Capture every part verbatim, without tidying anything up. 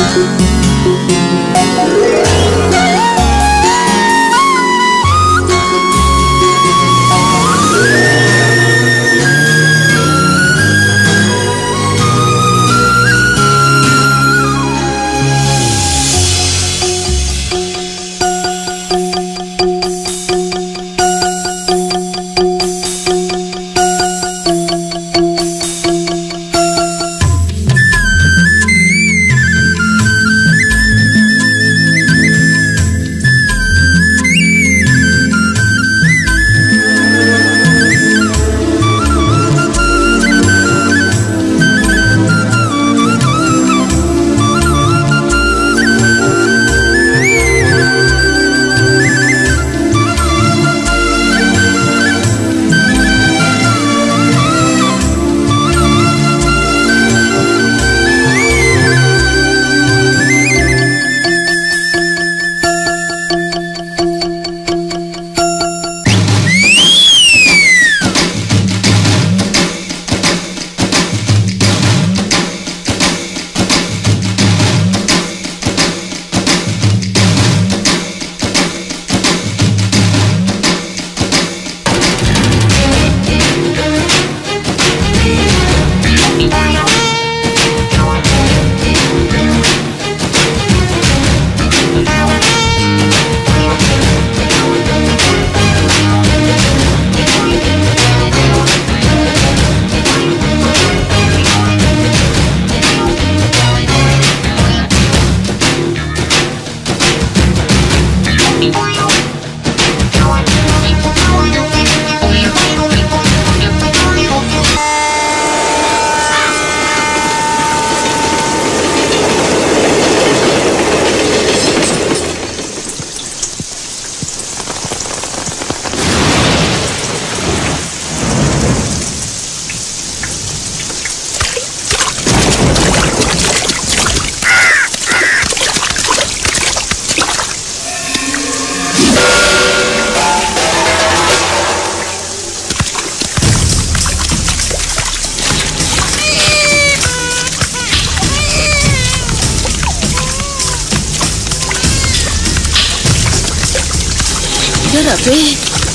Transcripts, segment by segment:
रबे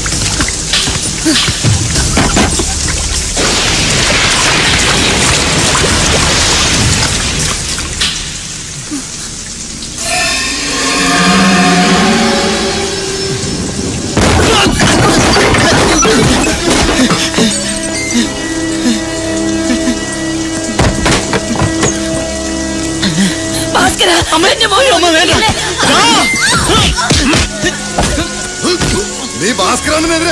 നീ ഭാസ്കരാണെതിരെ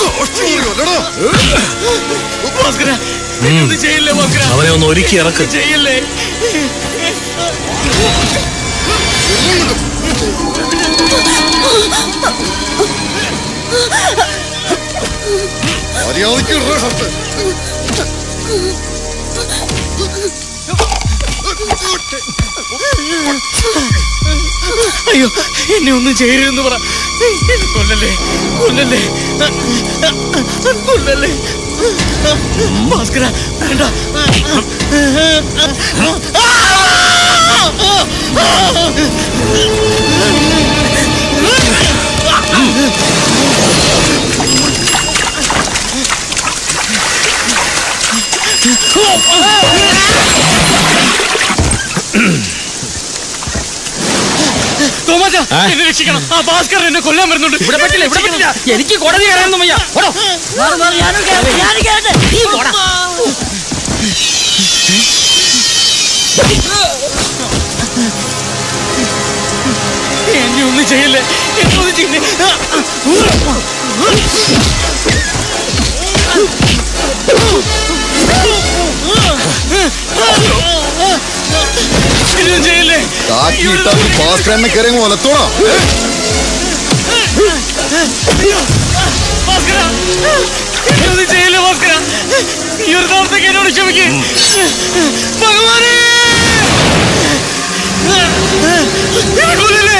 അവനെ ഒന്ന് ഒരുക്കി ഇറക്ക്. ചെയ്യല്ലേ അയ്യോ എന്നെ ഒന്നും ചെയ്യരുതെന്ന് പറ. കൊല്ലല്ലേ കൊല്ലല്ലേ കൊല്ലല്ലേ ഭാസ്കര വേണ്ട. തോമാച്ച എന്നെ രക്ഷിക്കണം. ആ ഭാസ്കരൻ എന്നെ കൊല്ലാൻ വരുന്നുണ്ട്. ഇവിടെ പറ്റില്ല ഇവിടെ പറ്റില്ല. എനിക്ക് കോടതി കയറാനൊന്നും വയ്യ. എന്നെ ഒന്നും ചെയ്യല്ലേ എന്നെ ഒന്നും ചെയ്യല്ലേ. ചെയ്യല്ലേ ഭാസ്കരനെ കയറി ഒലത്തോളാം. ഭാസ്കര എന്നൊന്നും ചെയ്യല്ലേ ഭാസ്കര. ഈ ഒരു തവണത്തേക്ക് എന്നോട് ക്ഷമിക്ക് ഭഗവാനെ. കൊല്ലല്ലേ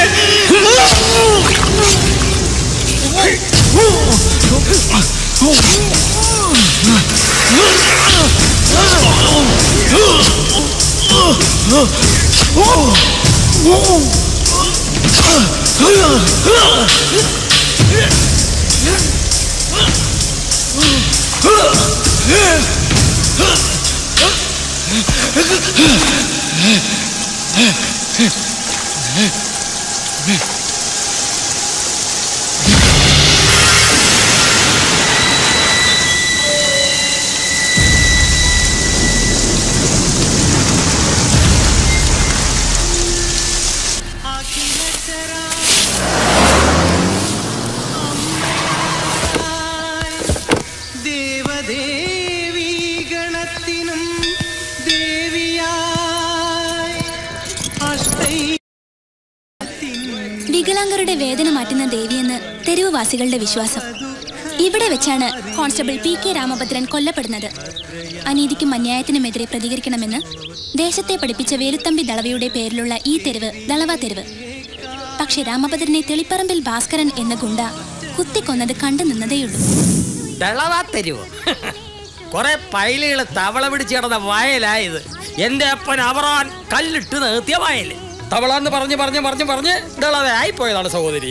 വികലാംഗരുടെ വേദന മാറ്റുന്ന ദേവിയെന്ന് തെരുവുവാസികളുടെ വിശ്വാസം. ഇവിടെ വെച്ചാണ് കോൺസ്റ്റബിൾ പി കെ രാമഭദ്രൻ കൊല്ലപ്പെടുന്നത്. അനീതിക്കും അന്യായത്തിനുമെതിരെ പ്രതികരിക്കണമെന്ന് ദേശത്തെ പഠിപ്പിച്ച വേലുത്തമ്പി ദളവയുടെ പേരിലുള്ള ഈ തെരുവ് ദളവ തെരുവ്. പക്ഷെ രാമഭദ്രനെ തെളിപ്പറമ്പിൽ ഭാസ്കരൻ എന്ന ഗുണ്ട കുത്തിക്കൊന്നത് കണ്ടു നിന്നതേയുള്ളൂ. ദളവ തെരുവ് കുറെ പൈലുകള് തവള പിടിച്ച് കിടന്ന വയലായത്. എന്റെ അപ്പൻ അവറാൻ കല്ലിട്ട് നിർത്തിയ വയല്. തവളാന്ന് പറഞ്ഞു പറഞ്ഞു പറഞ്ഞു പറഞ്ഞ് ദളവയായി പോയതാണ് സഹോദരി.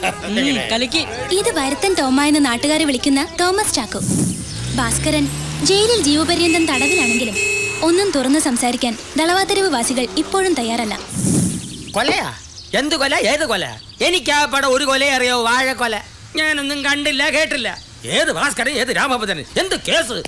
ഇത് വരുത്തൻ തോമ എന്ന് നാട്ടുകാരെ വിളിക്കുന്ന തോമസ് ചാക്കോ. ഭാസ്കരൻ ജയിലിൽ ജീവപര്യന്തം തടവിലാണെങ്കിലും ഒന്നും തുറന്നു സംസാരിക്കാൻ ദളവാതെരുവ് വാസികൾ ഇപ്പോഴും തയ്യാറല്ല. കൊലയാ? എന്ത് കൊല? ഏത് കൊല? എനിക്കാപ്പടെ ഒരു കൊലയെ അറിയോ? വാഴക്കൊല. ഞാനൊന്നും കണ്ടില്ല കേട്ടില്ല. ഏത് ഭാസ്കരൻ, ഏത് രാമഭദ്രൻ, എന്ത് കേസ്?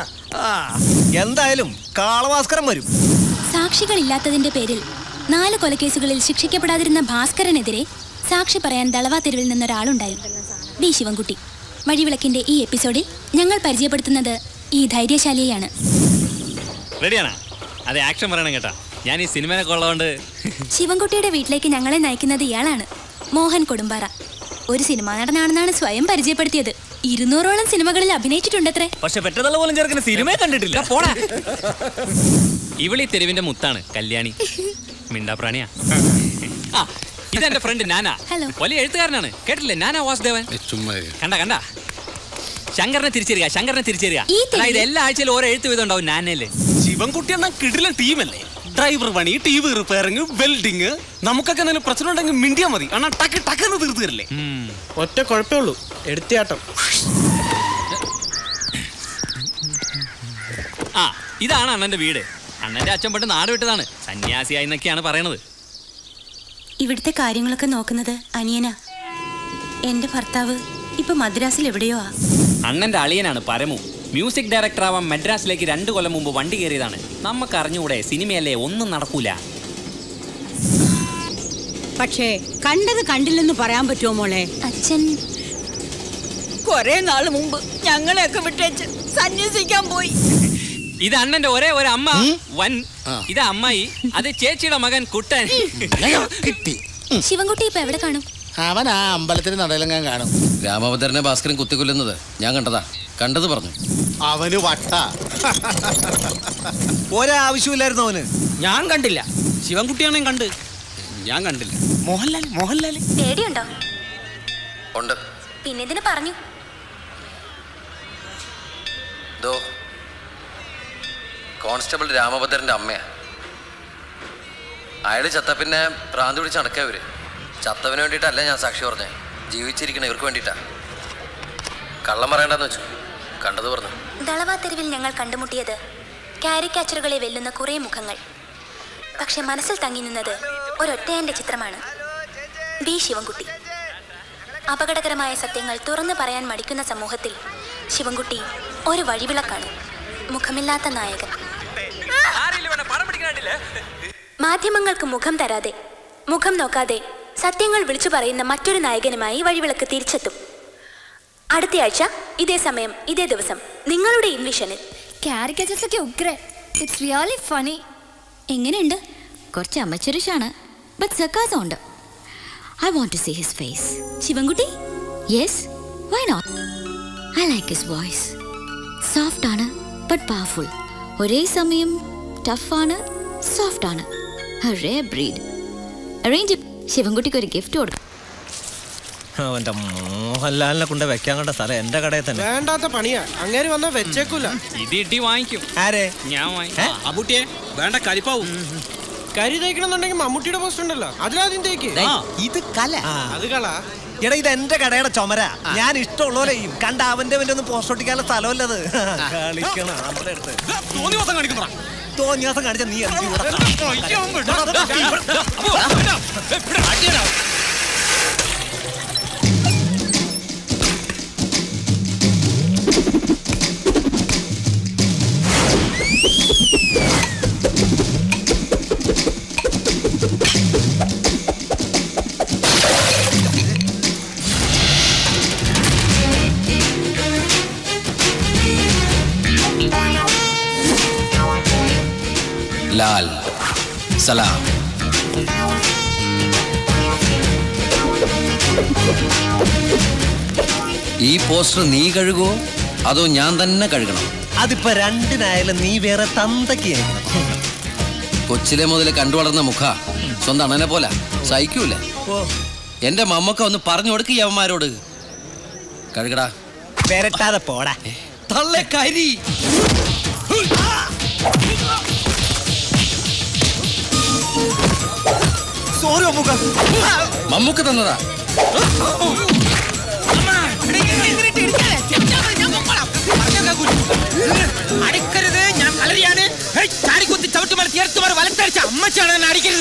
എന്തായാലും കാളഭാസ്കരൻ വരും. സാക്ഷികളില്ലാത്തതിന്റെ പേരിൽ നാല് കൊലക്കേസുകളിൽ ശിക്ഷിക്കപ്പെടാതിരുന്ന ഭാസ്കരനെതിരെ സാക്ഷി പറയാൻ ദളവ തെരുവിൽ നിന്നൊരാളുണ്ടായി, ബി ശിവൻകുട്ടി. വഴിവിളക്കിന്റെ ഈ എപ്പിസോഡിൽ ഞങ്ങൾ പരിചയപ്പെടുത്തുന്നത് ഈ ധൈര്യശാലിയെയാണ്. റെഡിയാണോ? അതെ, ആക്ഷൻ പറയണം കേട്ടാ. ഞാൻ ഈ സിനിമയൊക്കെ ഉള്ളതുകൊണ്ട്. ശിവൻകുട്ടിയുടെ വീട്ടിലേക്ക് ഞങ്ങളെ നയിക്കുന്നത് ഇയാളാണ്, മോഹൻ കൊടുമ്പാറ. ഒരു സിനിമാ നടനാണെന്നാണ് സ്വയം പരിചയപ്പെടുത്തിയത്. ഇരുന്നൂറോളം സിനിമകളിൽ അഭിനയിച്ചിട്ടുണ്ടത്രേ. പക്ഷെ പെട്ടതള്ള പോലും ചേർക്കുന്ന സിനിമയെ കണ്ടിട്ടില്ല. പോടാ. ഇവളീ തെരുവിന്റെ മുത്താണ്, കല്യാണി. മിണ്ടാപ്രാണിയാ. ഇതെന്റെ ഫ്രണ്ട് നാന. ഹലോ. വലിയ എഴുത്തുകാരനാണ്, കേട്ടില്ലേ? നാന വാസുദേവൻ. കണ്ട കണ്ട ശങ്കരനെ തിരിച്ചറിയുക, ശങ്കരനെ തിരിച്ചറിയുക. അതായത് എല്ലാ ആഴ്ചയിലും ഓരോ എഴുത്ത് വീതം ഉണ്ടാവും നാനയില്. ശിവൻകുട്ടി എന്നാ കിടിലൻ ടീമല്ലേ? ഡ്രൈവർ പണി, ടി വി റിപ്പയറിങ്, വെൽഡിങ്. നമുക്കൊക്കെ എന്തെങ്കിലും പ്രശ്നം ഉണ്ടെങ്കിൽ മിണ്ടിയാ മതി. അണ്ണാ ടക്ക് ടക്കെന്ന് തീർത്തു തരില്ലേ? ഒറ്റ കുഴപ്പമേ ഉള്ളൂ, എടുത്തിയാട്ടം. ആ, ഇതാണ് അണ്ണന്റെ വീട്. അണ്ണന്റെ അച്ഛൻ പെട്ട് നാട് വിട്ടതാണ്, സന്യാസിയായി എന്നൊക്കെയാണ് പറയണത്. ഇവിടുത്തെ കാര്യങ്ങളൊക്കെ നോക്കുന്നത് അനിയനാ. എന്റെ ഭർത്താവ് ഇപ്പൊ മദ്രാസിൽ എവിടെയോ ആ. അണ്ണന്റെ അളിയനാണ് പരമു. മ്യൂസിക് ഡയറക്ടർ ആവാൻ മദ്രാസിലേക്ക് രണ്ടു കൊല്ലം മുമ്പ് വണ്ടി കയറിയതാണ്. നമുക്ക് അറിഞ്ഞുകൂടെ, സിനിമയല്ലേ, ഒന്നും നടക്കൂല. പക്ഷേ കണ്ടത് കണ്ടില്ലെന്ന് പറയാൻ പറ്റുമോ മോളെ? അച്ഛൻ കൊറേ നാള് മുമ്പ് ഞങ്ങളെയൊക്കെ വിട്ടേച്ച് സന്യസിക്കാൻ പോയി. ഇത് അണ്ണന്റെ ഒരേ ഒരു അമ്മ വൻ. ഇത് അമ്മായി, അത് ചേച്ചിയുടെ മകൻ കുട്ടൻ. ശിവൻകുട്ടി ഇപ്പൊ എവിടെ കാണും? അവൻ ആ അമ്പലത്തിന് നടയിലെങ്ങാൻ കാണും. രാമഭദ്രനെ ഭാസ്കരൻ കുത്തിക്കൊല്ലുന്നത് ഞാൻ കണ്ടതാ. കണ്ടത് പറഞ്ഞു. അവന് വട്ട. ഒരാവശ്യമില്ലായിരുന്നു അവന്. ഞാൻ കണ്ടില്ല. ശിവൻകുട്ടിയാണെ കണ്ട്. ഞാൻ കണ്ടില്ല. മോഹൻലാൽ മോഹൻലാൽ പേടിയുണ്ടോ? ഉണ്ട്. പിന്നെതിന് പറഞ്ഞു? ദോ കോൺസ്റ്റബിൾ രാമഭദ്രന്റെ അമ്മയാ. അയാൾ ചത്ത പിന്നെ പ്രാന്ത് പിടിച്ച് നടക്കവര്. ചത്തവന് വേണ്ടിയിട്ടല്ല ഞാൻ സാക്ഷി പറഞ്ഞേ, ജീവിച്ചിരിക്കണ ഇവർക്ക് വേണ്ടിയിട്ടാ. കള്ളം പറയണ്ടെന്ന് വെച്ചു, കണ്ടത് പറഞ്ഞു. ദളവ തെരുവിൽ ഞങ്ങൾ കണ്ടുമുട്ടിയത് കാരിക്കാച്ചറുകളെ വെല്ലുന്ന കുറേ മുഖങ്ങൾ. പക്ഷെ മനസ്സിൽ തങ്ങി നിന്നത് ഒരൊറ്റയാന്റെ ചിത്രമാണ്, ബി ശിവൻകുട്ടി. അപകടകരമായ സത്യങ്ങൾ തുറന്നു പറയാൻ മടിക്കുന്ന സമൂഹത്തിൽ ശിവൻകുട്ടി ഒരു വഴിവിളക്കാണ്, മുഖമില്ലാത്ത നായകൻ. മാധ്യമങ്ങൾക്ക് മുഖം തരാതെ, മുഖം നോക്കാതെ സത്യങ്ങൾ വിളിച്ചു പറയുന്ന മറ്റൊരു നായകനുമായി വഴിവിളക്ക് തിരിച്ചെത്തും. അടുത്തയാഴ്ച ഇതേ സമയം ഇതേ ദിവസം നിങ്ങളുടെ ഇൻവിഷനിൽ. കാരിക്കേച്ചേഴ്സ് ഒക്കെ ഉഗ്രൻ. It's really funny. എങ്ങനെയുണ്ട്? കുറച്ച് അമച്ചറിഷാണ്, ബട്ട് സർക്കാസം ഉണ്ട്. I want to see his face. Sivankutty? Yes, why not? I like his voice. Soft ആണ് ബട്ട് പവർഫുൾ. ഒരേ സമയം ടഫാണ്, സോഫ്റ്റ് ആണ്. A rare breed. അറേഞ്ച്. ശിവൻകുട്ടിക്ക് ഒരു ഗിഫ്റ്റ് കൊടുക്കും. അവന്റെ മോഹൻലാലിനെ കൊണ്ട് വെക്കാൻ കണ്ട സ്ഥലം എന്റെ കടയിൽ തന്നെ. വേണ്ടാത്ത പണിയാ, അങ്ങനെ വന്നാ വെച്ചേക്കൂല. ഇത് ഇട്ടി വാങ്ങിക്കും. ആരെ? ഞാൻ വാങ്ങിക്കും. അബൂട്ടിയെ വേണ്ട കലിപ്പാവും. കരി തേക്കണമെന്നുണ്ടെങ്കിൽ മമ്മൂട്ടിയുടെ പോസ്റ്റർ ഉണ്ടല്ലോ അതിലാദ്യം തേക്ക്. ഇത് കല. അത് കള. എടാ ഇത് എന്റെ കടയുടെ ചുമര. ഞാൻ ഇഷ്ടമുള്ളവരെയും കണ്ട അവന്റെ വലിയ ഒന്ന് പോസ്റ്റ് ഒട്ടിക്കാനുള്ള സ്ഥലമല്ലത്. കളിക്കണം നമ്മുടെ അടുത്ത് തോന്നിവാസം കാണിക്കുന്ന തോന്നിയാസം കാണിച്ച നീ ലാൽ സലാം. ഈ പോസ്റ്റർ നീ കഴുകുവോ അതോ ഞാൻ തന്നെ കഴുകണം? അതിപ്പോ രണ്ടിനായാലും നീ വേറെ തന്തയ്ക്ക്. കൊച്ചിലെ മുതൽ കണ്ടു വളർന്ന മുഖ സ്വന്തം അണ്ണനെ പോലെ സഹിക്കൂല. എന്റെ മമ്മക്ക ഒന്ന് പറഞ്ഞു കൊടുക്ക് യവന്മാരോട്. കഴുകടാ. വരട്ടാതെ പോടാ തള്ളെ കരി. സോറി മമ്മൂക്ക. മമ്മൂക്ക തന്നതാ. അടിക്കരുത്, ഞാൻ കളരിയാണ്. ചാടിക്കുത്തി ചവിട്ടുമാർ തീർത്തുമാർ വലത്തടിച്ച അമ്മച്ചാണ് എന്നെ അടിക്കരുത്.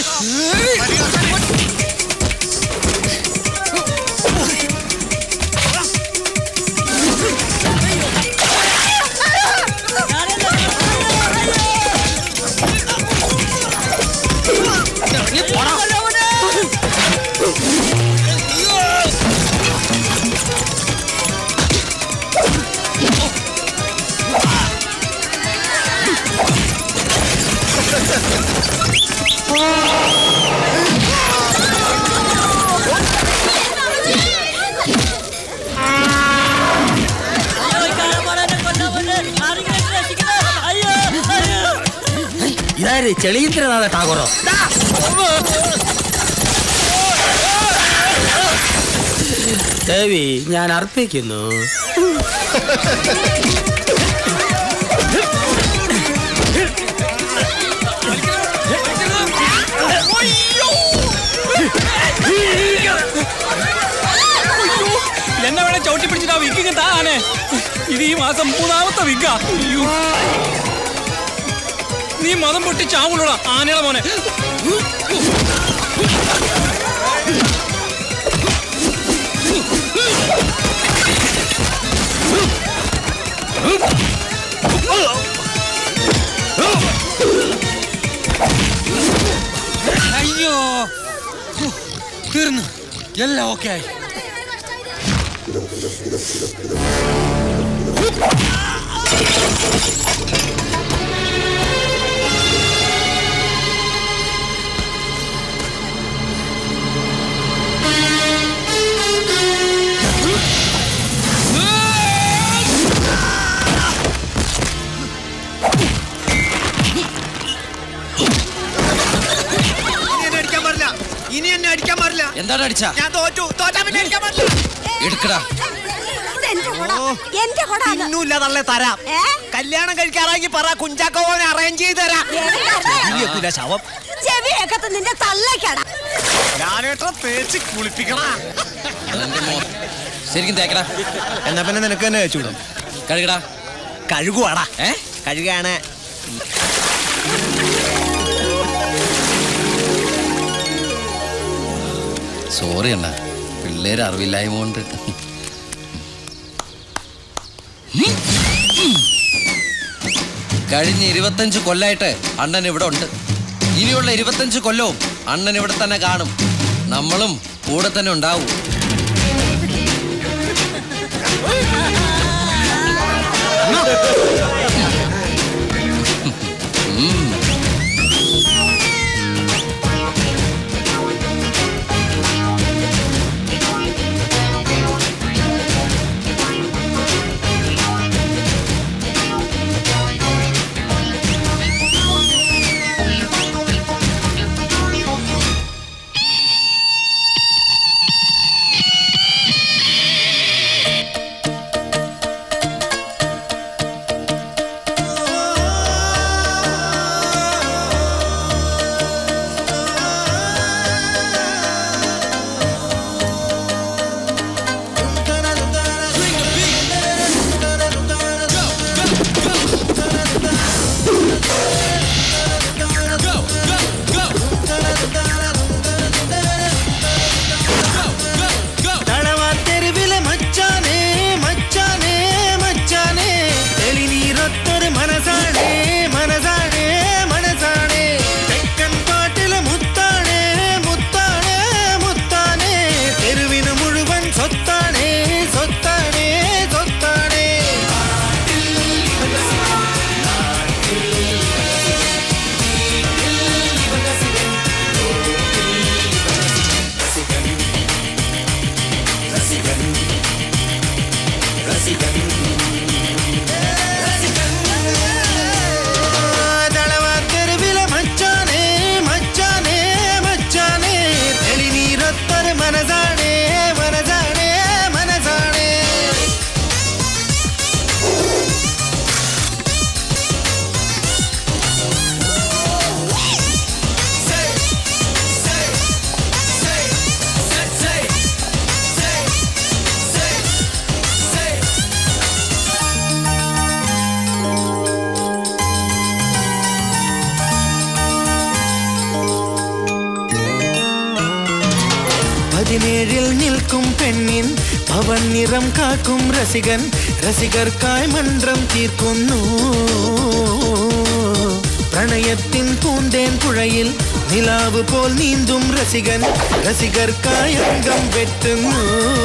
ഇതാര് ചെളിയിന്ദ്രനാഥ ടാഗോറോ? ദേവി ഞാൻ അർപ്പിക്കുന്നു. എന്നെ വേണേ ചവിട്ടി പിടിച്ചിട്ട് ആ വിക്കിങ് താനെ. ഇത് ഈ മാസം മൂന്നാമത്തെ വിക്ക. നീ മതം പൊട്ടി ചാവുള്ളൂടാ ആനയുടെ മോനെ. അയ്യോ തീർന്നു, എല്ലാം ഓക്കെ ആയി. ഇനി എന്നെ അടിക്കാൻ പാടില്ല. എന്താണ് അടിച്ച? ഞാൻ തോറ്റു. തോറ്റാ പിന്നെ അടിക്കാൻ പാടില്ല. എടുക്കടാ. ഇന്നുമില്ല തള്ളേ തരാം. കല്യാണം കഴിക്കാറാക്കി പറ, കുഞ്ചാക്കോനെ അറേഞ്ച് ചെയ്ത് തരാം. ശവം നിന്റെ തള്ളക്കട ഞാനേട്ടാ തേച്ച് കുളിപ്പിക്കണ. ശരിക്കും തേക്കടാ. എന്നാ പിന്നെ നിനക്ക് തന്നെ വെച്ചുവിടും. കഴുകടാ. കഴുകുവാടാ. ഏ കഴുകാണ്. സോറി അണ്ണ, പിള്ളേര് അറിവില്ലായ്മ കൊണ്ട്. കഴിഞ്ഞ ഇരുപത്തഞ്ച് കൊല്ലായിട്ട് അണ്ണൻ ഇവിടെ ഉണ്ട്. ഇനിയുള്ള ഇരുപത്തഞ്ച് കൊല്ലവും അണ്ണൻ ഇവിടെ തന്നെ കാണും. നമ്മളും കൂടെ തന്നെ ഉണ്ടാവും. പതിനേഴിൽ നിൽക്കും പെണ്ണിൻ പവൻ നിറം കാക്കും രസികൻ രസികർക്കായി മന്ത്രം തീർക്കുന്നു പ്രണയത്തിൻ പൂന്തേൻ പുഴയിൽ നിലാവ് പോൽ നീന്തും രസികൻ രസികർക്കായി അംഗം വെട്ടുന്നു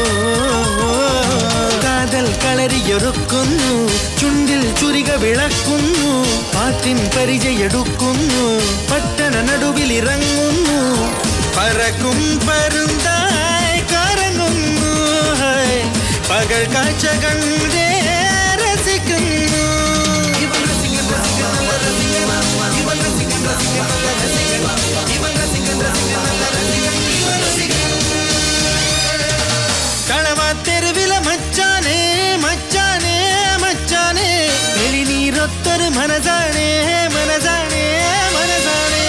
കാതൽ കളരിയൊരുക്കുന്നു ചുണ്ടിൽ ചുരിക വിളക്കുന്നു പാട്ടിൻ പരിചയെടുക്കുന്നു പട്ടണ നടുവിൽ ഇറങ്ങുന്നു പറക്കും പരുന്തായി കറങ്ങുന്നു പകൽ കാഴ്ച കണ്ടേ രസിക്കുന്നു കളവാത്തെരുവില മച്ചാനേ മച്ചാനേ മച്ചാനേ എളിനീരൊത്തൊരു മനസാണേ മനസാണേ മനസാണേ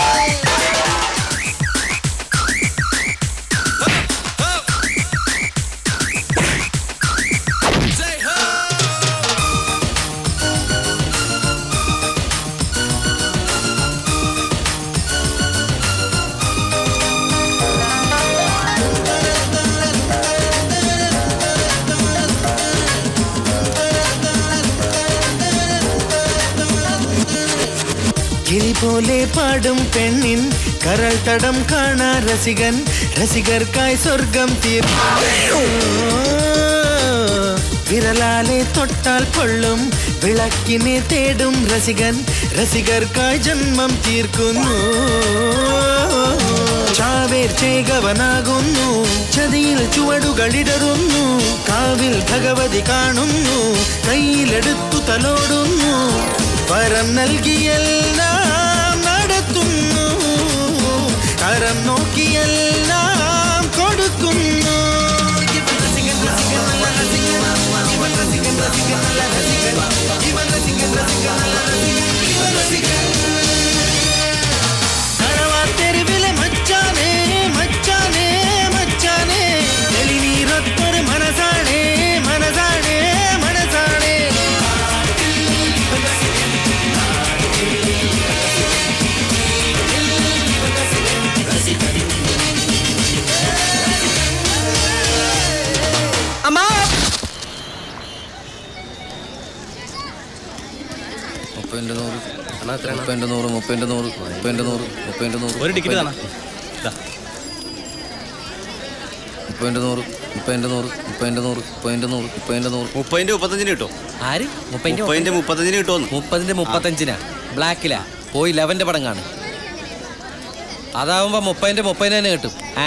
കിളി പോലെ പാടും പെണ്ണിൻ കരൾ തടം കാണാ രസികൻ രസികർക്കായി സ്വർഗം തീർക്കുന്നു വിരലാലെ തൊട്ടാൽ പൊള്ളും വിളക്കിനെ തേടും രസികൻ രസികർക്കായി ജന്മം തീർക്കുന്നു ചാവേർ ചേകവനാകുന്നു ചതിയിൽ ചുവടുകളിടറുന്നു കാവിൽ ഭഗവതി കാണുന്നു കയ്യിലെടുത്തു തലോടുന്നു വരം നൽകിയെല്ലാം നടത്തുന്നു കരം നോക്കിയെല്ലാം കൊടുക്കുന്നു കരവാത്തെരുവിലെ മച്ചാനേ മച്ചാനേ മച്ചാനേ എളിനീരൊത്തൊരു മനസാണേ മനസാണേ മനസാണേ അമ്മാ മുപ്പതിൻ്റെ നൂറ് മുപ്പതിൻ്റെ നൂറ് മുപ്പതിൻ്റെ നൂറ് മുപ്പതിൻ്റെ നൂറ് മുപ്പതിൻ്റെ നൂറ് ഒരു ടിക്കറ്റ് കാണാം മുപ്പതിൻ്റെ നൂറ് മുപ്പതിൻ്റെ നൂറ് മുപ്പതിൻ്റെ നൂറ് മുപ്പതിൻ്റെ നൂറ് മുപ്പതിൻ്റെ നൂറ് മുപ്പതിന്റെ മുപ്പത്തഞ്ചിന് കിട്ടോ ആര് മുപ്പതിന്റെ മുപ്പത്തഞ്ചിന് കിട്ടുമെന്ന് മുപ്പതിൻ്റെ മുപ്പത്തഞ്ചിനാ ബ്ലാക്കിലാ പോയി ലെവൻ്റെ പടം കാണും അതാവുമ്പോ മുപ്പതിൻ്റെ മുപ്പതിന് തന്നെ കിട്ടും ആ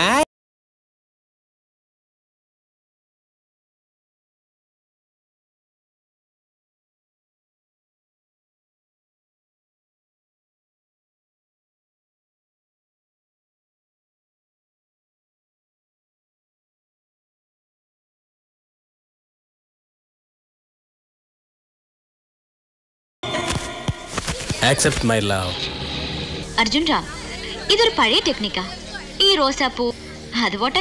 Accept my love. Arjun Ram ഇതൊരു പഴയ ടെക്നിക്കാ ഈ റോസാപ്പൂ അത് പോട്ടെ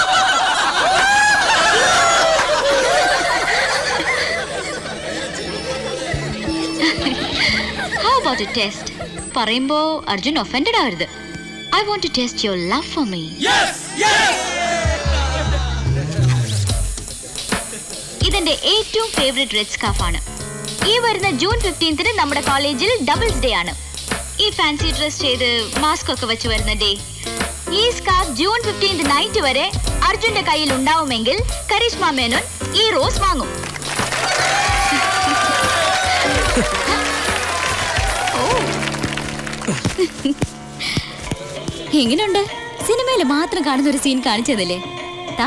How about a test? പറയുമ്പോ അർജുൻ ഒഫൻഡഡ് ആവരുത്. I want to test your love for me. Yes, yes. ഇതെന്റെ ഏറ്റവും ഫേവറേറ്റ് റെഡ് സ്കാർഫ് ആണ്. ഈ വരുന്ന ജൂൺ ഫിഫ്റ്റീൻത്തിന് നമ്മുടെ കോളേജിൽ ഡബിൾസ് ഡേ ആണ്. ഈ ഫാൻസി ഡ്രസ് ചെയ്ത് മാസ്ക് ഒക്കെ വെച്ച് വരുന്ന ഡേ. ഈ സ്കാർഫ് ജൂൺ ഫിഫ്റ്റീൻത് നൈറ്റ് വരെ അർജുന്റെ കയ്യിൽ ഉണ്ടാവുമെങ്കിൽ കരിഷ്മ മേനോൻ ഈ റോസ് വാങ്ങും. എങ്ങനെയുണ്ട്? സിനിമയിൽ മാത്രം കാണുന്ന ഒരു സീൻ കാണിച്ചതല്ലേ? താ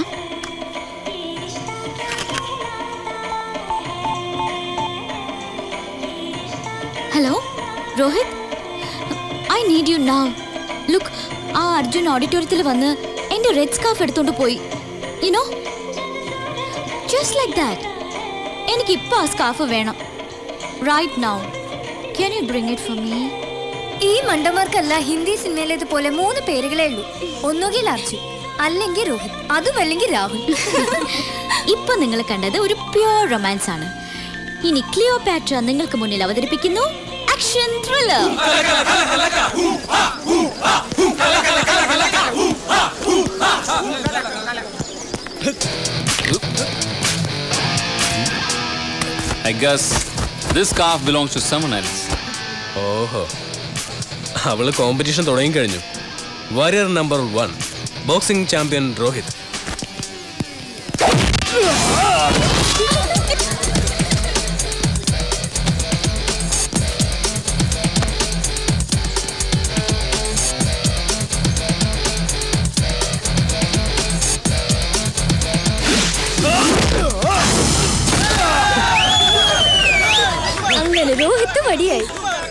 hello Rohit, I need you now. Look, ആ അർജുൻ ഓഡിറ്റോറിയത്തിൽ വന്ന് എൻ്റെ റെഡ് സ്കാർഫ് എടുത്തോണ്ട് പോയി. You know, just like that. എനിക്കിപ്പോൾ ആ സ്കാർഫ് വേണം. Right now. Can you bring it for me? ഈ മണ്ടന്മാർക്കല്ല ഹിന്ദി സിനിമയിലേതുപോലെ മൂന്ന് പേരുകളേ ഉള്ളൂ. ഒന്നുകിൽ അർജുൻ, അല്ലെങ്കിൽ രോഹിത്, അതും അല്ലെങ്കിൽ രാഹുൽ. ഇപ്പൊ നിങ്ങൾ കണ്ടത് ഒരു പ്യൂർ റൊമാൻസ് ആണ്. ഇനി ക്ലിയോപാട്ര നിങ്ങൾക്ക് മുന്നിൽ അവതരിപ്പിക്കുന്നു action thriller. guess this scarf belongs to someone else. ഓഹോ, അവള് കോമ്പറ്റീഷൻ തുടങ്ങി കഴിഞ്ഞു. Warrior number one, boxing champion Rohit. അങ്ങനെ രോഹിത് മടിയായി.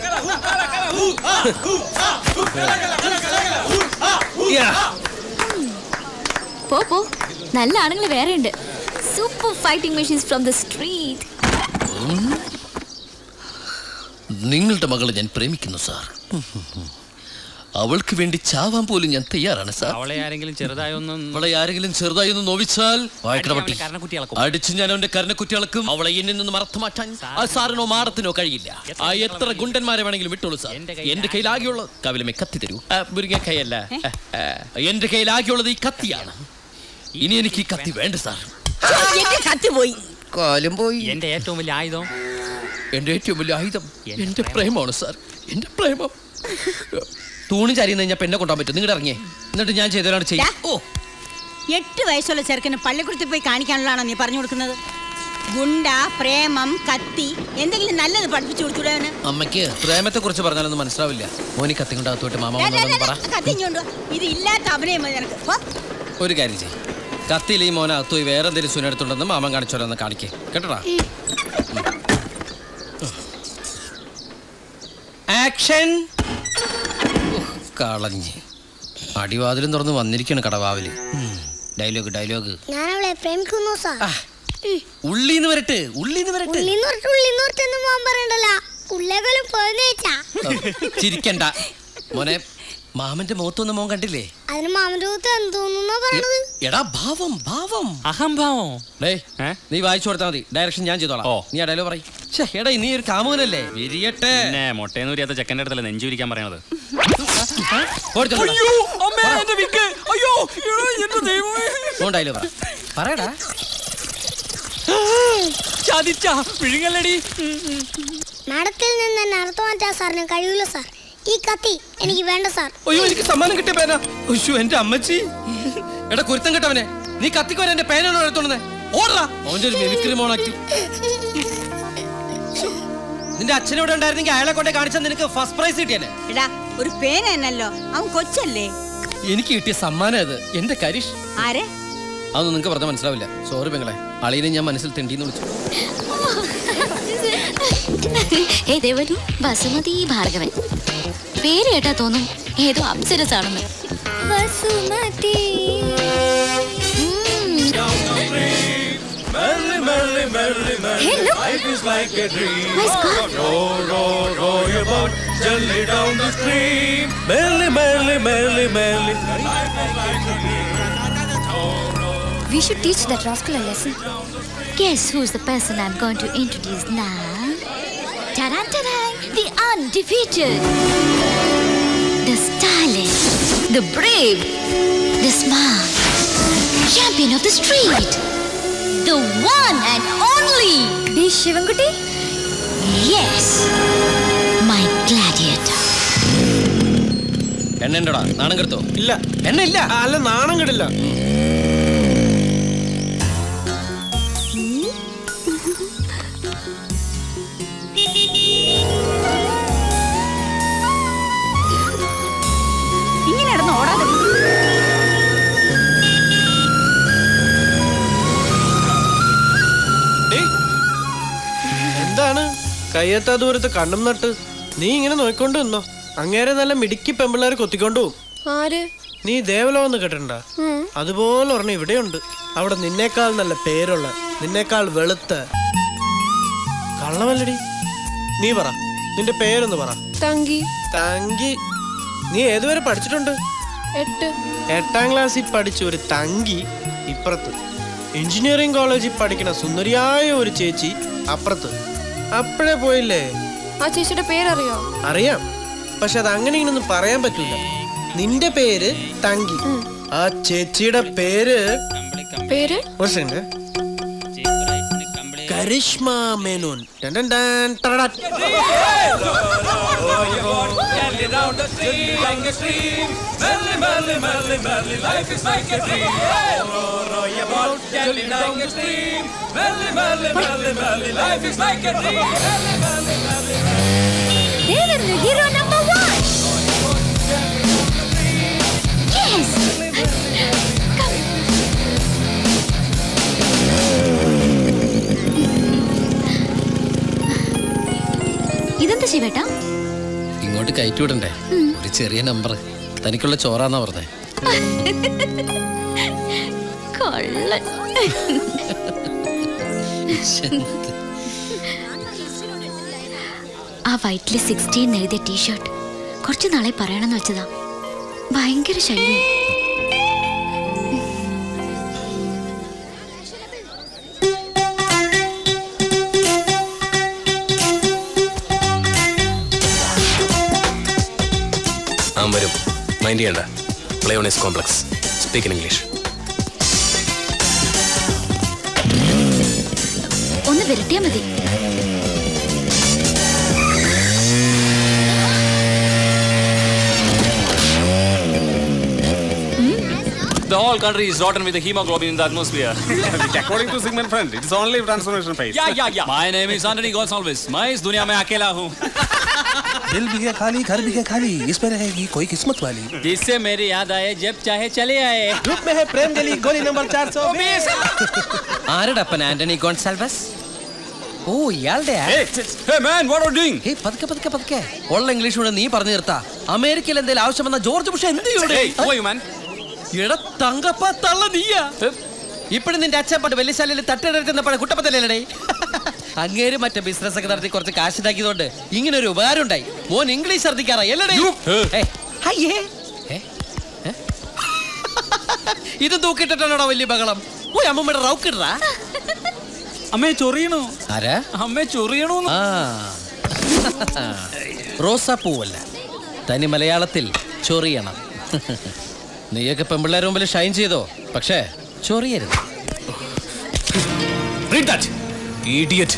പോ പോ, നല്ല ആണുങ്ങൾ വേറെ ഉണ്ട്. Super fighting machines from the street. നിങ്ങളുടെ മകളെ ഞാൻ പ്രേമിക്കുന്നു സാർ. അവൾക്ക് വേണ്ടി ചാവാൻ പോലും ഞാൻ തയ്യാറാണ് സാർ. അവളെ ആരെങ്കിലും ചെറുതായൊന്നും അവളെ ആരെങ്കിലും ചെറുതായി ഒന്ന് നോവിച്ചാൽ വായിക്കടപട്ടി കരണക്കുറ്റി അളക്കും. അടിച്ച് ഞാൻ അവന്റെ കരണക്കുറ്റി അളക്കും. അവളെ എന്നിൽ നിന്ന് മറത്തു മാറ്റാൻ ആ സാറിനോ മാടത്തിനോ കഴിയില്ല. ആ എത്ര ഗുണ്ടന്മാരെ വേണമെങ്കിലും വിട്ടോളൂ സാർ. എന്റെ കയ്യിലാകെയുള്ളത് കവിലമേ കത്തി തരൂ. മുരിങ്ങക്കൈയല്ല, എന്റെ കയ്യിലാകെയുള്ളത് ഈ കത്തിയാണ്. ഇനി എനിക്ക് ഈ കത്തി വേണ്ട സാർ. കത്തി പോയി, കാലം പോയി. എന്റെ ഏറ്റവും വലിയ ആയുധം എന്റെ ഏറ്റവും വലിയ ആയുധം എന്റെ പ്രേമമാണ് സാർ. എന്റെ പ്രേമം. തൂണി ചരിയുന്ന കഴിഞ്ഞാൽ പെണ്ണെ കൊണ്ടാൻ പറ്റും. നിങ്ങളുടെ ഇറങ്ങിയേ, എന്നിട്ട് ഞാൻ ചെയ്തവരാണ് ചെയ്യാം. ഓ, എട്ട് വയസ്സുള്ള ചെറുക്കന് പള്ളിക്കുടത്തിൽ പോയി കാണിക്കാനുള്ളതാണോ നീ പറഞ്ഞു കൊടുക്കുന്നത്? ഗുണ്ട, പ്രേമം, കത്തി, എന്തെങ്കിലും നല്ലത് പഠിപ്പിച്ചു കൊടുത്തൂടെ അവന്? അമ്മയ്ക്ക് പ്രേമത്തെ കുറിച്ച് പറഞ്ഞാലൊന്നും മനസ്സിലാവില്ല. മോനി കത്തി കൊണ്ടകത്തോട്ട് മാമ പറ. കത്തി ഇങ്ങോട്ട് വാ. ഇത് ഇല്ലാത്ത അഭിനയം മതി നിനക്ക്. പോ. ഒരു കാര്യം ചെയ്യും, കത്തിയിൽ ഈ മോനെ അകത്ത് പോയി വേറെ എന്തെങ്കിലും സുനെടുത്തുണ്ടെന്ന് മാമൻ കാണിച്ചോലെന്ന് കാണിക്കേ, കേട്ടോടാ. ആക്ഷൻ. കളഞ്ഞ് അടിവാതിലും തുറന്ന് വന്നിരിക്കണം കടവാവില്. Dialogue dialogue. ഞാൻ അവളെ പ്രേമിക്കുന്നു സാർ. ഉള്ളിന്ന് വരട്ടെ, ഉള്ളിന്ന് വരട്ടെ. ചിരിക്കണ്ട മോനെ. മാമന്റെ മുഖത്തൊന്നും മോൻ കണ്ടില്ലേ? അതിന് മാമന്റെ മുഖത്ത് എന്തോന്നാ പറയണത്? എടാ ഭാവം, ഭാവം, അഹംഭാവം. നീ വായിച്ചു കൊടുത്താൽ മതി, ഡയറക്ഷൻ ഞാൻ ചെയ്തോളാം. നീ ആ ഡയലോഗ് പറയും. എടാ നീ ഒരു കാമുകനല്ലേ? വിരിയട്ടെ. മൊട്ടേന്ന് വരിയാത്ത ചെക്കൻ്റെ അടുത്തല്ലേ നെഞ്ചുരിക്കാൻ പറയണത്. ഡയലോഗ് പറയടാ. ചതിച്ചാ വിഴുങ്ങല്ലടി. മാഡത്തിൽ നിന്ന് തന്നെ അർത്ഥം മാറ്റാൻ സാറിന് കഴിയില്ല സാർ. ഈ കത്തി എനിക്ക് വേണ്ട സാർ. അയ്യോ, എനിക്ക് സമ്മാനം കിട്ടിയ പേന. അയ്യോ എന്റെ അമ്മച്ചി. എടാ കുരുത്തം കെട്ടവനെ, നീ കത്തിക്കോനെ എന്റെ പേനാണോ എടുത്തോണ്ടേ? ഓടാ. അവന്റെ ഒരു മെമിക്രി മോണാക്കി. നിന്റെ അച്ഛനോട് ഉണ്ടായിരുന്നെങ്കിൽ അയാളെ കൊണ്ടേ കാണിച്ചാൽ നിനക്ക് ഫസ്റ്റ് പ്രൈസ് കിട്ടിയനെ. എടാ ഒരു പേന എന്നല്ലോ, അവൻ കൊച്ചല്ലേ. എനിക്ക് കിട്ടിയ സമ്മാനം അത്. എന്റെ കരിഷ്. ആരെ? അതൊന്നും നിങ്ങൾക്ക് പറഞ്ഞാൽ മനസ്സിലാവില്ല. സോറി പെങ്ങളെ, അളിയനെ ഞാൻ മനസ്സിൽ തെണ്ടിന്ന് വിളിച്ചു. ഏ ദേവനു, ബസുമതി ഭാർഗവൻ. പേര് കേട്ടാ തോന്നും ഏതോ അപ്സരസ് ആണെന്ന്. Basmati. Merrily, merrily, merrily, merrily, Hey, look. life is like a dream. My scarf. Row, row, row your boat gently down the stream. Merrily, merrily, merrily, merrily. We should teach that rascal a lesson. Guess who's the person I'm going to introduce now? Ta-da, ta-da, the undefeated, the stylish, the brave, the smart, champion of the street, the one and only. The Shivanguti? Yes, my gladiator. എണ്ണ ഉണ്ടോടാ? നാണം കെടുത്തോ? ഇല്ല. എണ്ണ ഇല്ല. അല്ല, നാണം കെടില്ല. ഇങ്ങനെ നടന്ന് ഓടാതെ. എന്താണ് കയ്യെത്താ ദൂരത്ത് കണ്ണും നട്ട് നീ ഇങ്ങനെ നോയിക്കൊണ്ട് നിന്നോ? അങ്ങേരെ നല്ല മിടുക്കി പെമ്പിള്ളേരെ കൊത്തിക്കൊണ്ടു പോകും. ആര്? നീ ദേവലോന്ന് കേട്ടിട്ടുണ്ട? അതുപോലെ ഒരെണ്ണം ഇവിടെയുണ്ട്. അവിടെ നിന്നേക്കാൾ നല്ല പേരുള്ള, നിന്നേക്കാൾ വെളുത്ത. കള്ളമല്ലടി. നീ പറ, നിന്റെ പേരൊന്ന് പറ. തങ്കി. തങ്കി. നീ ഏതുവരെ പഠിച്ചിട്ടുണ്ട്? എട്ട്. എട്ടാം ക്ലാസ്സിൽ പഠിച്ച ഒരു തങ്കി ഇപ്പുറത്ത്. എഞ്ചിനീയറിംഗ് കോളേജിൽ പഠിക്കുന്ന സുന്ദരിയായ ഒരു ചേച്ചി അപ്പുറത്ത്. അപ്പോഴേ പോയില്ലേ? ആ ചേച്ചിയുടെ പേരറിയോ? അറിയാം, പക്ഷെ അത് അങ്ങനെ ഇങ്ങനൊന്നും പറയാൻ പറ്റില്ല. നിന്റെ പേര് തങ്കി, ആ ചേച്ചിയുടെ പേര് പേര് ഒരു സെക്കൻഡ്. കരിഷ്മ മേനോൻ. ടൻ ടൻ ടൻ ടടട. Gently down the stream, like a stream. Merrily, merrily, merrily, merrily, life is like a dream. Row, row your boat, gently down the stream. Merrily, merrily, merrily, merrily, life is like a dream. Merrily, merrily, merrily, merrily. David, hero number one. Yes. ഇതെന്താ ശിവേട്ടാ? ഇങ്ങോട്ട് കയറ്റി വിടണ്ടേ? ഒരു ചെറിയ number. തനിക്കുള്ള ചോറാന്നാ പറഞ്ഞേ. കൊള്ളൻ. ആ വൈറ്റില് sixteen എഴുതിയ T shirt കുറച്ചു നാളെ പറയണമെന്ന് വെച്ചതാ. ഭയങ്കര ശല്യം. വരും. മൈൻഡ് ചെയ്യണ്ട. പ്ലേയോണിസ് കോംപ്ലക്സ്. Speak in English. ഒന്ന് വിരട്ടിയാ മതി. The whole country is rotten with the hemoglobin in the atmosphere. According to Sigmund Freud, it is only transformation phase. Yeah, yeah, yeah. My name is Anthony Gonsalves. मैं इस दुनिया में अकेला हूँ. दिल भी है खाली, घर भी है खाली, इसमें रहेगी कोई किस्मत वाली. जिससे मेरी याद आए जब चाहे चले आए. ग्रुप में है प्रेम गली, गोली नंबर चार सौ बीस. ആരടപ്പൻ ആന്റണി ഗോൺസാൽവസ്? ഓ ഇയാളുടെ. Hey man, what are you doing? ഹേ പതുക്കെ പതുക്കെ പതുക്കെ. ഉള്ള ഇംഗ്ലീഷ് കൂടെ നീ പറഞ്ഞു നിർത്താ. അമേരിക്കയിൽ എന്തെങ്കിലും ആവശ്യം വന്ന ജോർജ് ബുഷ് എന്ത് ചെയ്യും? Hey, who are you man? എടാ തങ്കപ്പ തള്ള നീയാ. ഇപ്പഴും നിന്റെ അച്ഛൻ വലിയ ശാലയിൽ തട്ടിടരുന്നപ്പോഴെ കുട്ടപ്പത്തല്ലേ? അങ്ങേര് മറ്റേ ബിസിനസ് ഒക്കെ നടത്തി കുറച്ച് കാശുണ്ടാക്കിയതുകൊണ്ട് ഇങ്ങനെ ഒരു ഉപകാരം ഉണ്ടായി. മോൻ ഇംഗ്ലീഷ് ഛർദിക്കാറാ എല്ലടേ? ഇത് തൂക്കിട്ടാണോ വലിയ ബഹളം? പോയി അമ്മമ്മയുടെ റൗക്കിടാ. അമ്മേ ചൊറിയണോ? ആരാ? അമ്മേ ചൊറിയണോ? റോസാപ്പൂവല്ല, തനി മലയാളത്തിൽ ചൊറിയണം. നീയൊക്കെ പെമ്പിള്ളേരുടെ മുമ്പിൽ ഷൈൻ ചെയ്തോ, പക്ഷേ ചൊറിയരുത്. Read that, idiot.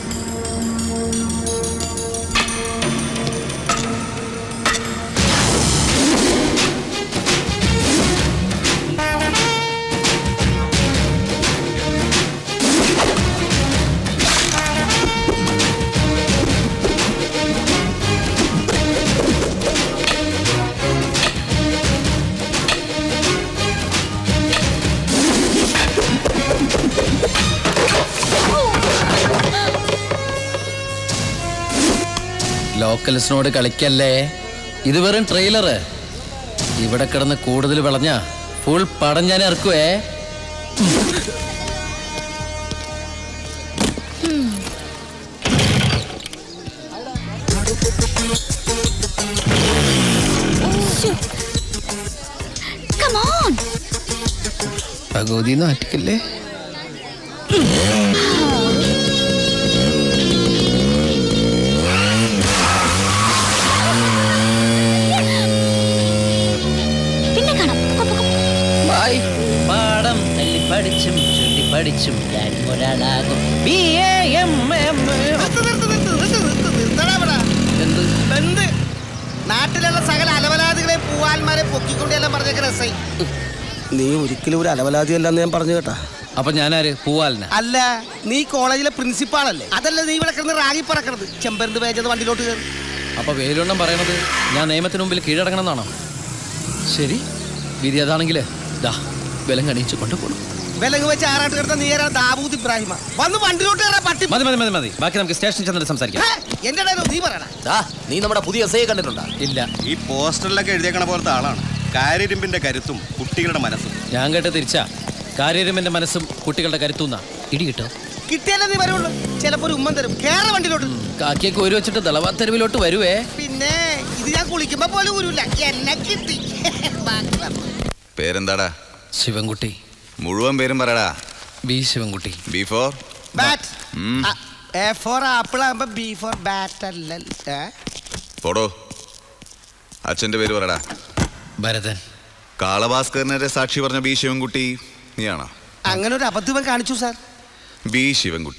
ലോക്കൽസിനോട് കളിക്കല്ലേ, ഇത് വെറും ട്രെയിലറ്. ഇവിടെ കിടന്ന് കൂടുതൽ വിളഞ്ഞ ഫുൾ പടം ഞാൻ ഇറക്കുവേ. ഭഗവതി നാട്ടിക്കല്ലേ. പാടം തല്ലി പഠിച്ചും ചൊല്ലി പഠിച്ചും ഞാൻ ഒരാളാകും. നാട്ടിലുള്ള സകല അലവലാദികളെ പൂവാൽമാരെ പൊക്കിക്കൊണ്ടെല്ലാം പറഞ്ഞേക്ക് രസായി. നീ ഒരിക്കലും ഒരു അലവലാദിയല്ലെന്ന് ഞാൻ പറഞ്ഞു കേട്ടാ. അപ്പൊ ഞാനാര്? പൂവാലിന അല്ല, നീ കോളേജിലെ പ്രിൻസിപ്പാളല്ലേ? അതല്ല നീ ഇവിടെ കിടന്ന് റാഗി പറക്കണത്. ചെമ്പരന്ത് പേജത് വണ്ടിയിലോട്ട് കയറി. അപ്പൊ വേലുണ്ണം പറയണത് ഞാൻ നിയമത്തിന് മുമ്പിൽ കീഴടങ്ങണം എന്നാണോ? ശരി, വിധി അതാണെങ്കിൽ ബലം കണിയിച്ചു കൊണ്ടുപോകും. വിലങ്ങ് വെച്ച് ആറാട്ട് കിടന്ന നീ ദാവൂദ് ഇബ്രാഹിമ വന്ന് വണ്ടിയിലോട്ട് പട്ടി. മതി മതി മതി മതി ബാക്കി നമുക്ക് സ്റ്റേഷനിൽ ചെന്നിട്ട് സംസാരിക്കാം. എന്റെ നീ പറയണ. നീ നമ്മുടെ പുതിയ എസ് ഐ കണ്ടിട്ടുണ്ടോ? ഇല്ല. ഈ പോസ്റ്ററിലൊക്കെ എഴുതിയേക്കണ പോലത്തെ ആളാണ്. കാര്യരുമ്പിന്റെ കരുത്തും കുട്ടികളുടെ മനസ്സും. ഞാൻ കേട്ട് തിരിച്ചാ. കാര്യരുമ്പിന്റെ മനസ്സും കുട്ടികളുടെ കരുത്തുന്ന ഇടി കിട്ടോ? കിട്ടിയാലേ നീ വരുള്ളൂ. ചിലപ്പോ ഒരു ഉമ്മൻ തരും. കേറ വണ്ടിയിലോട്ട്. കാക്കിയൊക്കെ ഒരു വെച്ചിട്ട് ദളവാ തെരുവിലോട്ട് വരുവേ. പിന്നെ ഇത് ഞാൻ കുളിക്കുമ്പോ പോലും ഊരില്ല. എന്നെ കിട്ടി. പേരെന്താടാ? ശിവൻകുട്ടി. മുഴുവൻ പേരും പറയടാ. B Sivankutty. B for bat. A for apple ആകുമ്പോ ബി ഫോർ ബാറ്റ് അല്ല. പോടോ. അച്ഛന്റെ പേര് പറയടാ. ഭരതൻ. കാളഭാസ്കരനെ സാക്ഷി പറഞ്ഞ ബി ശിവൻകുട്ടി നീയാണോ? അങ്ങനെ ഒരു അബദ്ധം കാണിച്ചു sir. B Sivankutty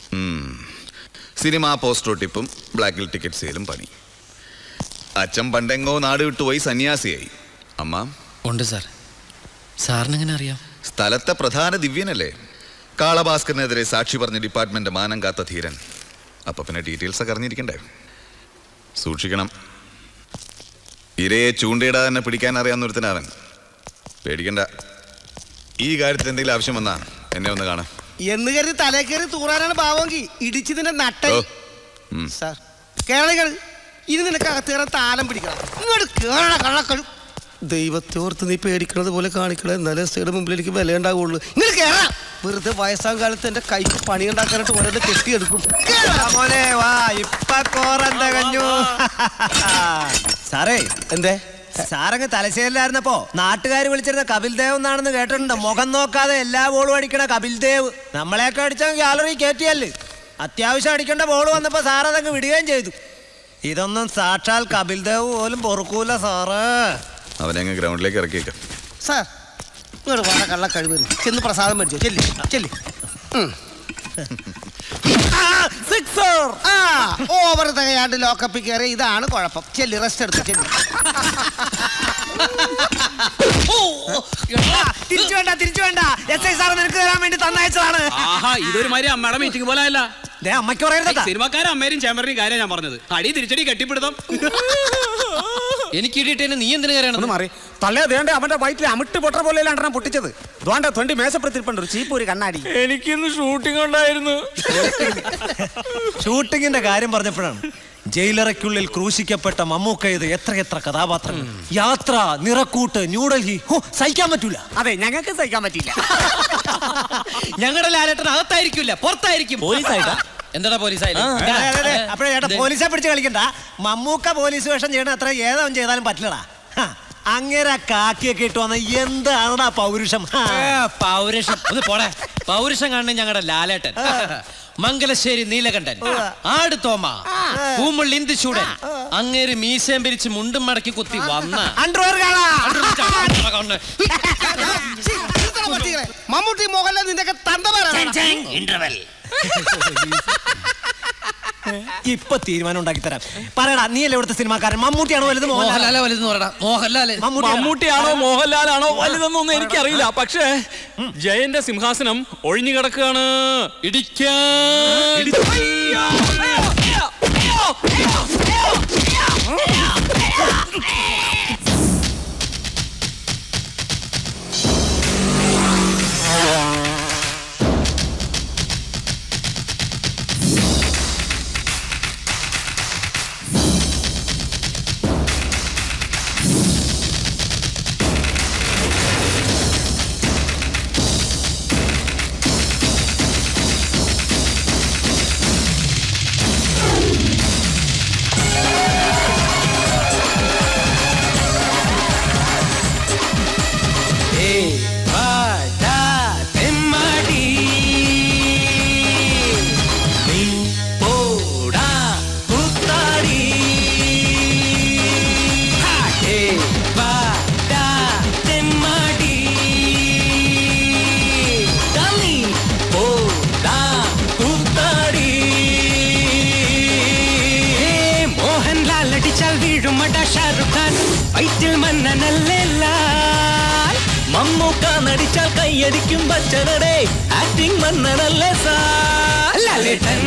cinema poster ടിപ്പും ബ്ലാക്കിൽ ടിക്കറ്റ് സെയിലും പണി. അച്ഛൻ പണ്ടെങ്ങോ നാട് വിട്ടുപോയി സന്യാസിയായി. അമ്മ ഉണ്ട് സാർ. സാറിനെങ്ങനെ അറിയാം? സ്ഥലത്തെ പ്രധാന ദിവ്യനല്ലേ, കാളഭാസ്കറിനെതിരെ സാക്ഷി പറഞ്ഞ ഡിപ്പാർട്ട്മെന്റ് മാനം കാത്ത ധീരൻ. അപ്പൊ പിന്നെ ഡീറ്റെയിൽസ് ഒക്കെ അറിഞ്ഞിരിക്കണ്ടേ? സൂക്ഷിക്കണം. ഇരയെ ചൂണ്ടയിടാതെ തന്നെ പിടിക്കാൻ അറിയാവുന്നൊരുത്തനാവൻ. പേടിക്കണ്ട. ഈ കാര്യത്തിൽ എന്തെങ്കിലും ആവശ്യം വന്നാ എന്നെ ഒന്ന് കാണാം എന്ന് കരുതി തലേ കയറി തൂറാനാണ് ഭാവമെങ്കിൽ ഇടിച്ചതിന്റെ നട്ട സാർ കേരള ഇനി നിനക്ക് അകത്ത് കയറാൻ താലം പിടിക്കണം. ഇങ്ങോട്ട് കേരള കള്ളക്കളു ദൈവത്തെ ഓർത്ത് നീ പേടിക്കണത് പോലെ കാണിക്കണം. എന്നാലേ എസ്ഐയുടെ മുമ്പിൽ എനിക്ക് വില ഉണ്ടാവുള്ളൂ. ഇങ്ങനെ കേറാം. വെറുതെ വയസ്സാം കാലത്ത് എന്റെ കൈക്ക് പണി ഉണ്ടാക്കാനായിട്ട് ഓരോ കെട്ടിയെടുക്കും. സാറേ എന്തേ സാറങ്ങ് തലശ്ശേരിലായിരുന്നപ്പോ നാട്ടുകാർ വിളിച്ചിരുന്ന കപിൽ ദേവ് എന്നാണെന്ന് കേട്ടിട്ടുണ്ട്. മുഖം നോക്കാതെ എല്ലാ ബോളും അടിക്കണ കപിൽ ദേവ്. നമ്മളെയൊക്കെ അടിച്ചാൽ ഗാലറി കയറ്റിയല്ലേ. അത്യാവശ്യം അടിക്കേണ്ട ബോൾ വന്നപ്പോ സാറതങ്ങ് വിടുകയും ചെയ്തു. ഇതൊന്നും സാക്ഷാൽ കപിൽ ദേവ് പോലും പൊറുക്കൂല സാറ്. അവനെ അങ്ങ് ഗ്രൗണ്ടിലേക്ക് ഇറക്കിയേക്കാം. സാർ ഇങ്ങോട്ട് വേണ്ട കള്ള കഴിവ് ചെന്ന് പ്രസാദം മേടിച്ചോ. ചെല്ലി ചെല്ലി ഓവർ തികയാണ്ട് ലോക്കപ്പിൽ കയറി. ഇതാണ് കുഴപ്പം. ചെല്ലി റെസ്റ്റ് എടുത്ത് ചെല്ലി. തിരിച്ചു വേണ്ട തിരിച്ചു വേണ്ട. എസ് ഐ സാർ നിനക്ക് തരാൻ വേണ്ടി തന്നയച്ചതാണ്. ഇതൊരു മാതിരി അമ്മയുടെ മീറ്റിംഗ് പോലെ അല്ല. അമ്മയ്ക്ക് പറയരുത്. സിനിമക്കാരും അമ്മേരും ചേമ്പറിനും കാര്യം ഞാൻ പറഞ്ഞത്. അടി തിരിച്ചടി കെട്ടിപ്പിടുത്തം. എനിക്ക് ഇടിയിട്ടേനെ നീ എന്തിനു കയറണം? മാറി തള്ളേ വേണ്ട. അവന്റെ വയറ്റിൽ അമിട്ട് പൊട്ട പോലെ രണ്ടെണ്ണം പൊട്ടിച്ചത്. വേണ്ട തൊണ്ടി മേശപ്പെടുത്തിരിപ്പുണ്ട് ഒരു ചീപ്പ് ഒരു കണ്ണാടി. എനിക്കിന്ന് ഷൂട്ടിംഗ് ഉണ്ടായിരുന്നു. ഷൂട്ടിങ്ങിന്റെ കാര്യം പറഞ്ഞപ്പോഴാണ് ജയിലറയ്ക്കുള്ളിൽ ക്രൂശിക്കപ്പെട്ട മമ്മൂക്കയത് എത്രയെത്ര കഥാപാത്രങ്ങൾ. യാത്ര, നിറക്കൂട്ട്, ന്യൂഡൽഹി. സഹിക്കാൻ പറ്റൂല. അതെ ഞങ്ങൾക്ക് സഹിക്കാൻ പറ്റില്ല. ഞങ്ങളുടെ ലാലേട്ടൻ അകത്തായിരിക്കില്ല, പുറത്തായിരിക്കും. പോലീസായിട്ടാ? എന്താ പോലീസായാലും അപ്പഴേ ചേട്ടാ പോലീസെ പിടിച്ച് കളിക്കണ്ട. മമ്മൂക്ക പോലീസ് വേഷം ചെയ്യണ അത്ര ഏതാവും ചെയ്താലും പറ്റില്ലടാ. അങ്ങനെ കാക്കിയൊക്കെ ഇട്ട് വന്ന എന്താണടാ പൗരുഷം? പൗരുഷം ഒന്ന് പോടെ. പൗരുഷം കാണുന്ന ഞങ്ങളുടെ ലാലേട്ടൻ, മംഗലശ്ശേരി നീലകണ്ഠൻ, ആട് തോമ, പൂമുള്ളി ഇന്ദുചൂടൻ, അങ്ങേര് മീശയും പിരിച്ച് മുണ്ടും മടക്കി കുത്തി വന്ന മമ്മൂട്ടി മോഹൻലാൽ നിന്റെ ഇന്റർവെൽ. ഇപ്പൊ തീരുമാനം ഉണ്ടാക്കി തരാം. പറയടാ നീയല്ലേ ഇവിടുത്തെ സിനിമാക്കാരൻ? മമ്മൂട്ടിയാണോ വലുത് മോഹൻലാലോ വലുതെന്ന് പറയടാ. മോഹൻലാൽ മമ്മൂട്ടിയാണോ മോഹൻലാലാണോ വലുതെന്നൊന്നും എനിക്കറിയില്ല. പക്ഷേ ജയന്റെ സിംഹാസനം ഒഴിഞ്ഞു കിടക്കുകയാണ്. ഇടിക്കാൻ മമ്മൂക്ക നടിച്ചാൽ കൈയടിക്കും ബച്ചനടെ ആക്ടിംഗ് മന്നനല്ലേ സാർ ലാലേട്ടൻ.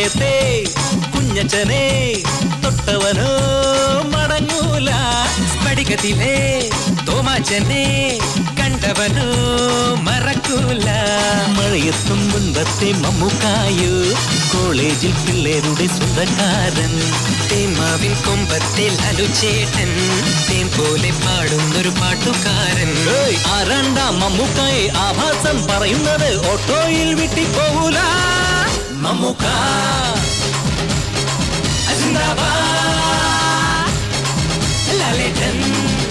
കുഞ്ഞച്ചനെ തൊട്ടവനോ മടങ്ങൂല. സ്ഫടികത്തിലെ തോമാച്ചനെ കണ്ടവനോ മറക്കൂല. മഴയെത്തും മുൻപത്തെ മമ്മുക്കായോ കോളേജിൽ പിള്ളേരുടെ സ്വന്തക്കാരൻ. തേമാവിൻ കൊമ്പത്തെ ലാലുചേട്ടൻ തേൻ പോലെ പാടുന്നൊരു പാട്ടുകാരൻ. ആരാണ്ടാം മമ്മൂക്കായെ ആഭാസം പറയുന്നത് ഓട്ടോയിൽ വിട്ടിപ്പോകൂല. മമ്മൂക്ക ലാലേട്ടൻ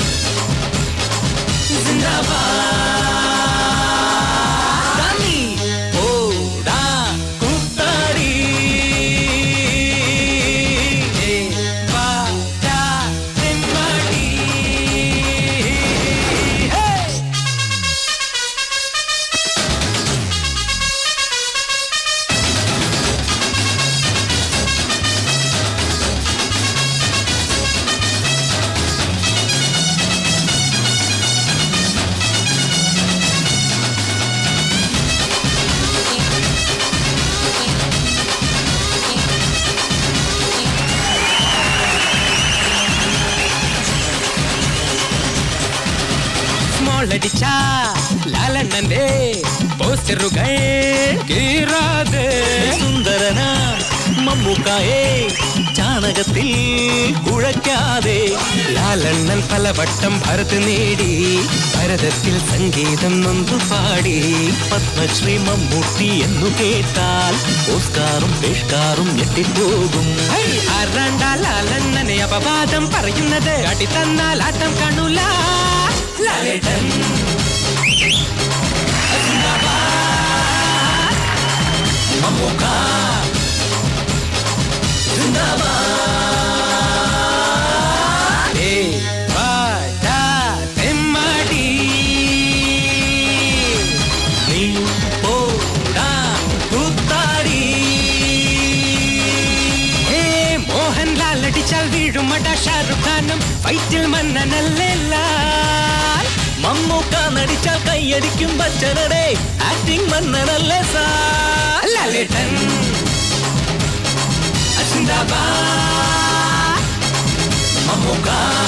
ടിച്ച ലാലണ്ണന്റെ പോസ്റ്ററുകൾ കീറാതെ സുന്ദരന മമ്മൂക്കായെ ചാണകത്തിൽ കുഴയ്ക്കാതെ. ലാലണ്ണൻ പലവട്ടം ഭരത് നേടി ഭരതത്തിൽ സംഗീതം നൊന്തു പാടി. പത്മശ്രീ മമ്മൂട്ടി എന്നു കേട്ടാൽ ഓസ്കാറും പേഷ്കാറും ഞെട്ടിപ്പോകും. ആരാണ്ടാ ലാലണ്ണനെ അപവാദം പറയുന്നത് അടി തന്നാൽ ആട്ടം കാണൂല. ലാലേട്ടൻ മമ്മൂക്ക തെമ്മാടി നീ പോടാ കൂത്താടി. മോഹൻലാൽ അടിച്ചാൽ വീഴുമട ഷാറുഖ് ഖാനും ഫൈറ്റിൽ മന്നനല്ല. മമ്മൂക്ക നടിച്ചാൽ കൈയടിക്കും ബച്ചനടെ ആക്ടിംഗ് മന്നനല്ലേ സാർ. ലാലേട്ടൻ മമ്മൂക്ക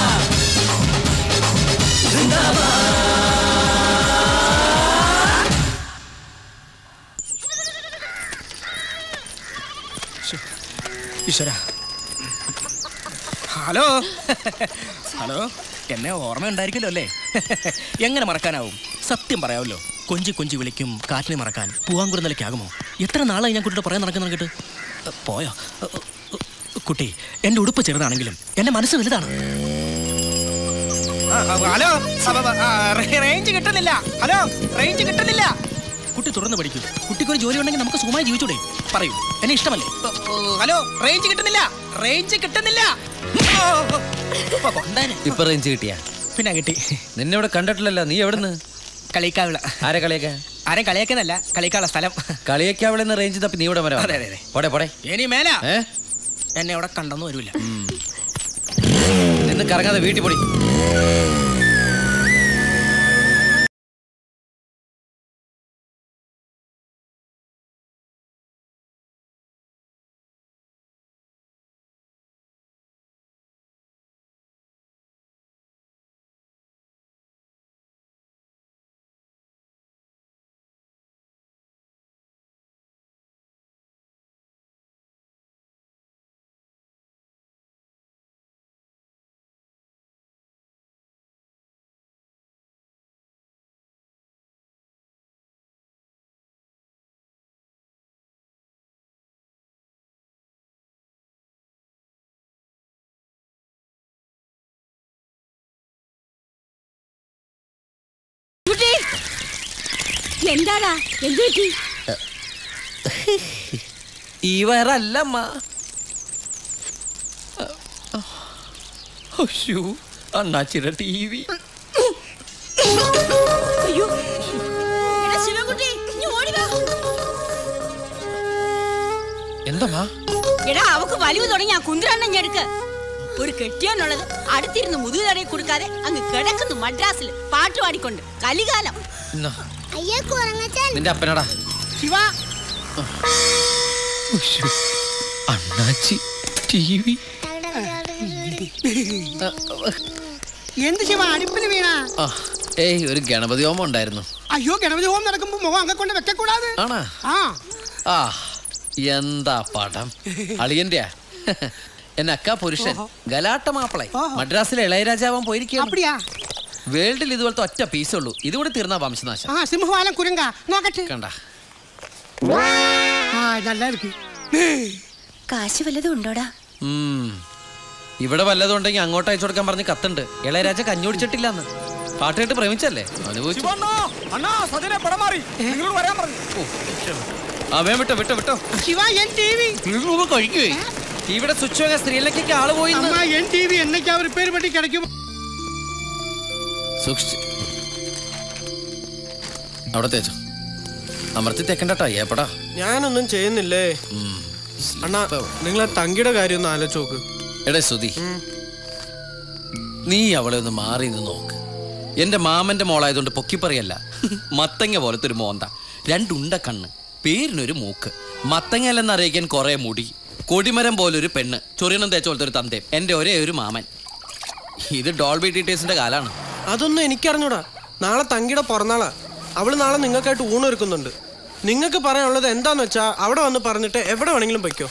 ഈശ്വര. ഹലോ ഹലോ, എന്നെ ഓർമ്മ ഉണ്ടായിരിക്കുമല്ലോ അല്ലേ? എങ്ങനെ മറക്കാനാവും? സത്യം പറയാമല്ലോ, കൊഞ്ചി കൊഞ്ചി വിളിക്കും കാറ്റിനെ മറക്കാൻ പൂവാങ്കുറുന്നലയ്ക്കാകുമോ? എത്ര നാളായി ഞാൻ കുട്ടിയുടെ പറയാൻ നടക്കുന്ന കേട്ട്. പോയോ കുട്ടി? എൻ്റെ ഉടുപ്പ് ചെറുതാണെങ്കിലും എൻ്റെ മനസ്സ് വലുതാണ്. ഹലോ, റേഞ്ച് കിട്ടുന്നില്ല. ഹലോ, റേഞ്ച് കിട്ടുന്നില്ല. കുട്ടി തുറന്ന് പഠിക്കൂ. കുട്ടിക്കൊരു ജോലി ഉണ്ടെങ്കിൽ നമുക്ക് സുഖമായി ജീവിച്ചൂടെ? പറയൂ, എന്നെ ഇഷ്ടമല്ലേ? ഹലോ, റേഞ്ച് കിട്ടുന്നില്ല. റേഞ്ച് കിട്ടുന്നില്ല. ഇപ്പൊ റേഞ്ച് കിട്ടിയാ? പിന്നെ കിട്ടി. നിന്നെ ഇവിടെ കണ്ടിട്ടില്ലല്ലോ. നീ എവിടുന്ന്? കളിക്കാവിള. ആരെ കളിയാക്കാ? ആരും കളിയാക്കുന്നല്ല, കളിക്കാനുള്ള സ്ഥലം. കളിയാക്കാവിളെന്ന് റേഞ്ച് തപ്പി നീ ഇവിടെ വരാം. പോടെ പോടെ. ഇനി മേല എന്നെ ഇവിടെ കണ്ടെന്ന് വരൂല. നിന്ന് കറങ്ങാതെ വീട്ടിൽ പൊടി. എന്താടാ, എന്ത് പറ്റി? ഇവരല്ലമ്മ. അണ്ണാച്ചിര ടി വി. അയ്യോ, എടാ ശിവൻകുട്ടി, നീ ഓടി വാ. എന്താ? എടാ, അവക്ക് വലിവ് തുടങ്ങി. ആ കുന്തിരണ്ണ ഞെടുക്ക്. ഒരു കെട്ടിയാനുള്ളത് അടുത്തിരുന്ന് മുതുകു തടയി കൊടുക്കാതെ അങ്ങ് കിടക്കുന്നു മദ്രാസിൽ പാട്ട് പാടിക്കൊണ്ട്. കലികാലം. നിന്റെ അപ്പനടാ ശിവ. അണ്ണാച്ചി ടി വി. എന്ത് ശിവ അടുപ്പിന് വീണ? ഏയ് ഒരു ഗണപതി ഹോമം ഉണ്ടായിരുന്നു. അയ്യോ ഗണപതി ഹോമം നടക്കുമ്പോ മുഖം അങ്ങ കൊണ്ട് വെക്കக்கூടാതെ. ആണാ? ആ ആ എന്താ പടം അളിയന്റെ എന്നെ അക്ക പുരുഷൻ ഗലാട്ട മാപ്പിളെ മദ്രാസിലെ ഇളയരാജാവാൻ പോയിരിക്കുകയാണ്. വേൾഡിൽ ഇതുപോലത്തെ ഒറ്റ പീസേ ഉള്ളൂ. ഇതുകൂടി തീർന്ന വംശനാശം. ആ സിംഹവാലം കുരങ്ക നോക്കട്ടെ. കണ്ട കാശ് വല്ലതും ഉണ്ടോടാ? ഇവിടെ വല്ലതും ഉണ്ടെങ്കിൽ അങ്ങോട്ട് അയച്ചു കൊടുക്കാൻ പറഞ്ഞ് കത്തുണ്ട്. ഇളയരാജ കഞ്ഞി കുടിച്ചിട്ടില്ലെന്ന് പാട്ട് കേട്ട് പ്രേമിച്ചല്ലേ അനുഭവിച്ചു. ആ വേം വിട്ടോ വിട്ടോ വിട്ടോ കഴിക്കുവേ. ടിവിയുടെ സ്വിച്ച് വാങ്ങാൻ സ്ത്രീയിലേക്കൊക്കെ ആള് പോയി. സൂക്ഷിച്ച് അവിടെ തേച്ചോ. അമർത്തി തേക്കണ്ടട്ടാ ഏപ്പടാ. ഞാനൊന്നും ചെയ്യുന്നില്ലേ അണ്ണാ. നിങ്ങളെ തങ്കിയുടെ കാര്യം ഒന്ന് ആലോചിച്ച് നോക്ക്. എടേ സുധി, നീ അവളെ ഒന്ന് മാറി നിന്ന് നോക്ക്. എന്റെ മാമന്റെ മോളായതുകൊണ്ട് പൊക്കിപ്പറയല്ല, മത്തങ്ങ പോലത്തെ ഒരു മോന്ത, രണ്ടുണ്ട കണ്ണ്, പേരിനൊരു മൂക്ക്, മത്തങ്ങല്ലെന്ന് അറിയിക്കാൻ കുറെ മുടി, കൊടിമരം പോലൊരു പെണ്ണ്, ചൊറിയണം തേച്ച പോലത്തെ ഒരു തന്തയും, എന്റെ ഒരേ ഒരു മാമൻ. ഇത് ഡോൾബി ഡീറ്റെയിൽസിന്റെ കാലാണ്. അതൊന്നും എനിക്കറിഞ്ഞൂടാ. നാളെ തങ്കിയുടെ പിറന്നാളാ. അവള് നാളെ നിങ്ങൾക്കായിട്ട് ഊണൊരുക്കുന്നുണ്ട്. നിങ്ങൾക്ക് പറയാനുള്ളത് എന്താന്ന് വെച്ചാ അവിടെ വന്ന് പറഞ്ഞിട്ട് എവിടെ വേണമെങ്കിലും പൊയ്ക്കോ.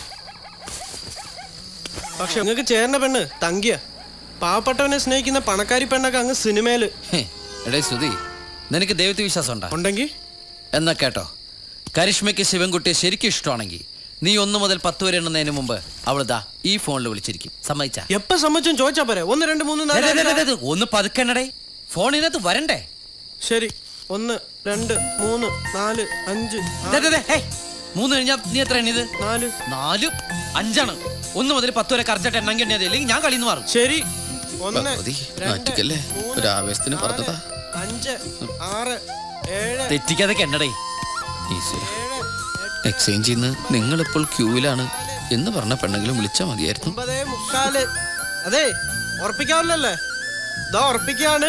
പക്ഷെ നിങ്ങൾക്ക് ചേർന്ന പെണ്ണ് തങ്കിയ. പാവപ്പെട്ടവനെ സ്നേഹിക്കുന്ന പണക്കാരി പെണ്ണൊക്കെ അങ്ങ് സിനിമയില്. എടേ സുധി, നിനക്ക് ദൈവത്തെ വിശ്വാസം ഉണ്ടോ? ഉണ്ടെങ്കിൽ എന്നാ കേട്ടോ, കരിഷ്മയ്ക്ക് ശിവൻകുട്ടിയെ ശരിക്കും ഇഷ്ടമാണെങ്കിൽ നീ ഒന്ന് മുതൽ പത്ത് വരെ എണ്ണുന്നതിന് മുമ്പ് അവളിതാ ഈ ഫോണിൽ വിളിച്ചിരിക്കും. സമ്മതിച്ച? എപ്പ സമ്മതിച്ചും ചോദിച്ചാ പോരെ. ഒന്ന് രണ്ട് മൂന്ന് നാല്. ഒന്ന് പതുക്കണ്ടേ, ഫോണിനകത്ത് വരണ്ടേ. ശരി, ഒന്ന് രണ്ട് മൂന്ന് നാല് അഞ്ച്. മൂന്ന് കഴിഞ്ഞാ നീ എത്ര എണ്ണിയത്? നാല്. നാല് അഞ്ചാണ്. ഒന്ന് മുതൽ പത്ത് വരെ കറക്റ്റായിട്ട് എണ്ണം എണ്ണിയാൽ അല്ലെങ്കിൽ ഞാൻ കളിന്ന് മാറും. ശരി, ഒരു ആവേശത്തിന് പറഞ്ഞതാ. അഞ്ച് ആറ് ഏഴ്. തെറ്റിക്കാതെ എണ്ണടേ. എക്സ്ചേഞ്ച് ചെയ്യുന്ന നിങ്ങളിപ്പോൾ ക്യൂവിലാണ് എന്ന് പറഞ്ഞ പെണ്ണെങ്കിലും വിളിച്ചാൽ മതിയായിരുന്നു. ഒമ്പതേ മുക്കാല്. അതെ ഉറപ്പിക്കാവില്ലല്ലേ? ഇതാ ഉറപ്പിക്കാണ്.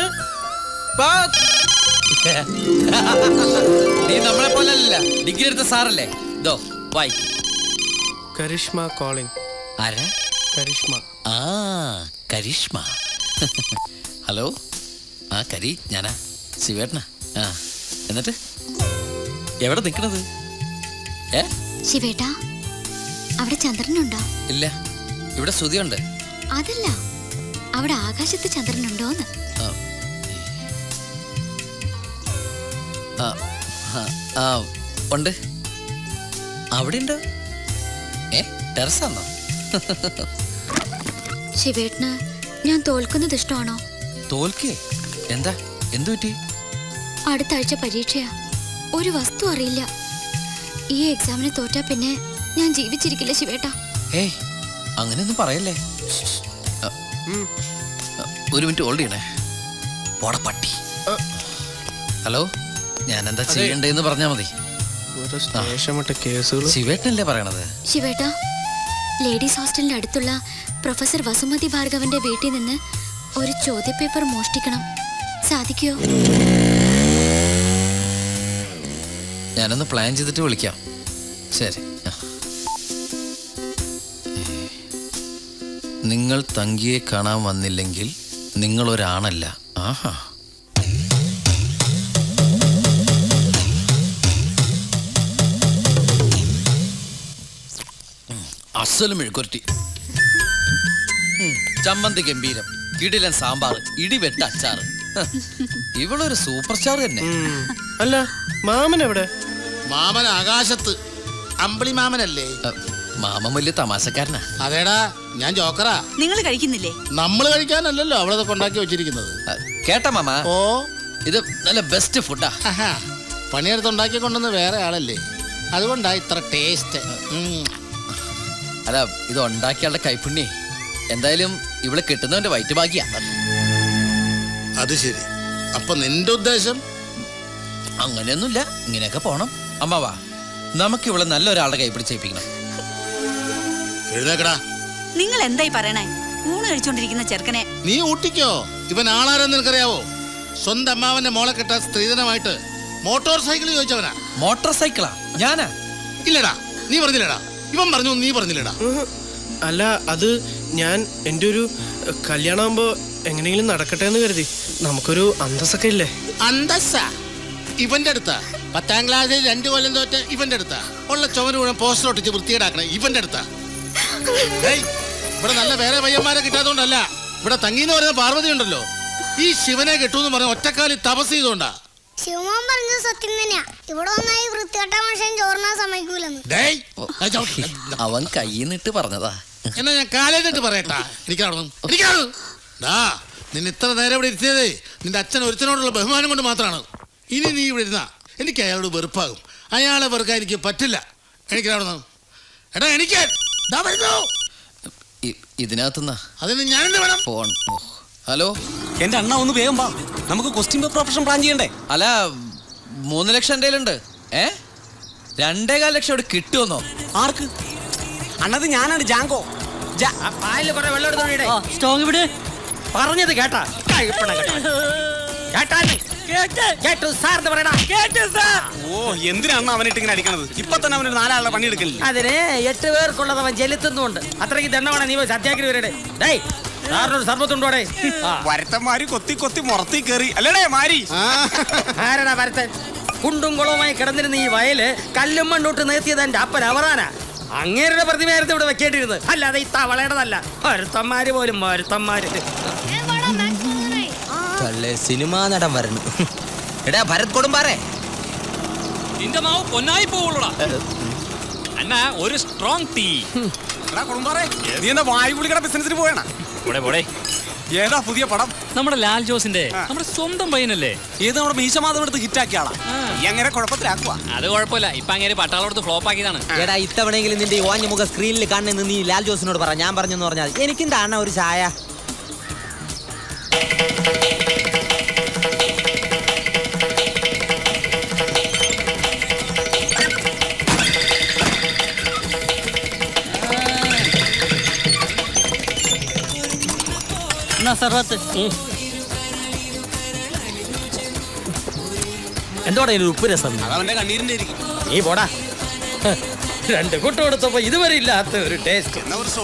നീ നമ്മളെ പോലല്ല, ഡിഗ്രി എടുത്ത സാറല്ലേ. ദോ വായി. കരിഷ്മ കോളിംഗ്. ആരാ? കരിഷ്മ. ആ കരിഷ്മ. ഹലോ. ആ കരി, ഞാനാ ശിവേട്ടനാ. ആ എന്നിട്ട് എവിടെ നിക്കണത്? ഏ ശിവേട്ടാ, അവിടെ ചന്ദ്രനുണ്ടോ? ഇല്ല, ഇവിടെ ശ്രുതിയുണ്ട്. അതല്ല, അവിടെ ആകാശത്ത് ചന്ദ്രനുണ്ടോന്ന്. ആ ഉണ്ട്. അവിടെ ഉണ്ട്. ഏ ടെറസാന്നോ? ശിവേട്ടന് ഞാൻ തോൽക്കുന്നത് ഇഷ്ടമാണോ? തോൽക്കേ? എന്താ എന്തു പറ്റി? അടുത്ത ആഴ്ച പരീക്ഷയാ. ഒരു വസ്തു അറിയില്ല. ഈ എക്സാമിന് തോറ്റാ പിന്നെ ഞാൻ ജീവിച്ചിരിക്കില്ല ശിവേട്ടാ. ഏയ് അങ്ങനെയൊന്നും പറയല്ലേ. ഒരു മിനിറ്റ് ഹോൾഡ് ചെയ്യണേ. പോട പട്ടി. ഹലോ, ഞാൻ എന്താ ചെയ്യണ്ടേന്ന് പറഞ്ഞാ മതി. ശിവേട്ടനല്ലേ പറയണത്? ശിവേട്ടാ, ലേഡീസ് ഹോസ്റ്റലിന്റെ അടുത്തുള്ള പ്രൊഫസർ വസുമതി ഭാർഗവന്റെ വീട്ടിൽ നിന്ന് ഒരു ചോദ്യപേപ്പർ മോഷ്ടിക്കണം. സാധിക്കോ? ഞാനൊന്ന് പ്ലാൻ ചെയ്തിട്ട് വിളിക്കാം. ശരി. നിങ്ങൾ തങ്കിയെ കാണാൻ വന്നില്ലെങ്കിൽ നിങ്ങൾ ഒരാണല്ല. ആഹാ. അസലും മെഴുക്കുരട്ടി, ചമ്മന്തി ഗംഭീരം, കിടിലൻ സാമ്പാർ, ഇടിവെട്ട അച്ചാറ്. ഇവളൊരു സൂപ്പർ സ്റ്റാർ തന്നെ. അല്ല, മാമൻ എവിടെ? മാമൻ ആകാശത്ത്. അമ്പിളി മാമനല്ലേ? മാമൻ വലിയ തമാശക്കാരനാ. അതേടാ, ഞാൻ ജോക്കറാ. നിങ്ങൾ കഴിക്കുന്നില്ലേ? നമ്മൾ കഴിക്കാനല്ലല്ലോ അവളതൊക്കെ ഉണ്ടാക്കി വെച്ചിരിക്കുന്നത്. കേട്ടാ മാമ? ഓ, ഇത് നല്ല ബെസ്റ്റ് ഫുഡാ. പണിയെടുത്ത് ഉണ്ടാക്കി കൊണ്ടുവന്ന് വേറെ ആളല്ലേ, അതുകൊണ്ടാ ഇത്ര ടേസ്റ്റ്. അല്ല, ഇത് ഉണ്ടാക്കിയാളുടെ കൈപ്പുണ്യേ. എന്തായാലും ഇവിടെ കിട്ടുന്നവന്റെ വയറ്റ് ഭാഗ്യ. അത് ശരി. അപ്പൊ നിന്റെ ഉദ്ദേശം? അങ്ങനെയൊന്നുമില്ല, ഇങ്ങനെയൊക്കെ പോണം. അമ്മാവാ, നമുക്ക് ഇവിടെ നല്ലൊരാളുടെ കൈ പിടിച്ചേപ്പിക്കണം. എഴുന്നേക്കടാ. നിങ്ങൾ എന്തായി പറയണേ? ഊണ് കഴിച്ചോണ്ടിരിക്കുന്ന ചെറുക്കനെ നീ ഊട്ടിക്കോ. ഇവൻ ആളാരെന്ന് നിനക്കറിയാവോ? സ്വന്തം അമ്മാവന്റെ മോളെ കെട്ട സ്ത്രീധനമായിട്ട് മോട്ടോർ സൈക്കിൾ ചോദിച്ചവനാ. മോട്ടോർ സൈക്കിളാ? ഞാനാ? ഇല്ലടാ, നീ പറഞ്ഞില്ലടാ. ഇവൻ പറഞ്ഞു, നീ പറഞ്ഞില്ലടാ. അല്ല, അത് ഞാൻ എൻ്റെ ഒരു കല്യാണമാകുമ്പോ എങ്ങനെയെങ്കിലും നടക്കട്ടെ എന്ന് കരുതി. നമുക്കൊരു അന്തസ്സൊക്കെ ഇല്ലേ? അന്തസ്സ ഇവന്റെ അടുത്താ. പത്താം ക്ലാസ്സിൽ രണ്ടു കൊല്ലം തോറ്റ് ഇവന്റെ അടുത്താ. ഉള്ള ചുമര് മുഴുവൻ പോസ്റ്റർ ഒട്ടിച്ച് വൃത്തികേടാക്കണേ ഇവന്റെ അടുത്താ. ഇവിടെ നല്ല വേറെ പയ്യന്മാരെ കിട്ടാത്തതുകൊണ്ടല്ല, ഇവിടെ തങ്ങിന്ന് പറയുന്ന പാർവതി ഉണ്ടല്ലോ, ഈ ശിവനെ കിട്ടൂന്ന് പറഞ്ഞ ഒറ്റക്കാലി തപസ് ചെയ്തോണ്ടാ. ശിവമോൻ പറഞ്ഞത് സത്യം തന്നെയാ. ഇവിടെ ഒന്നായി വൃത്തികെട്ട മനുഷ്യൻ ചോറിനാൻ സമ്മതിക്കൂലെന്ന്. അവൻ കയ്യിന്നിട്ട് പറഞ്ഞതാ. എന്നാ ഞാൻ കാലേന്നിട്ട് പറയട്ടാ. എനിക്കാണോ നിന്നെ ഇത്ര നേരം ഇവിടെ ഇരുത്തിയതേ നിന്റെ അച്ഛൻ ഒരുത്തനോടുള്ള ബഹുമാനം കൊണ്ട് മാത്രമാണ്. ഇനി നീ ഇവിടെ ഇരുന്നാ എനിക്ക് അയാളോട് വെറുപ്പാകും. അയാളെ വെറുക്കാൻ എനിക്ക് പറ്റില്ല. എനിക്കാണോ എടാ എനിക്ക് ഇതിനകത്തുനിന്നാ അതിന് ഞാൻ വേണം ഫോൺ. ഹലോ എന്റെ അണ്ണ ഒന്ന് വേഗം വാ, നമുക്ക് ക്വസ്റ്റ്യൻ പേപ്പർ ഓപ്ഷൻ പ്ലാൻ ചെയ്യണ്ടേ? അല്ല മൂന്ന് ലക്ഷം എൻ്റെ കയ്യിലുണ്ട്. ഏ രണ്ടേകാൽ ലക്ഷം ഇവിടെ കിട്ടുമെന്നോ? ആർക്ക്? അണ്ണത് ഞാനാണ് ജാങ്കോ. സ്ട്രോങ് വിട്. പറഞ്ഞത് കേട്ടാ? ഓ എന്തിനാണ് അവനിട്ട് ഇങ്ങനെ അടിക്കണത്? ഇപ്പൊ തന്നെ അവനൊരു നാലാളുടെ പണി എടുക്കില്ല. അതിന് എട്ട് പേർക്കുള്ളത് അവൻ ചെലുത്തുന്നുണ്ട്. അത്രയ്ക്ക് ദണ്ണമാണ് നീ സത്യാഗ്രഹി വരട്ടെ. സർബത്തുണ്ടോടെ വരത്തന്മാര് കൊത്തി കൊത്തി മുറത്തി കയറി അല്ലേടേ മാരി. ആരടാ വരത്തൻ? കുണ്ടും കുളവുമായി കിടന്നിരുന്ന ഈ വയല് കല്ലും മണ്ണോട്ട് നിർത്തിയത് എന്റെ അപ്പൻ അവറാനാ. അങ്ങേരുടെ പ്രതിമയായിരുന്നു ഇവിടെ വെക്കേണ്ടിരുന്നത്, അല്ലാതെ ഈ തവളയുടേതല്ല. ഒരുത്തന്മാര് പോലും ഒരുത്തന്മാര്. സിനിമാ നടൻ വരണം. എടാ ഭരത് കൊടുമ്പാറേ, നിന്റെ മാവ് പൊന്നായി പോവുള്ളൂടാ. അണ്ണാ ഒരു സ്ട്രോങ് ടീ. നീ എന്താ വായുപുളിക്കട ബിസിനസിന് പോയണ? ഏതാ പുതിയ പടം? നമ്മുടെ ലാൽ ജോസിന്റെ, നമ്മുടെ സ്വന്തം പയ്യനല്ലേ. ഏത് നമ്മുടെ മീശമാധവൻ എടുത്ത് ഹിറ്റാക്കിയ ആളാ. എങ്ങനെ കുഴപ്പത്തിലാക്കുക? അത് കുഴപ്പമില്ല, ഇപ്പൊ അങ്ങനെ പട്ടാളോടത്ത് ഫ്ലോപ്പ് ആക്കിയതാണ്. എടാ ഇത്തവണയെങ്കിലും നിന്റെ ഓഞ്ഞ മുഖ സ്ക്രീനിൽ കാണുന്ന നീ ലാൽ ജോസിനോട് പറ, ഞാൻ പറഞ്ഞെന്ന് പറഞ്ഞാൽ എനിക്കും കാണാൻ ഒരു ചായ. എന്തോടാ ഉപ്പ് രസം? അവന്റെ കണ്ണീരിന്റെ ആയിരിക്കും. നീ പോടാ. രണ്ട് കൂട്ടം കൊടുത്തപ്പോ ഇതുവരെ ഇല്ലാത്ത ഒരു ടേസ്റ്റ്.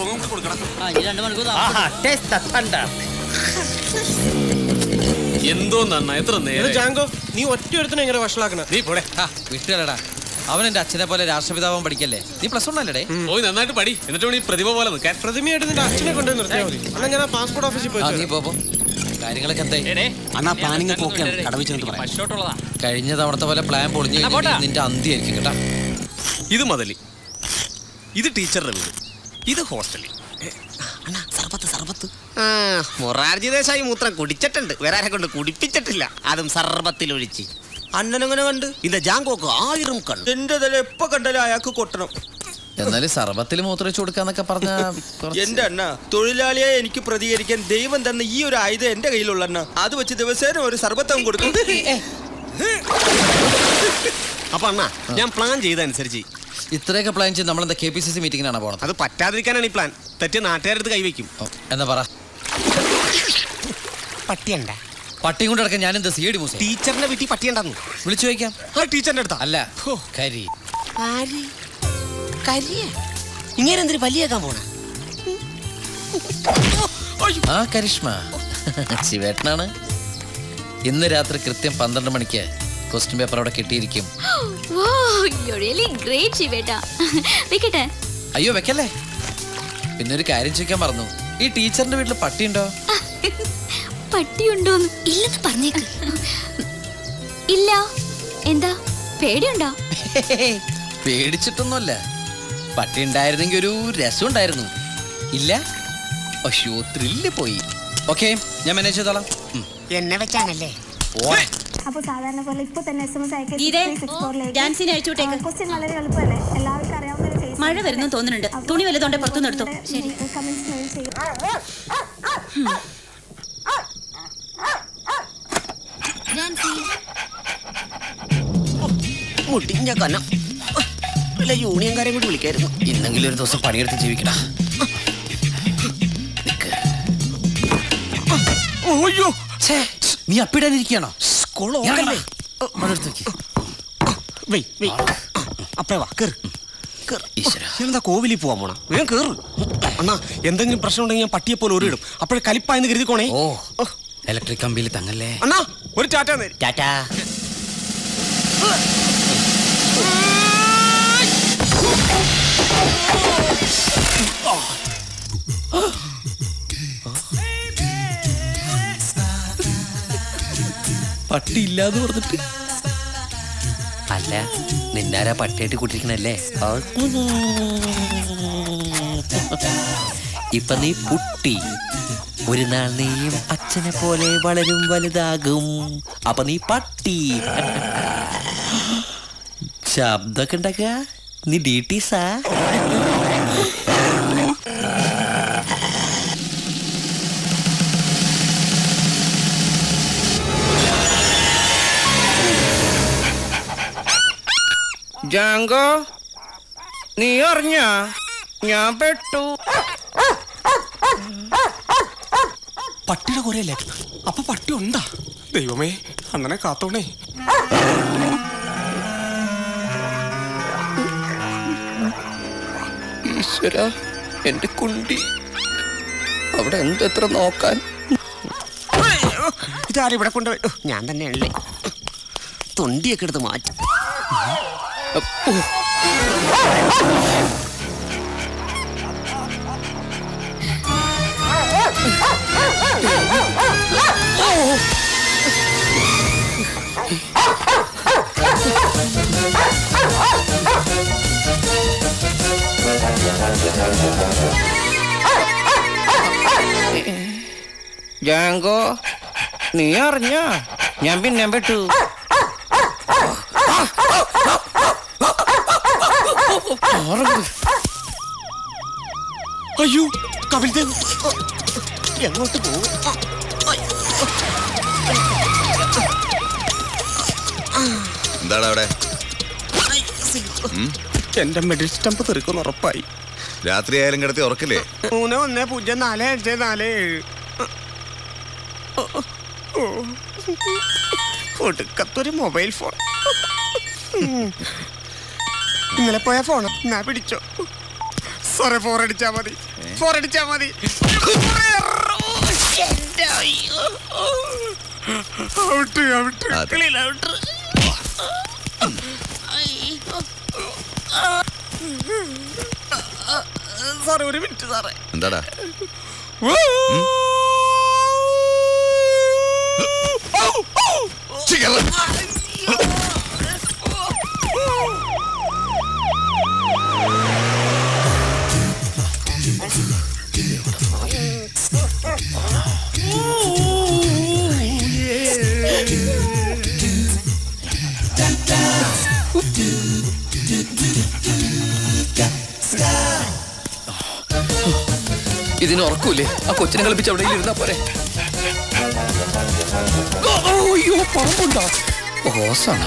എന്തോ നന്നാ എത്ര നേരം. ജാങ്കോ നീ ഒറ്റ ഒരുത്തനെ എങ്ങനെ വഷളാക്കണ? നീ പോടെ വിട്ടുകളടാ. അവൻ എന്റെ അച്ഛനെ പോലെ രാഷ്ട്രപിതാവും പഠിക്കല്ലേ. നീ പ്ലസ് വൺ അല്ലേ? പോയി നന്നായിട്ട് പഠി, എന്നിട്ട് വേണം ഈ പ്രതിഭ പോലെ നിൽക്കാൻ. പ്രതിമയായിട്ട് നിന്റെ അച്ഛനെ കൊണ്ടു നിർത്തിയാൽ മതി. അല്ല ഞാൻ പാസ്പോർട്ട് ഓഫീസിൽ പോയി. നീ പോ. കാര്യങ്ങളൊക്കെ എന്തായി? കഴിഞ്ഞ തവണത്തെ പോലെ പ്ലാൻ പൊളിഞ്ഞു നിന്റെ അന്തിയായിരിക്കും കേട്ടാ. ഇത് മുതലി, ഇത് ടീച്ചറുടെ വീട്, ഇത് ഹോസ്റ്റലിൽ. മൊറാർജി ദേശായി മൂത്രം കുടിച്ചിട്ടുണ്ട്, വേറെ കൊണ്ട് കുടിപ്പിച്ചിട്ടില്ല, അതും സർബത്തിൽ ഒഴിച്ച്. അണ്ണനങ്ങനെ കണ്ട് ഇന്റെ ജാങ്കോക്ക് ആയിരം കണ്ട്. എന്റെ തല എപ്പോ കണ്ടാലും അയാൾക്ക് കൊട്ടണം. എന്നാലും സർബത്തിൽ മൂത്രച്ചു കൊടുക്കാന്നൊക്കെ പറഞ്ഞ എന്റെ അണ്ണ തൊഴിലാളിയെ എനിക്ക് പ്രതികരിക്കാൻ ദൈവം തന്ന ഈ ഒരു ആയുധം എന്റെ കയ്യിലുള്ള അണ്ണ, അത് വെച്ച് ദിവസേന ഒരു സർബത്തം കൊടുക്കും. അപ്പൊ അണ്ണ ഞാൻ പ്ലാൻ ചെയ്തനുസരിച്ച് ഇത്രയൊക്കെ പ്ലാൻ ചെയ്ത് നമ്മളെന്താ കെ പി സി സി മീറ്റിംഗിനാണ് പോണത്? അത് പറ്റാതിരിക്കാനാണ് ഈ പ്ലാൻ. തെറ്റ് നാട്ടുകാരടുത്ത് കൈവയ്ക്കും. എന്നാ പറ. പട്ടിയണ്ട പട്ടിയും കൊണ്ട് കിടക്കാൻ ഞാൻ എന്താ സി ഡി മൂസ? ടീച്ചറിന്റെ വീട്ടിൽ പട്ടിയുണ്ടായിരുന്നു. വിളിച്ചു ചോദിക്കാം. ആ ടീച്ചറിന്റെ അടുത്താ. അല്ല കരി ഇങ്ങനെ എന്തിനു പല്ലിയേക്കാൻ പോണ? ആ കരിഷ്മ ശിവേട്ടനാണ്. ഇന്ന് രാത്രി കൃത്യം പന്ത്രണ്ട് മണിക്ക് ക്വസ്റ്റ്യൻ പേപ്പർ അവിടെ കിട്ടിയിരിക്കും. അയ്യോ വെക്കല്ലേ. പിന്നെ ഒരു കാര്യം ചോദിക്കാൻ മറന്നു, ഈ ടീച്ചറിന്റെ വീട്ടിൽ പട്ടിയുണ്ടോ? പട്ടിയുണ്ടോന്ന് ഇല്ലെന്ന് പറഞ്ഞേക്ക്. ഇല്ല. എന്താ പേടിയുണ്ടോ? പേടിച്ചിട്ടൊന്നുമല്ല, പട്ടി ഉണ്ടായിരുന്നെങ്കിൽ ഒരു രസം ഉണ്ടായിരുന്നു. ഇല്ല, അയ്യോ ത്രില്ല് പോയി. ഓക്കെ ഞാൻ മാനേജ് ചെയ്തോളാം. എന്നെ വെച്ചാണല്ലേ. അപ്പോൾ സാധാരണ പോലെ ഇപ്പോൾ തന്നെ എസ് എം എസ് അയച്ചു. മഴ വരുന്നു തോന്നുന്നുണ്ട്. തുണി വലുതോണ്ടെ പുറത്തുനിന്ന് എടുത്തോ. ശരി. മുട്ടിഞ്ഞ കനം അല്ല, യൂണിയൻകാരെ കൂടി വിളിക്കായിരുന്നു. ഇന്നെങ്കിലും ഒരു ദിവസം പണിയെടുത്ത് ജീവിക്കടാ. നീ അപ്പിടാനിരിക്കണോ? എന്താ കോവിലിൽ പോവാൻ പോണ? വേഗം കേറ്. അണ്ണാ എന്തെങ്കിലും പ്രശ്നം ഉണ്ടെങ്കിൽ ഞാൻ പട്ടിയെ പോലെ ഓടിയിടും. അപ്പോഴേ കലിപ്പായെന്ന് കരുതിക്കോണേ. ഓ ഇലക്ട്രിക് കമ്പിയിൽ തങ്ങല്ലേ. അണ്ണാ ഒരു ടാറ്റ. ടാറ്റാ. പട്ടി ഇല്ലാന്ന് പറഞ്ഞിട്ട് അല്ല നിന്നാരാ പട്ടിയായിട്ട് കൂട്ടിരിക്കണല്ലേ. ഇപ്പൊ നീ പുട്ടി, ഒരു നാൾ നീയും അച്ഛനെ പോലെ വളരും വലുതാകും. അപ്പൊ നീ പട്ടി. ശബ്ദമൊക്കെ ഉണ്ടാക്കുക നീ ഡീറ്റീസാ. ജാങ്കോ നീ അറിഞ്ഞ ഞാൻ പെട്ടു. പട്ടിയുടെ കുറയല്ലേ? അപ്പൊ പട്ടി ഉണ്ടാ? ദൈവമേ അങ്ങനെ കാത്തോണേ. ഈശ്വര എന്റെ കുണ്ടി അവിടെ എന്തെത്ര നോക്കാൻ. ഇതാരും ഇവിടെ കൊണ്ടുപോയി. ഞാൻ തന്നെയല്ലേ തൊണ്ടിയൊക്കെ എടുത്ത് മാറ്റി. ജാങ്കോ നീ അറിഞ്ഞ ഞാൻ പിന്നെ പെട്ടു. അയ്യോ കപിൽദേവ് എങ്ങോട്ട് പോകും? എന്താണ് അവിടെ? എന്റെ മെഡിൽ സ്റ്റംപ് തെറിക്കുന്ന ഉറപ്പായി. രാത്രി ആയാലും കിടത്തി ഉറക്കില്ലേ? മൂന്ന് ഒന്ന് പൂജ്യം നാല് അഞ്ച് നാല് ഏഴ്. ഒടുക്കത്തൊരു മൊബൈൽ ഫോൺ. ഇന്നലെ പോയ ഫോൺ എന്നാ പിടിച്ചോ. സോറി ഫോർ അടിച്ചാ മതി, ഫോർ അടിച്ചാ മതി. ഔട്ട് ഔട്ട് കളിയിൽ ഔട്ട്. സാറേ ഒരു മിനിറ്റ് സാറേ. എന്താടാ? ഇതിന് ഉറക്കൂലേ? ആ കൊച്ചിനെ കളിപ്പിച്ച് അവിടെ ഇരുന്നാ പോരെ. അയ്യോ പറമ്പുണ്ടോ? ഓസാണോ?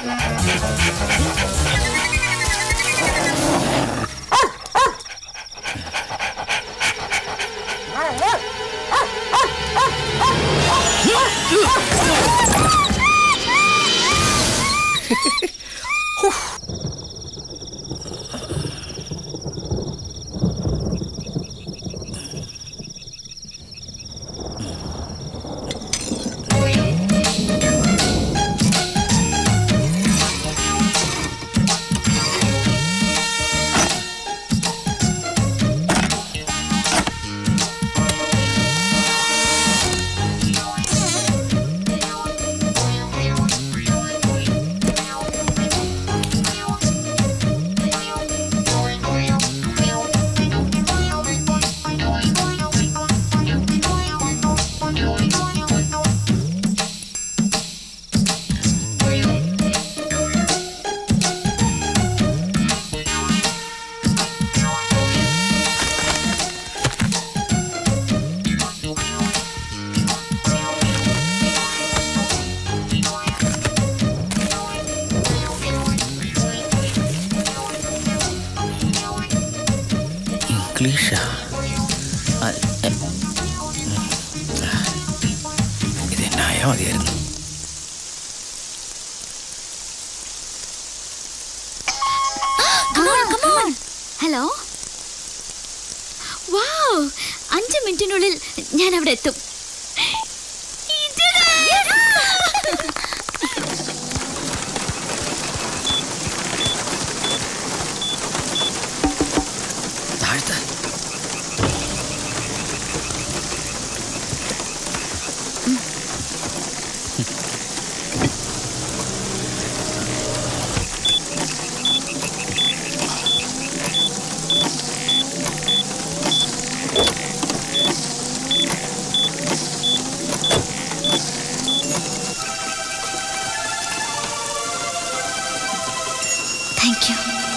ഇംഗ്ലീഷാ? ഇതെന്നായാ മതിയായിരുന്നു. Come on, come on. Hello? Wow. അഞ്ച് മിനിറ്റിനുള്ളിൽ ഞാൻ അവിടെ എത്തും. Thank you.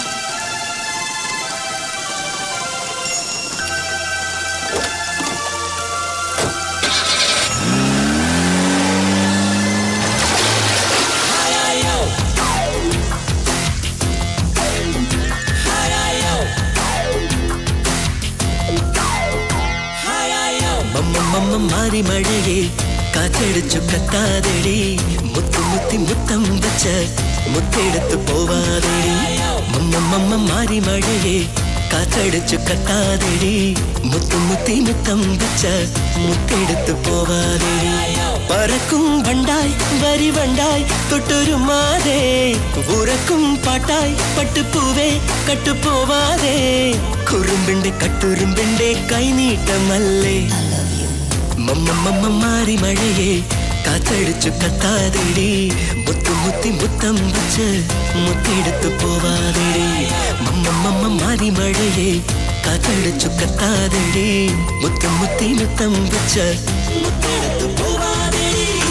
മാറി മഴയെ കാറ്റടിച്ചു കത്താതെടി മുത്തു മുത്തി മുത്തം വെച്ച മുത്തെടുത്തു പോവാതെടി മമ്മ മാറി മഴയെ കാറ്റടിച്ചു കത്താതെടി മുത്തു മുത്തി മുത്തം വെച്ച മുത്തെടുത്തു പോവാതെടി പറക്കും വണ്ടായി വരി വണ്ടായി തൊട്ടൊരു മാതേ ഉറക്കും പാട്ടായി പട്ടുപൂവേ കട്ടുപോവാതെ കുറുമ്പിന്റെ കട്ടുറുമ്പിന്റെ കൈനീട്ടമല്ലേ മമ്മ മാറി മഴയെ കാറ്റടിച്ചു കത്താതെടി മുത്തു മുത്തി മുത്തം വെച്ച് മുത്തെടുത്തു പോവാതെടി മമ്മ മാറി മഴയെ കാറ്റടിച്ചു കത്താതെടി മുത്തു മുത്തി മുത്തം വെച്ച് മുത്തെടുത്തു പോവാതെടി.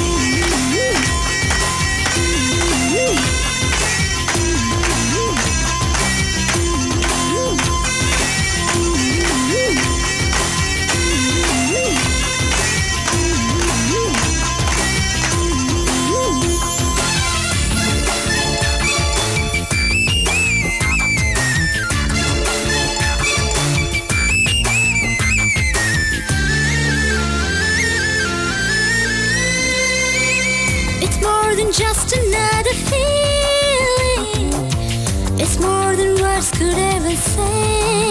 Just another feeling. It's more than words could ever say.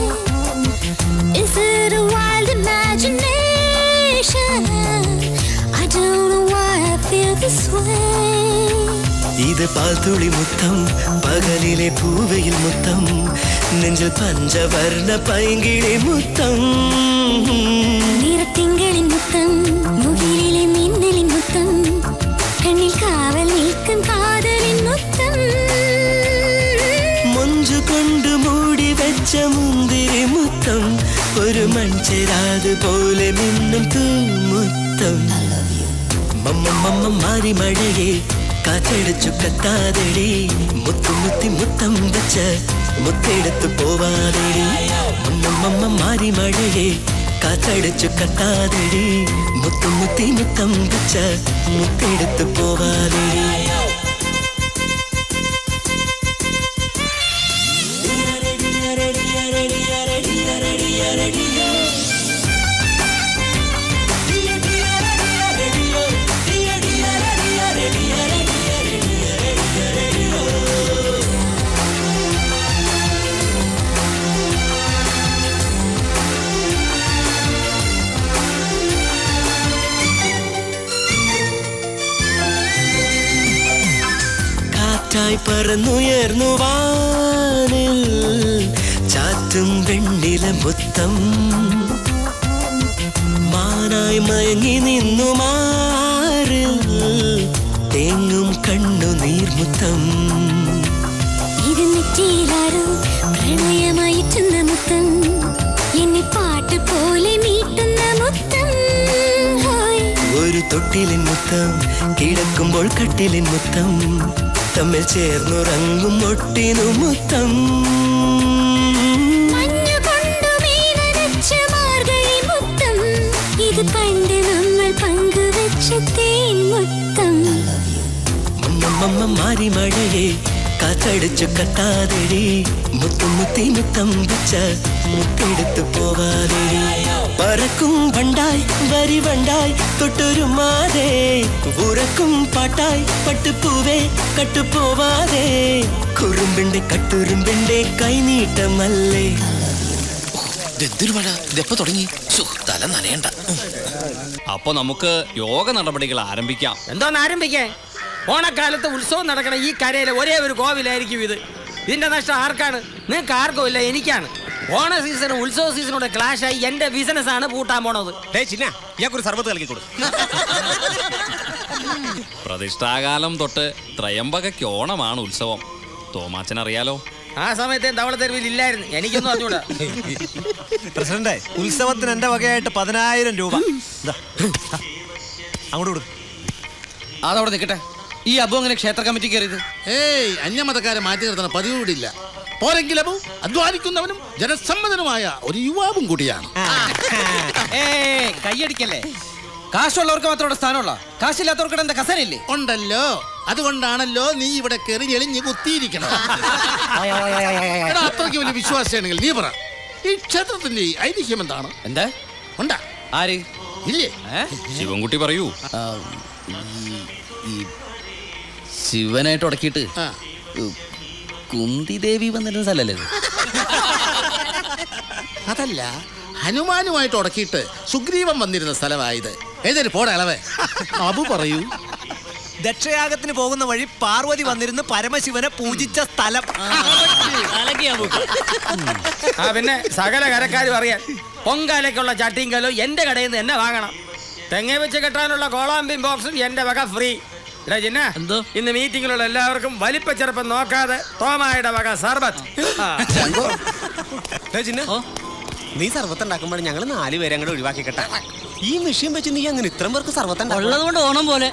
Is it a wild imagination? I don't know why I feel this way. ഇത് പാൽത്തുളി മുത്തം പകലിലെ പൂവയിൽ മുത്തം നെഞ്ചിൽ പഞ്ചവർണ്ണ പൈങ്കിളി മുത്തം നിറത്തിങ്കളിൻ മുത്തം മുകിലിലെ മിന്നലിൻ മുത്തം കണ്ണിൽ കാവൽ നിൽക്കും കാതലിൻ മുത്തം മൊഞ്ചു കൊണ്ട് മൂടി വെച്ച മുന്തിരി മുത്തം ഒരു മൺചെരാത് പോലെ മിന്നും തൂമുത്തം മമ്മ മമ്മ മാറി മഴയെ കാറ്റടിച്ചു കത്താതെടി മുത്തു മുത്തി മുത്തം വെച്ച മുത്തെടുത്തു പോവാതെടി മമ്മ മമ്മ മാറി മഴയെ കാറ്റടിച്ചു കത്താതെടി മുത്തു മുത്തി മുത്തം വെച്ച മുത്തെടുത്തു പോവാതെടി. കാറ്റായി പറന്നുയർന്നു വാനിൽ ചാറ്റും വെണ്ണില മുത്തം മാനായി മയങ്ങി നിന്നു മാറിൽ തേങ്ങും കണ്ണു നീർമുത്തം ഇത് നെറ്റിയിലാരോ പ്രണയമായിട്ടുന്ന മുത്തം എന്നെ പാട്ട് പോലെ മീട്ടുന്ന മുത്തം ഒരു തൊട്ടിലിൻ മുത്തം കിടക്കുമ്പോൾ കട്ടിലിൻ മുത്തം തമ്മിൽ ചേർന്നുറങ്ങും ഒട്ടിനു മുത്തം ഇത് പണ്ട് നമ്മൾ പങ്കുവെച്ച തേൻ മുത്തം മമ്മ മാറി മഴയെ കാറ്റടിച്ചു കത്താതെടി മുത്തു മുത്തി മുത്തം വെച്ച മുത്തെടുത്തു പോവാതെടി പറക്കും വണ്ടായി വരി വണ്ടായി തൊട്ടൊരു മാതേ ഉറക്കും പാട്ടായി പട്ടുപൂവേ കട്ടുപോവാതെ കുറുമ്പിന്റെ കട്ടുറുമ്പിന്റെ കൈനീട്ടമല്ലേ ഇതെന്തൊരു മഴ, ഇതെപ്പോ തുടങ്ങി? തല നനയണ്ട. അപ്പൊ നമുക്ക് യോഗ നടപടികൾ ആരംഭിക്കാം. എന്തോന്ന് ആരംഭിക്കേ? ഓണക്കാലത്ത് ഉത്സവം നടക്കണ ഈ കരയിലെ ഒരേ ഒരു കോവിലായിരിക്കും ഇത്. ഇതിന്റെ നഷ്ടം ആർക്കാണ്? നിങ്ങൾക്ക് ആർക്കും ഇല്ല, എനിക്കാണ്. ഓണ സീസണും ഉത്സവ സീസണോടെ ക്ലാഷ് ആയി എന്റെ ബിസിനസ് ആണ് പൂട്ടാൻ പോണത്. ഇയാൾക്കൊരു സർബത്ത് കളിക്കി കൊടുക്കും. പ്രതിഷ്ഠാകാലം തൊട്ട് ത്രയംബകയ്ക്ക് ഓണമാണ് ഉത്സവം. തോമാച്ചൻ അറിയാലോ. ആ സമയത്ത് ധവളത്തെരുവിൽ ഇല്ലായിരുന്നു, എനിക്കൊന്നും അറിഞ്ഞൂടാ. പ്രസിഡന്റ്, ഉത്സവത്തിന് എന്റെ വകയായിട്ട് പതിനായിരം രൂപ അങ്ങോട്ട് കൊടുക്കും. അതവിടെ നിൽക്കട്ടെ. ഈ അബു അങ്ങനെ ക്ഷേത്ര കമ്മിറ്റി കയറിയത്? ഏയ്, അന്യമതക്കാരെ മാറ്റി നിർത്തണ പതിവ് കൂടിയില്ല. പോരെങ്കിൽ അബു അധ്വാനിക്കുന്നവനും ജനസമ്മതനുമായ ഒരു യുവാവും കൂടിയാണ്. കൈയടിക്കല്ലേ? കാശുള്ളവർക്ക് മാത്രം സ്ഥാനമുള്ള, കാശില്ലാത്തവർക്ക് എന്താ കസേരയില്ലേ? ഉണ്ടല്ലോ, അതുകൊണ്ടാണല്ലോ നീ ഇവിടെ കയറി എളിഞ്ഞ് കുത്തിയിരിക്കണം. അത്രയ്ക്ക് വലിയ വിശ്വാസമാണെങ്കിൽ നീ പറ, ഈ ക്ഷേത്രത്തിന്റെ ഐതിഹ്യം എന്താണ്? എന്താ ഉണ്ടാ? ആര് ഇല്ലേ? ശിവൻകുട്ടി പറയൂ. ശിവനായിട്ട് ഉടക്കിയിട്ട് കുന്തി ദേവി വന്നിരുന്ന സ്ഥലല്ലേ? അതല്ല, ഹനുമാനുമായിട്ട് ഉടക്കിയിട്ട് സുഗ്രീവൻ വന്നിരുന്ന സ്ഥലമായത്. ഏതൊരു പോടെ അളവേ അബു പറയൂ. ദക്ഷയാഗത്തിന് പോകുന്ന വഴി പാർവതി വന്നിരുന്ന് പരമശിവനെ പൂജിച്ച സ്ഥലം. ആ പിന്നെ സകല കരക്കാരും അറിയാൻ പൊങ്കാലയ്ക്കുള്ള ചട്ടിങ്കലോ എന്റെ കടയിൽ നിന്ന് എന്നെ വാങ്ങണം. തെങ്ങ വെച്ച് കെട്ടാനുള്ള കോളാമ്പിൻ ബോക്സും എന്റെ വക ഫ്രീ. എന്തോ ഇന്ന് മീറ്റിങ്ങിലുള്ള എല്ലാവർക്കും വലിപ്പ ചെറുപ്പം നോക്കാതെ തോമായുടെ വക സർബത്ത്. നീ സർവത്ത് ഉണ്ടാക്കുമ്പോൾ ഞങ്ങൾ നാല് പേരെ അങ്ങോട്ട് ഒഴിവാക്കി കേട്ടാ. ഈ മെഷീൻ വെച്ച് നീ അങ്ങനെ ഇത്രയും പേർക്ക് സർവത്ത് ഉള്ളത് കൊണ്ട് ഓണം പോലെ.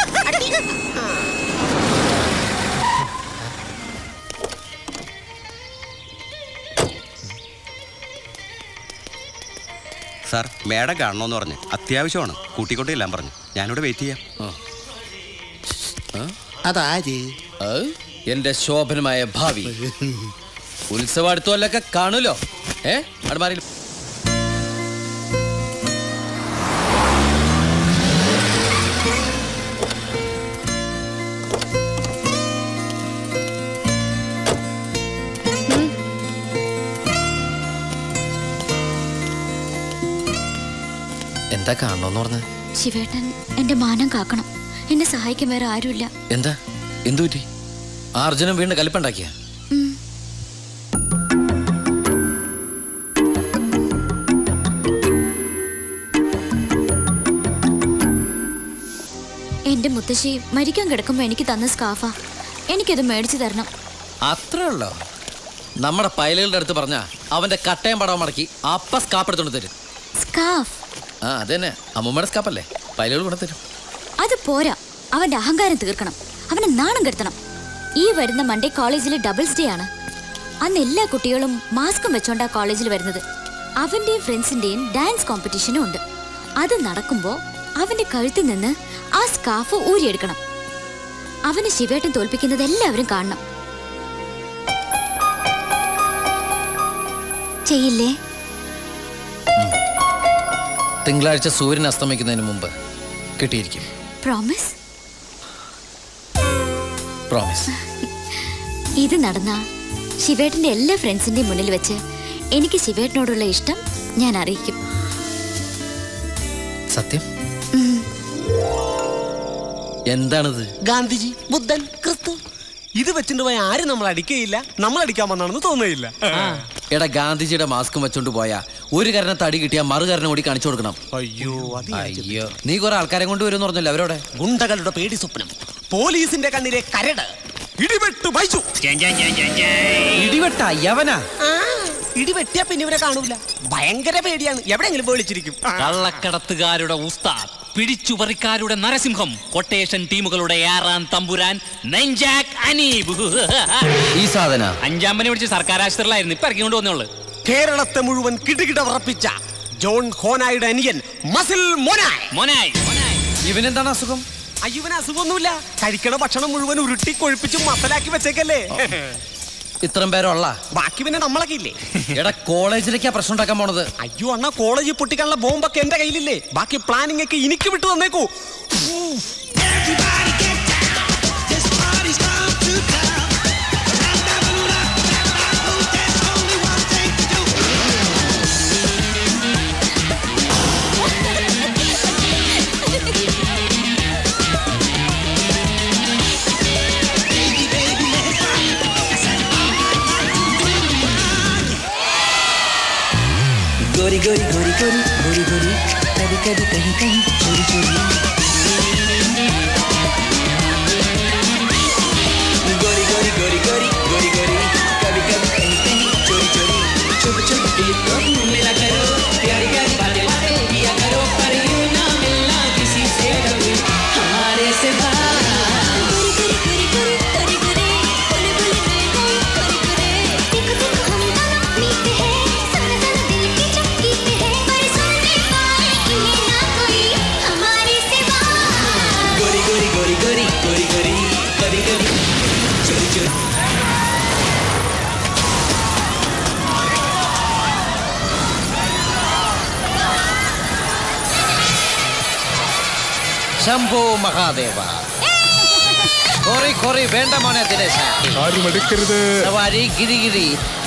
സാർ, മേഡം കാണണമെന്ന് പറഞ്ഞു. അത്യാവശ്യമാണ്, കൂട്ടിക്കൊണ്ടില്ലാൻ പറഞ്ഞു. ഞാനിവിടെ വെയിറ്റ് ചെയ്യാം. അതാര്? എന്റെ ശോഭനമായ ഭാവി. ഉത്സവം അടുത്തോലൊക്കെ കാണൂലോ. ഏ അടുമാറി എന്താ കാണണോന്ന് പറഞ്ഞ? ശിവേട്ടൻ എന്റെ മാനം കാക്കണം. എന്നെ സഹായിക്കാൻ വേറെ ആരുമില്ല. എന്താ എന്തു പറ്റി? ആ അർജുനൻ വീണ്ടും കലിപ്പുണ്ടാക്കിയ? എന്റെ മുത്തശ്ശി മരിക്കാൻ കിടക്കുമ്പോ എനിക്ക് തന്ന സ്കാഫാ. എനിക്കത് മേടിച്ചു തരണം. അത്രേ ഉള്ളോ? നമ്മുടെ പൈലുകളുടെ അടുത്ത് പറഞ്ഞ അവന്റെ കട്ടയം പടം മടക്കി അപ്പ സ്കാപ്പ് എടുത്തോണ്ട് തരും. സ്കാഫ്? ആ അതന്നെ, അമ്മൂമ്മയുടെ സ്കാപ്പല്ലേ, പൈലുകൾ കൊണ്ടു തരും. അത് പോരാ, അവന്റെ അഹങ്കാരം തീർക്കണം. അവനെ നാണം കെടുത്തണം. ഈ വരുന്ന മൺഡേ കോളേജിൽ ഡബിൾസ് ഡേ ആണ്. അന്ന് എല്ലാ കുട്ടികളും മാസ്കും വെച്ചോണ്ടാ കോളേജിൽ വരുന്നത്. അവന്റെയും ഫ്രണ്ട്സിന്റെയും ഡാൻസ് കോമ്പറ്റീഷനും ഉണ്ട്. അത് നടക്കുമ്പോ അവന്റെ കഴുത്തിൽ നിന്ന് ആ സ്കാഫ് ഊരിയെടുക്കണം. അവന് ശിവേട്ടൻ തോൽപ്പിക്കുന്നത് എല്ലാവരും കാണണം. ചെയ്യില്ലേ? തിങ്കളാഴ്ച സൂര്യൻ അസ്തമിക്കുന്നതിന് മുമ്പ് കിട്ടിയിരിക്കും. പ്രോമിസ്? പ്രോമിസ്. ഇത് നടന്ന ശിവേട്ടന്റെ എല്ലാ ഫ്രണ്ട്സിന്റെയും മുന്നിൽ വെച്ച് എനിക്ക് ശിവേട്ടനോടുള്ള ഇഷ്ടം ഞാൻ അറിയിക്കും. സത്യം? എന്താണിത്? ഗാന്ധിജി, ബുദ്ധൻ, ക്രിസ്തു. ഇത് വെച്ചിട്ട് പോയ ആരും നമ്മൾ അടിക്കുകയില്ല. നമ്മൾ അടിക്കാൻ വന്നാണെന്ന് തോന്നുകയില്ല. എടാ, ഗാന്ധിജിയുടെ മാസ്കും വെച്ചോണ്ട് പോയാ ഒരു കരണ തടി കിട്ടിയാ മറുകരണം കൂടി കാണിച്ചു കൊടുക്കണം. അയ്യോ അയ്യോ, നീ കുറെ ആൾക്കാരെ കൊണ്ട് വരുമെന്ന് പറഞ്ഞല്ലോ. അവരോടെ ഗുണ്ടകളുടെ പേടി സ്വപ്നം, പോലീസിന്റെ കണ്ണിലെ കരട്, ഇടിവെട്ട് ബൈജു. ഇടിവെട്ട യവനാ? ഇടിവെട്ടിയാ പിന്നെ ഇവരെ കാണൂല. ഭയങ്കര പേടിയാണ്. എവിടെയെങ്കിലും വിളിച്ചിരിക്കും. കള്ളക്കടത്തുകാരുടെ ഉസ്താദ്, പിടിച്ചുപറിക്കാരുടെ നരസിംഹം, കൊട്ടേഷൻ ടീമുകളുടെ ഏറാൻ തമ്പുരാൻ നെഞ്ചാക് അനീബ്. ഈ സാധന അഞ്ചാം പനി പിടിച്ച് സർക്കാർ ആശുപത്രിയിലായിരുന്നു. ഇപ്പൊ ഇറക്കി കൊണ്ട് വന്നോളൂ. കേരളത്തെ മുഴുവൻ കിടുകിട ഉറപ്പിച്ച ജോൺ ഹോനായുടെ അനിയൻ മസിൽ മോനായ്. മോനായ് ഇവനെന്താണ് അസുഖം? അയ്യവന് അസുഖമൊന്നുമില്ല. കഴിക്കണ ഭക്ഷണം മുഴുവൻ ഉരുട്ടി കൊഴുപ്പിച്ച് മസലാക്കി വെച്ചേക്കല്ലേ. ഇത്രയും പേരുള്ള ബാക്കി പിന്നെ നമ്മളൊക്കെ ഇല്ലേ. എടാ, കോളേജിലേക്കാ പ്രശ്നം ഉണ്ടാക്കാൻ പോണത്. അയ്യോ അണ്ണാ, കോളേജിൽ പൊട്ടിക്കാനുള്ള ബോംബൊക്കെ എന്റെ കയ്യിലില്ലേ. ബാക്കി പ്ലാനിങ് ഒക്കെ എനിക്ക് വിട്ടു തന്നേക്കൂ. कभी कहीं कहीं चोरी चोरी गोरी गोरी गोरी गोरी गोरी गोरी कभी कभी कहीं कहीं चोरी चोरी चुप चुप दिल को मिला करो प्यारी प्यारी बातें बातें किया करो पर यूं ना मिलना किसी से कभी हमारे सिवा ശംഭോ മഹാദേവ കോറി കോറി വേണ്ട മോനെ ദിനേശ ആരും എടുക്കരുത് സവാരി ഗിരിഗിരി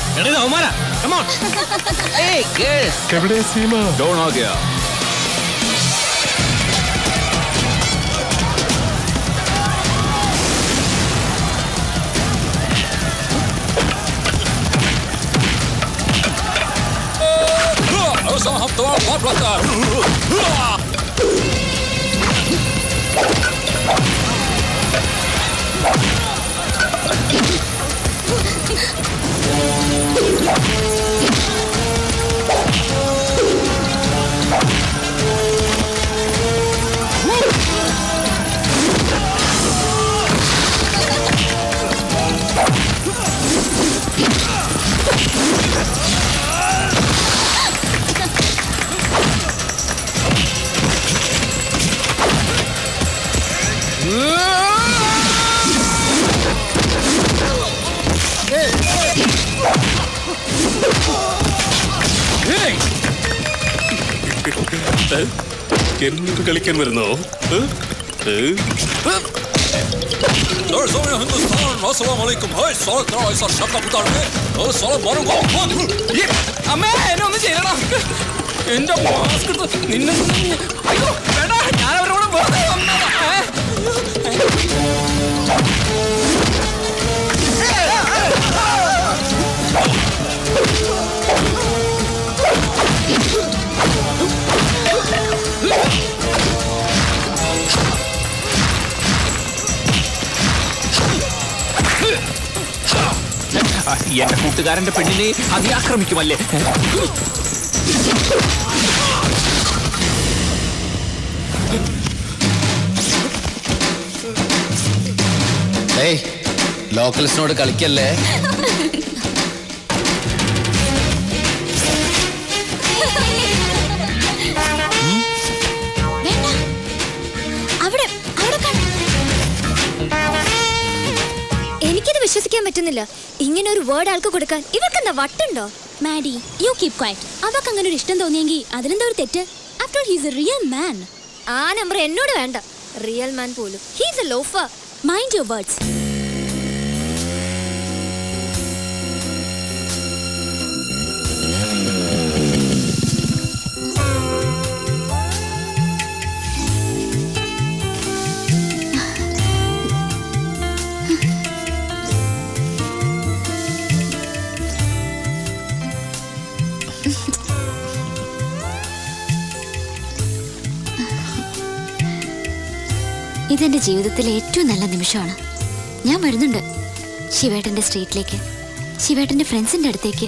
എവിടെ സീമ ഡൗൺ ആ Gaya Some have to walk like that. എന്നിട്ട് കളിക്കാൻ വരുന്നോ അമ്മേ എന്നെ ഒന്ന് ചെയ്യണം എന്റെ മാസ്ക് നിന്നെ അയ്യോ വേണ്ട ഞാൻ അവരോട് വെറുതെ വന്നതാ എന്റെ കൂട്ടുകാരന്റെ പെണ്ണിനെ അതിയാക്രമിക്കുമല്ലേ ഏയ് ലോക്കൽസിനോട് കളിക്കല്ലേ എനിക്കിത് വിശ്വസിക്കാൻ പറ്റുന്നില്ല. ഇങ്ങനെ ഒരു വേർഡ് ആൾക്ക് കൊടുക്കാൻ ഇവർക്കെന്താ വട്ടുണ്ടോ? Maddy you keep quiet. അവർക്ക് അങ്ങനെ ഒരു ഇഷ്ടം തോന്നിയെങ്കിൽ അതിലെന്താ ഒരു തെറ്റ്? After all he's a real man. ആ നമ്പർ എന്നോട് വേണ്ട. റിയൽ മാൻ പോലും. He's a loafer. Mind your words. ഇതെന്റെ ജീവിതത്തിലെ ഏറ്റവും നല്ല നിമിഷമാണ്. ഞാൻ വരുന്നുണ്ട് ശിവേട്ടന്റെ സ്ട്രീറ്റിലേക്ക്, ശിവേട്ടന്റെ ഫ്രണ്ട്സിന്റെ അടുത്തേക്ക്.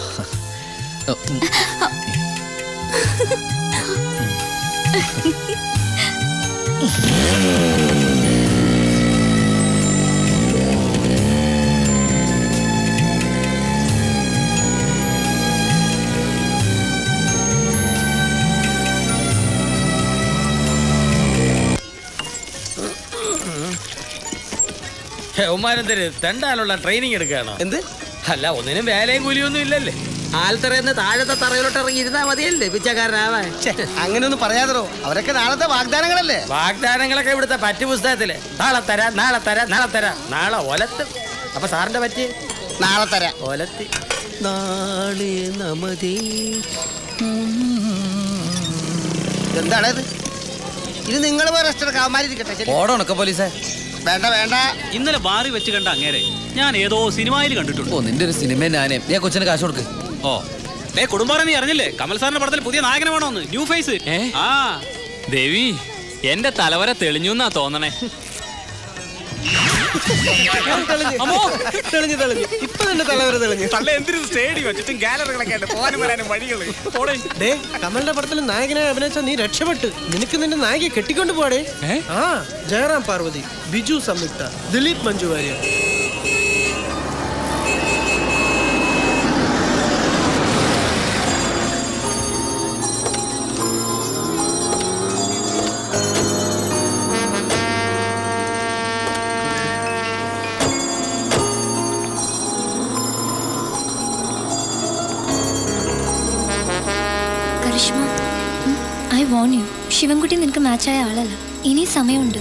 ഉമ്മാരെന്തര് തെണ്ടാനുള്ള ട്രെയിനിങ് എടുക്കുകയാണോ? എന്ത് അല്ല, ഒന്നിനും വേലയും കൂലിയൊന്നും ഇല്ലല്ലേ. ആൽത്തറന്ന് താഴത്തെ തറയിലോട്ട് ഇറങ്ങി ഇരുന്നാ മതിയല്ലേ പിച്ചക്കാരനാവാൻ. അങ്ങനെയൊന്നും പറയാതോ, അവരൊക്കെ നാളത്തെ വാഗ്ദാനങ്ങളല്ലേ. വാഗ്ദാനങ്ങളൊക്കെ ഇവിടുത്തെ പറ്റു പുസ്തകത്തില് നാളെ തരാ നാളെ തരാ നാളെ തരാ നാളെ ഒലത്ത്. അപ്പൊ സാറിന്റെ പറ്റി നാളെ തരാ ഒലത്തി നാളെ നമതേ. എന്താണത്? ഇത് നിങ്ങൾ റെസ്റ്റ് എടുക്കാം. അവന്മാരിക്കട്ടെ. ഓടണൊക്കെ പോലീസേ. വേണ്ട വേണ്ട. ഇന്നലെ ബാറി വെച്ച് കണ്ട അങ്ങേരെ ഞാൻ ഏതോ സിനിമയിൽ കണ്ടിട്ടുണ്ട്. ഓ നിന്റെ ഒരു സിനിമ ഞാനേ. ഞാൻ കൊച്ചിന് കാശ് കൊടുക്ക്. ഓ കുടുംബം നീ അറിഞ്ഞില്ലേ? കമൽ സാറിന്റെ പടത്തിൽ പുതിയ നായകനെ വേണമെന്ന്, ന്യൂ ഫേസ്. ആ ദേവി, എന്റെ തലവര തെളിഞ്ഞു എന്നാ തോന്നണേ. തെളിഞ്ഞു തെളിഞ്ഞു ഇപ്പൊ നിന്റെ തലവര തെളിഞ്ഞു. ഡേ, കമലിന്റെ പടത്തിൽ നായകനായി അഭിനയിച്ച നീ രക്ഷപ്പെട്ട്. നിനക്ക് നിന്റെ നായികയെ കെട്ടിക്കൊണ്ട് പോടേ. ആ Jayaram Parvathy, Biju Samyuktha, Dileep Manju Warrier. I won you, Shivankutty നിനക്ക് മാച്ചായ ആളല്ല. ഇനി സമയമുണ്ട്.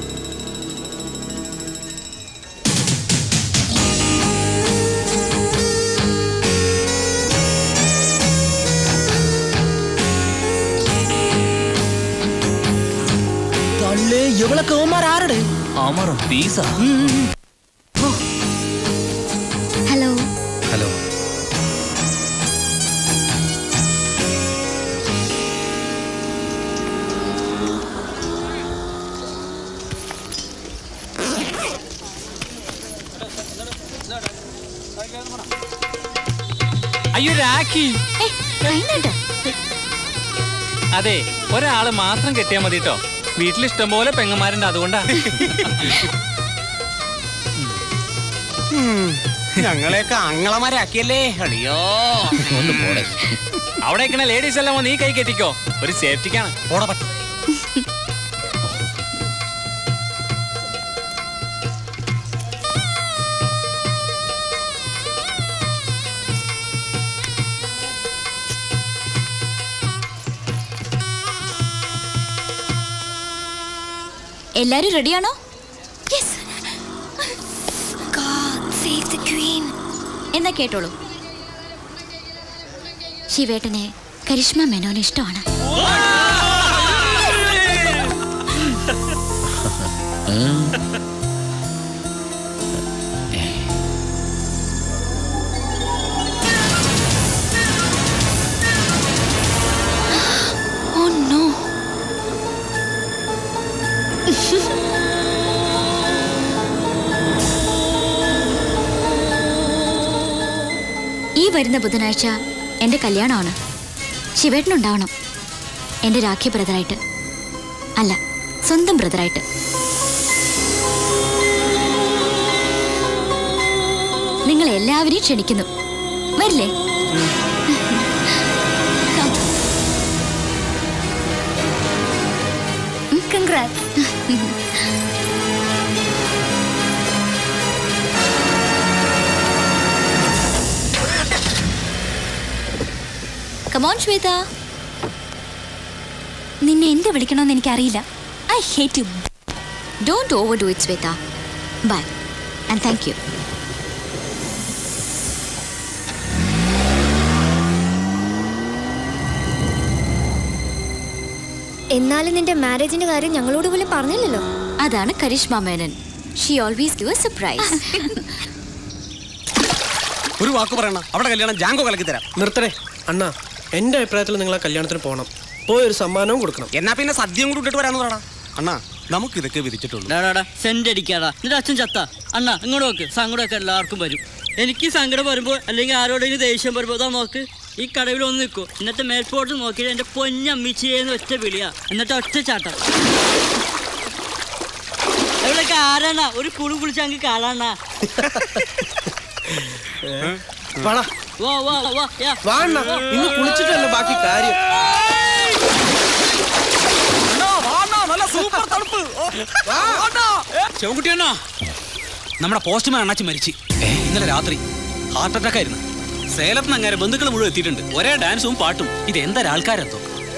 ഇവളൊക്കെ ഓമാർ ആരുടെ? ആമാറോ പീസ. Hello hello. അയ്യോ രാഖി. അതെ, ഒരാള് മാത്രം കെട്ടിയാ മതി കേട്ടോ. വീട്ടിൽ ഇഷ്ടം പോലെ പെങ്ങന്മാരുണ്ട്, അതുകൊണ്ടാ. ഞങ്ങളെയൊക്കെ അങ്ങളമാരാക്കിയല്ലേ. അടിയോ ഒന്ന് പോടെ. അവിടെ ഇരിക്കണ ലേഡീസ് എല്ലാം നീ കൈ കെട്ടിക്കോ, ഒരു സേഫ്റ്റിക്കാണ്. പോടാ പറ്റും. എല്ലാരും റെഡിയാണോ? എന്നാ കേട്ടോളൂ. ശിവേട്ടനെ കരിഷ്മ മേനോന് ഇഷ്ടമാണ്. Oh no. ഈ വരുന്ന ബുധനാഴ്ച എൻ്റെ കല്യാണമാണ്. ശിവേട്ടനുണ്ടാവണം, എൻ്റെ രാഖി ബ്രദറായിട്ട്. അല്ല, സ്വന്തം ബ്രദറായിട്ട്. നിങ്ങൾ എല്ലാവരെയും ക്ഷണിക്കുന്നു. വരില്ലേ? Congrats. Come on, Shweta. നിന്നെ എന്ത് വിളിക്കണമെന്ന് എനിക്കറിയില്ല. I hate you. Don't overdo it, Shweta. Bye. And thank you. എന്നാലും നിന്റെ മാരേജിന്റെ കാര്യം ഞങ്ങളോട് പോലും പറഞ്ഞില്ലല്ലോ. അതാണ് Karishma Menon. She always give a surprise. ഒരു വാക്ക് പറയണ, അവിടെ കല്യാണം ജാങ്കോ കലക്കി തരാം. നിർത്തണേ അണ്ണാ, എന്റെ അഭിപ്രായത്തിൽ നിങ്ങൾ ആ കല്യാണത്തിന് പോകണം. പോയി ഒരു സമ്മാനവും കൊടുക്കണം. എന്നാ പിന്നെ സദ്യയും കൂടി ഇട്ടിട്ട് വരാന്ന് പറയണ. അണ്ണാ, നമുക്ക് ഇതൊക്കെ വിധിച്ചിട്ടുള്ളൂ. സെന്റ് അടിക്കാടാ. നിന്റെ അച്ഛൻ ചത്ത. അണ്ണാ ഇങ്ങോട്ട് നോക്ക്. സങ്കടമൊക്കെ എല്ലാവർക്കും വരും. എനിക്ക് സങ്കടം വരുമ്പോൾ അല്ലെങ്കിൽ ആരോടെങ്കിലും ദേഷ്യം വരുമ്പോൾ അതാ നോക്ക്, ഈ കടവിൽ ഒന്ന് നിൽക്കും. എന്നിട്ട് മേൽപോട്ട് നോക്കിയിട്ട് എന്റെ പൊന്നമ്മിച്ചേന്ന് ഒറ്റ വിളിയാ, എന്നിട്ട് ഒറ്റ ചാട്ടം. ഇവിടെയൊക്കെ ആരാണാ ഒരു കുളു കുളിച്ചങ്ങ് കാലാണാ. വാ വാ വാ ഇന്ന് കുളിച്ചിട്ടല്ലേ ബാക്കി കാര്യം. ശിവൻകുട്ടി അണ്ണാ, നമ്മുടെ പോസ്റ്റ്മാൻ അണ്ണാച്ചി മരിച്ചു ഇന്നലെ രാത്രി. ഹാർട്ട് അറ്റാക്ക് ആയിരുന്നു. സേലത്ത് നിന്ന് അങ്ങനെ ബന്ധുക്കൾ മുഴുവൻ എത്തിയിട്ടുണ്ട്. ഒരേ ഡാൻസും പാട്ടും. ഇത് എന്തൊരു ആൾക്കാരെന്തോ.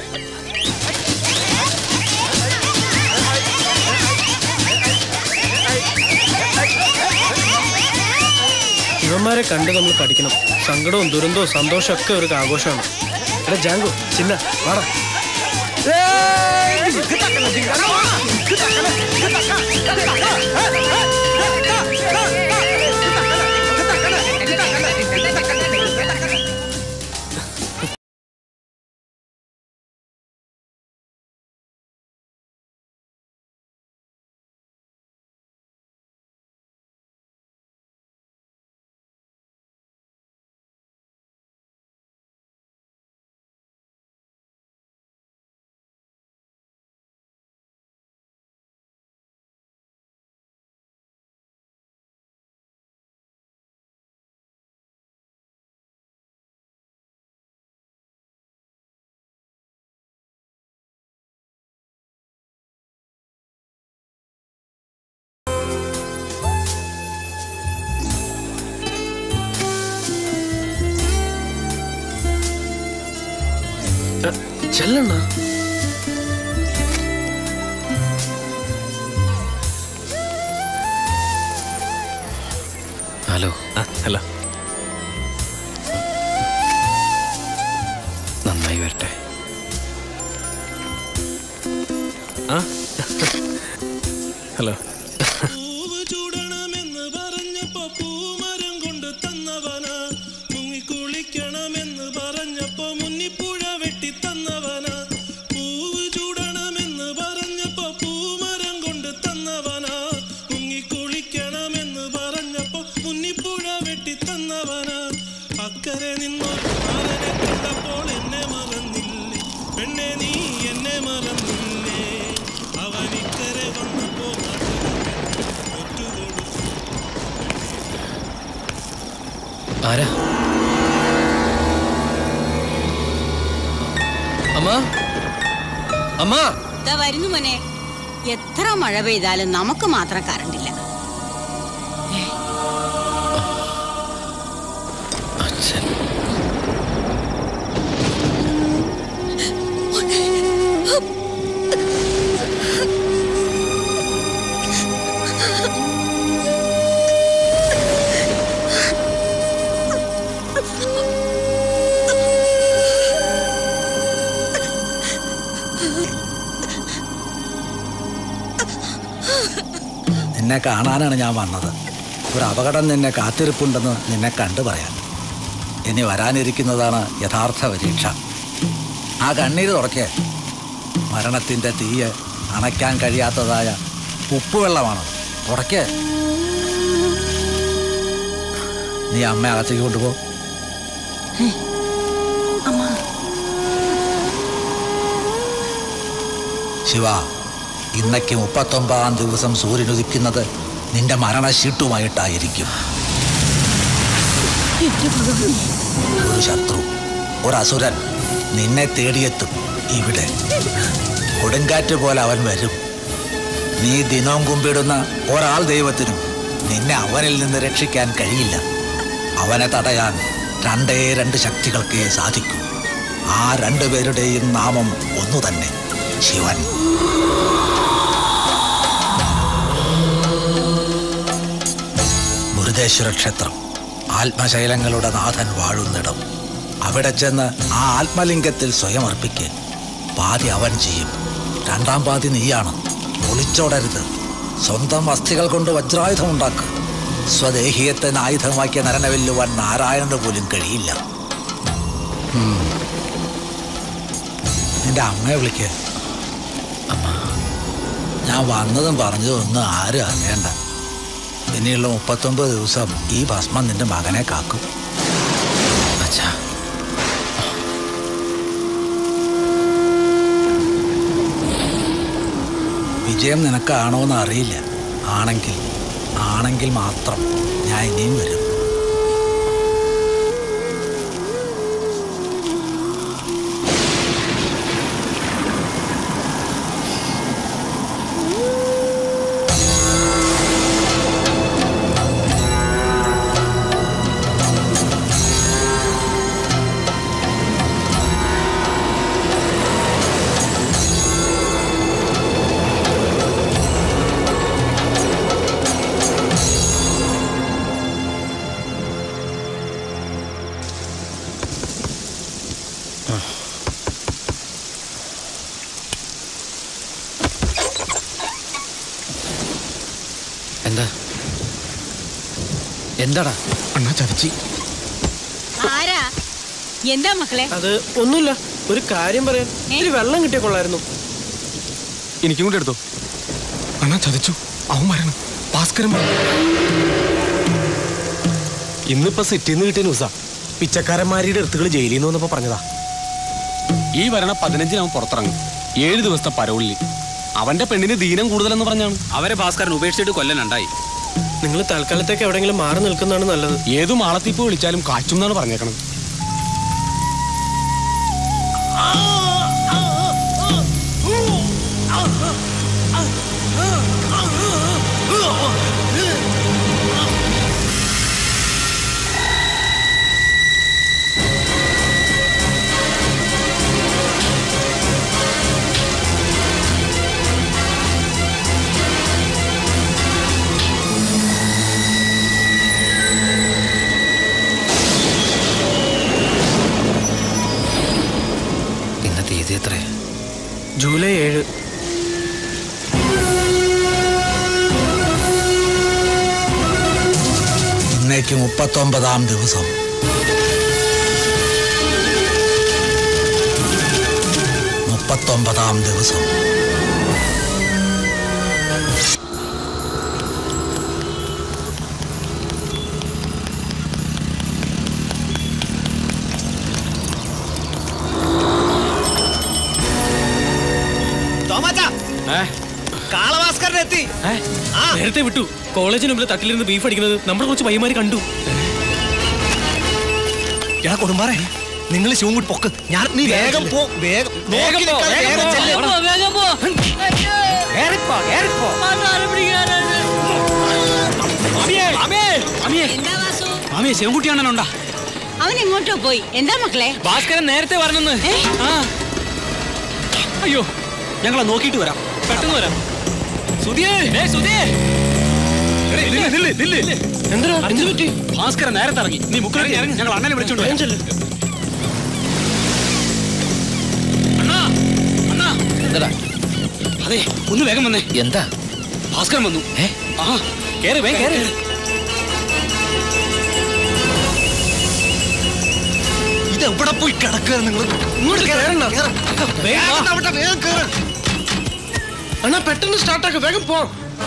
ഇവന്മാരെ കണ്ട് നമ്മൾ പഠിക്കണം. സങ്കടവും ദുരന്തവും സന്തോഷവും ഒക്കെ ഒരു ആഘോഷമാണ്. എടാ ജാങ്കോ, ചിന്ന വാടാ. ചെല്ലണ്ണ. ഹലോ. ഹലോ. നന്നായി വരട്ടെ. ആ ഹലോ. ആരാ? അമ്മ, അമ്മ. ദാ വരുന്നു മോനെ. എത്ര മഴ പെയ്താലും നമുക്ക് മാത്രം കറണ്ടില്ല. അച്ഛൻ. നിന്നെ കാണാനാണ് ഞാൻ വന്നത്. ഒരു അപകടം നിന്നെ കാത്തിരിപ്പുണ്ടെന്ന് നിന്നെ കണ്ടു പറയാൻ. ഇനി വരാനിരിക്കുന്നതാണ് യഥാർത്ഥ പരീക്ഷ. ആ കണ്ണീര് തുടക്കേ. മരണത്തിൻ്റെ തീയെ അണയ്ക്കാൻ കഴിയാത്തതായ ഉപ്പുവെള്ളമാണ്. തുടക്കേ. നീ അമ്മ അകത്തേക്ക് കൊണ്ടുപോ. ശിവ, ഇന്നേക്ക് മുപ്പത്തൊമ്പതാം ദിവസം സൂര്യൻ ഉദിക്കുന്നത് നിന്റെ മരണശീട്ടുമായിട്ടായിരിക്കും. ഒരു ശത്രു, ഒരു അസുരൻ നിന്നെ തേടിയെത്തും ഇവിടെ. കൊടുങ്കാറ്റ് പോലെ അവൻ വരും. നീ ദിനവും കുമ്പിടുന്ന ഒരാൾ ദൈവത്തിനും നിന്നെ അവനിൽ നിന്ന് രക്ഷിക്കാൻ കഴിയില്ല. അവനെ തടയാൻ രണ്ടേ രണ്ട് ശക്തികൾക്കേ സാധിക്കൂ. ആ രണ്ടുപേരുടെയും നാമം ഒന്നു തന്നെ, ശിവൻ. മുരുദേശ്വര ക്ഷേത്രം, ആത്മശൈലങ്ങളുടെ നാഥൻ വാഴുന്നിടം. അവിടെ ചെന്ന് ആ ആത്മലിംഗത്തിൽ സ്വയം അർപ്പിക്കുക. പാതി അവൻ ചെയ്യും, രണ്ടാം പാതി നീയാണ്. ഒളിച്ചോടരുത്. സ്വന്തം അസ്ഥികൾ കൊണ്ട് വജ്രായുധം ഉണ്ടാക്കുക. സ്വദേഹീയത്തെ ആയുധമാക്കിയ നരനെ വെല്ലുവാൻ നാരായണന് പോലും കഴിയില്ല. നിന്റെ അമ്മയെ വിളിക്കുക. ഞാൻ വന്നതും പറഞ്ഞതും ഒന്നും ആരും അറിയണ്ട. ഇനിയുള്ള മുപ്പത്തൊമ്പത് ദിവസം ഈ ഭസ്മം നിന്റെ മകനെ കാക്കും. അച്ഛാ, വിജയം നിനക്കാണോന്ന് അറിയില്ല. ആണെങ്കിൽ ആണെങ്കിൽ മാത്രം ഞാൻ ഇനിയും വരും. എന്താ എന്താടാ അണ്ണാ ചതിച്ചി. ആരാ? എന്താ മക്കളെ? അത് ഒന്നുമില്ല, ഒരു കാര്യം പറയാൻ. ഇത്തിരി വെള്ളം കിട്ടിയ കൊള്ളായിരുന്നു. എനിക്കും കൂടെ എടുത്തോ. അണ്ണാ ചതിച്ചു. അവൻ വരണം. ഭാസ്കരൻ ഇന്നിപ്പോ സിറ്റിന്ന് കിട്ടിയ ന്യൂസാ. പിച്ചക്കാരന്മാരുടെ അടുത്തുകൾ ജയിലിൽ നിന്ന് വന്നപ്പോ പറഞ്ഞതാ. ഈ വരണ പതിനഞ്ചിന് അവൻ പുറത്തിറങ്ങും. ഏഴ് ദിവസത്തെ പരോളിൽ. അവന്റെ പെണ്ണിന് ദീനം കൂടുതലെന്ന് പറഞ്ഞാണ്. അവരെ ഭാസ്കരൻ ഉപേക്ഷിച്ചിട്ട് കൊല്ലനുണ്ടായി. നിങ്ങൾ തൽക്കാലത്തേക്ക് എവിടെയെങ്കിലും മാറി നിൽക്കുന്നതാണ് നല്ലത്. ഏതു മാളത്തിപ്പ് വിളിച്ചാലും കാച്ചും എന്നാണ് പറഞ്ഞേക്കണത്. ജൂലൈ ഏഴ്. ഇന്നേക്ക് മുപ്പത്തൊമ്പതാം ദിവസം. മുപ്പത്തൊമ്പതാം ദിവസം. കാളഭാസ്കരനെത്തി. നേരത്തെ വിട്ടു. കോളേജിന് മുമ്പിൽ തട്ടിലിരുന്ന് ബീഫ് അടിക്കുന്നത് നമ്മുടെ കുറച്ച് പയ്യന്മാര് കണ്ടു. എടാ കൊടുമ്പാറേ, നിങ്ങൾ ഷൂ കൂടി പൊക്ക്. ഞാൻ നീ വേഗം പോ, വേഗം വേഗം പോ, വേഗം പോ, വേഗം പോ. ഏറിപ്പോ, ഏറിപ്പോ. മാമിയെ ശിവൻകുട്ടിയാണല്ലോണ്ടാ. അവൻ എങ്ങോട്ടോ പോയി. എന്താ മക്കളെ? ഭാസ്കരൻ നേരത്തെ വരണമെന്ന്. അയ്യോ, ഞങ്ങളെ നോക്കിയിട്ട് വരാം. പെട്ടെന്ന് വരാം. ഭാസ്കരൻ നേരത്തെ ഇറങ്ങി. നീ മുക്കിലേക്ക് ഇറങ്ങി. ഞങ്ങൾ അണ്ണനെ വിളിച്ചോണ്ട് വരാം. അണ്ണാ, അണ്ണാ. എന്താ? അതെ, ഒന്ന് വേഗം വന്നേ. എന്താ? ഭാസ്കരൻ വന്നു. ആ, കേറ് വേഗം കേറ്. ഇതെവിടെ പോയി കിടക്കുക നിങ്ങൾ? ഇങ്ങോട്ട് കേറണ്ട. വേഗം കേറ്. അണ്ണാ പെട്ടെന്ന് സ്റ്റാർട്ടാക്ക, വേഗം പോ.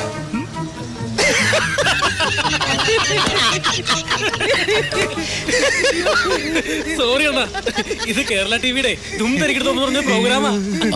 സോറി അണ്ണാ, ഇത് കേരള ടിവിയുടെ ദും തരിക്കടുത്തെന്ന് പറഞ്ഞ പ്രോഗ്രാമാ.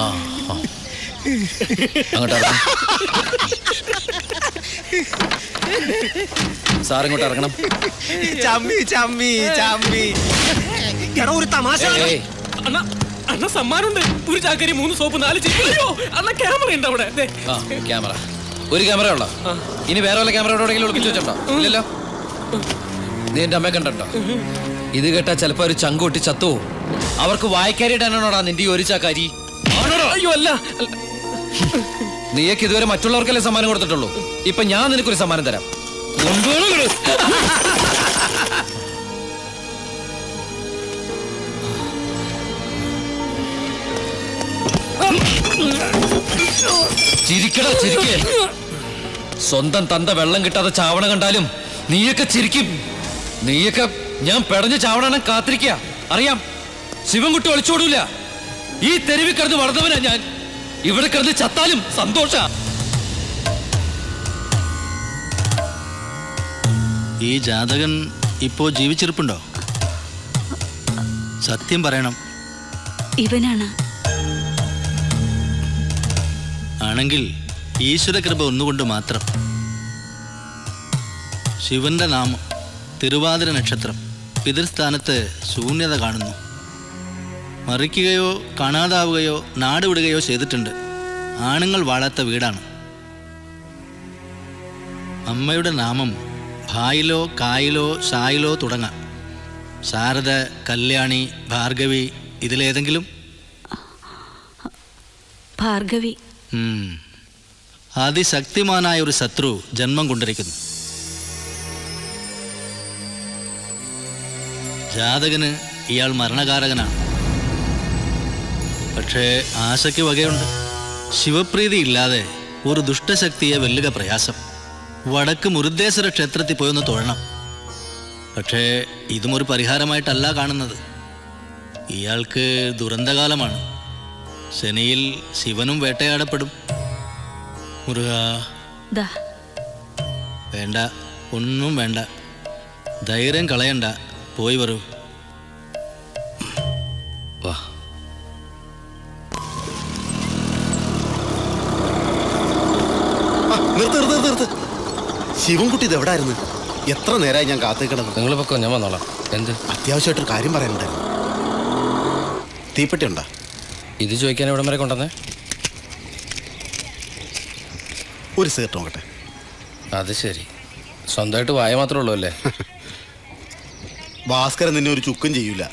സാർ ഇങ്ങോട്ട് ഇറങ്ങണം. ചമ്മി ചമ്മി ചമ്മി. എടാ ഒരു തമാശ. അണ്ണാ, അണ്ണ സമ്മാനമുണ്ട്. ഒരു ചാക്കരി, മൂന്ന് സോപ്പ്, നാല് ചിപ്പ്. അയ്യോ അണ്ണ ക്യാമറ ഉണ്ട് അവിടെ. ക്യാമറ ഒരു ക്യാമറ ഉള്ള. ഇനി വേറെ വല്ല ക്യാമറ എവിടെയെങ്കിലും ഒളിപ്പിച്ചു വെച്ചോ? ഇല്ലല്ലോ. നീ എന്റെ അമ്മയെ കണ്ടോ? ഇത് കേട്ടാ ചിലപ്പോ ഒരു ചങ്കൂട്ടി ചത്തു. അവർക്ക് വായിക്കാരി ഇടാനാണോടാ നിന്റെ ഈ ഒരു ചാക്കാരി? അയ്യോ അല്ല, നീയൊക്കെ ഇതുവരെ മറ്റുള്ളവർക്കല്ലേ സമ്മാനം കൊടുത്തിട്ടുള്ളൂ. ഇപ്പൊ ഞാൻ നിനക്കൊരു സമ്മാനം തരാം. ചിരിക്കടാ ചിരിക്കേ. സ്വന്തം തന്ത വെള്ളം കിട്ടാതെ ചാവണ കണ്ടാലും നീയൊക്കെ ചിരിക്കും. നീയൊക്കെ ഞാൻ പെടഞ്ഞ് ചാവണ കാത്തിരിക്കുക. അറിയാം, ശിവൻകുട്ടി ഒളിച്ചോടൂല. ഈ തെരുവിൽ കിടന്ന് വളർന്നവനാ ഞാൻ. ഇവിടെ കിടന്ന് ചത്താലും സന്തോഷ. ഈ ജാതകൻ ഇപ്പോ ജീവിച്ചിരിപ്പുണ്ടോ? സത്യം പറയണം. ഇവനാണ്. ആണെങ്കിൽ ഈശ്വര കൃപ ഒന്നുകൊണ്ട് മാത്രം. ശിവന്റെ നാമം, തിരുവാതിര നക്ഷത്രം, പിതൃസ്ഥാനത്ത് ശൂന്യത കാണുന്നു. മറിക്കുകയോ കാണാതാവുകയോ നാടുവിടുകയോ ചെയ്തിട്ടുണ്ട്. ആണുങ്ങൾ വാഴാത്ത വീടാണ്. അമ്മയുടെ നാമം ഭായിലോ കായിലോ ഷായിലോ തുടങ്ങാം. ശാരദ, കല്യാണി, ഭാർഗവി, ഇതിലേതെങ്കിലും? ഭാർഗവി. അതിശക്തിമാനായ ഒരു ശത്രു ജന്മം കൊണ്ടിരിക്കുന്നു. ജാതകന് ഇയാൾ മരണകാരകനാണ്. പക്ഷേ ആശയ്ക്ക് വകയുണ്ട്. ശിവപ്രീതി ഇല്ലാതെ ഒരു ദുഷ്ടശക്തിയെ വെല്ലുക പ്രയാസം. വടക്ക് മുരുദ്ദേശ്വര ക്ഷേത്രത്തിൽ പോയൊന്ന് തൊഴണം. പക്ഷേ ഇതും ഒരു പരിഹാരമായിട്ടല്ല കാണുന്നത്. ഇയാൾക്ക് ദുരന്തകാലമാണ്. ശനിയിൽ ശിവനും വേട്ടയാടപ്പെടും. മുരുക, വേണ്ട, ഒന്നും വേണ്ട. ധൈര്യം കളയണ്ട, പോയി വരൂ. വാ. നിർത്ത് നിർത്ത് നിർത്ത്. ശിവൻകുട്ടി ഇത് എവിടായിരുന്നു? എത്ര നേരമായി ഞാൻ കാത്തിരിക്കണത്. നിങ്ങൾ പൊക്കോ, ഞാൻ വന്നോളാം. എന്ത് അത്യാവശ്യമായിട്ടൊരു കാര്യം പറയാനുണ്ടായിരുന്നു. തീപ്പെട്ടി ഉണ്ടോ? ഇത് ചോദിക്കാൻ എവിടം വരെ കൊണ്ടുവന്നേ? ഒരു സീർട്ട് നോക്കട്ടെ. അത് ശരി, സ്വന്തമായിട്ട് വായ മാത്രമേ ഉള്ളൂ അല്ലേ? ഭാസ്കരൻ നിന്നെ ഒരു ചുക്കും ചെയ്യൂല.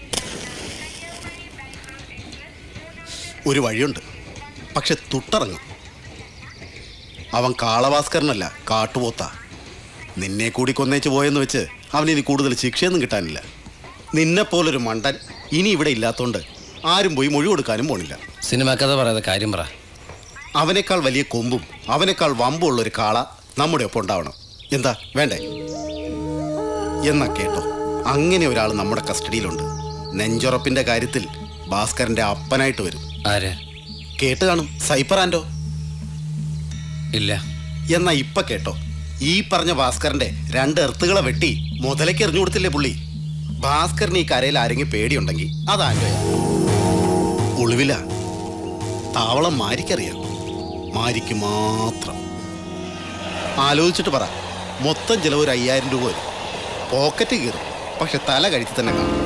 ഒരു വഴിയുണ്ട്, പക്ഷെ തുട്ടിറങ്ങും. അവൻ കാളഭാസ്കരനല്ല, കാട്ടുപോത്ത. നിന്നെ കൂടി കൊന്നേച്ച് പോയെന്ന് വെച്ച് അവനിനി കൂടുതൽ ശിക്ഷയൊന്നും കിട്ടാനില്ല. നിന്നെപ്പോലൊരു മണ്ടൻ ഇനി ഇവിടെ ഇല്ലാത്തതുകൊണ്ട് ആരും പോയി മൊഴി കൊടുക്കാനും പോണില്ല. സിനിമ കഥ പറയാതെ കാര്യം പറ. അവനേക്കാൾ വലിയ കൊമ്പും അവനേക്കാൾ വമ്പുള്ള ഒരു കാള നമ്മുടെ ഒപ്പം ഉണ്ടാവണം. എന്താ വേണ്ടേ? എന്നാ കേട്ടോ, അങ്ങനെ ഒരാൾ നമ്മുടെ കസ്റ്റഡിയിലുണ്ട്. നെഞ്ചുറപ്പിന്റെ കാര്യത്തിൽ ഭാസ്കരന്റെ അപ്പനായിട്ട് വരും. ആര്? കേട്ട് കാണും, സൈപ്പറാൻഡോ. ഇല്ല. എന്നാ ഇപ്പൊ കേട്ടോ, ഈ പറഞ്ഞ ഭാസ്കരന്റെ രണ്ട് എർത്തുകളെ വെട്ടി മുതലേക്ക് എറിഞ്ഞു കൊടുത്തില്ലേ പുള്ളി. ഭാസ്കരന് ഈ കരയിൽ ആരെങ്കിലും പേടിയുണ്ടെങ്കിൽ അതാൻഡോ. ഒളിവില താവളം മാരിക്കറിയാം, മാരിക്ക് മാത്രം. ആലോചിച്ചിട്ട് പറ, മൊത്തം ചിലവ് ഒരു അയ്യായിരം രൂപ വരും. പോക്കറ്റ് കീറും, പക്ഷെ തല കഴിച്ച് തന്നെ കാണും.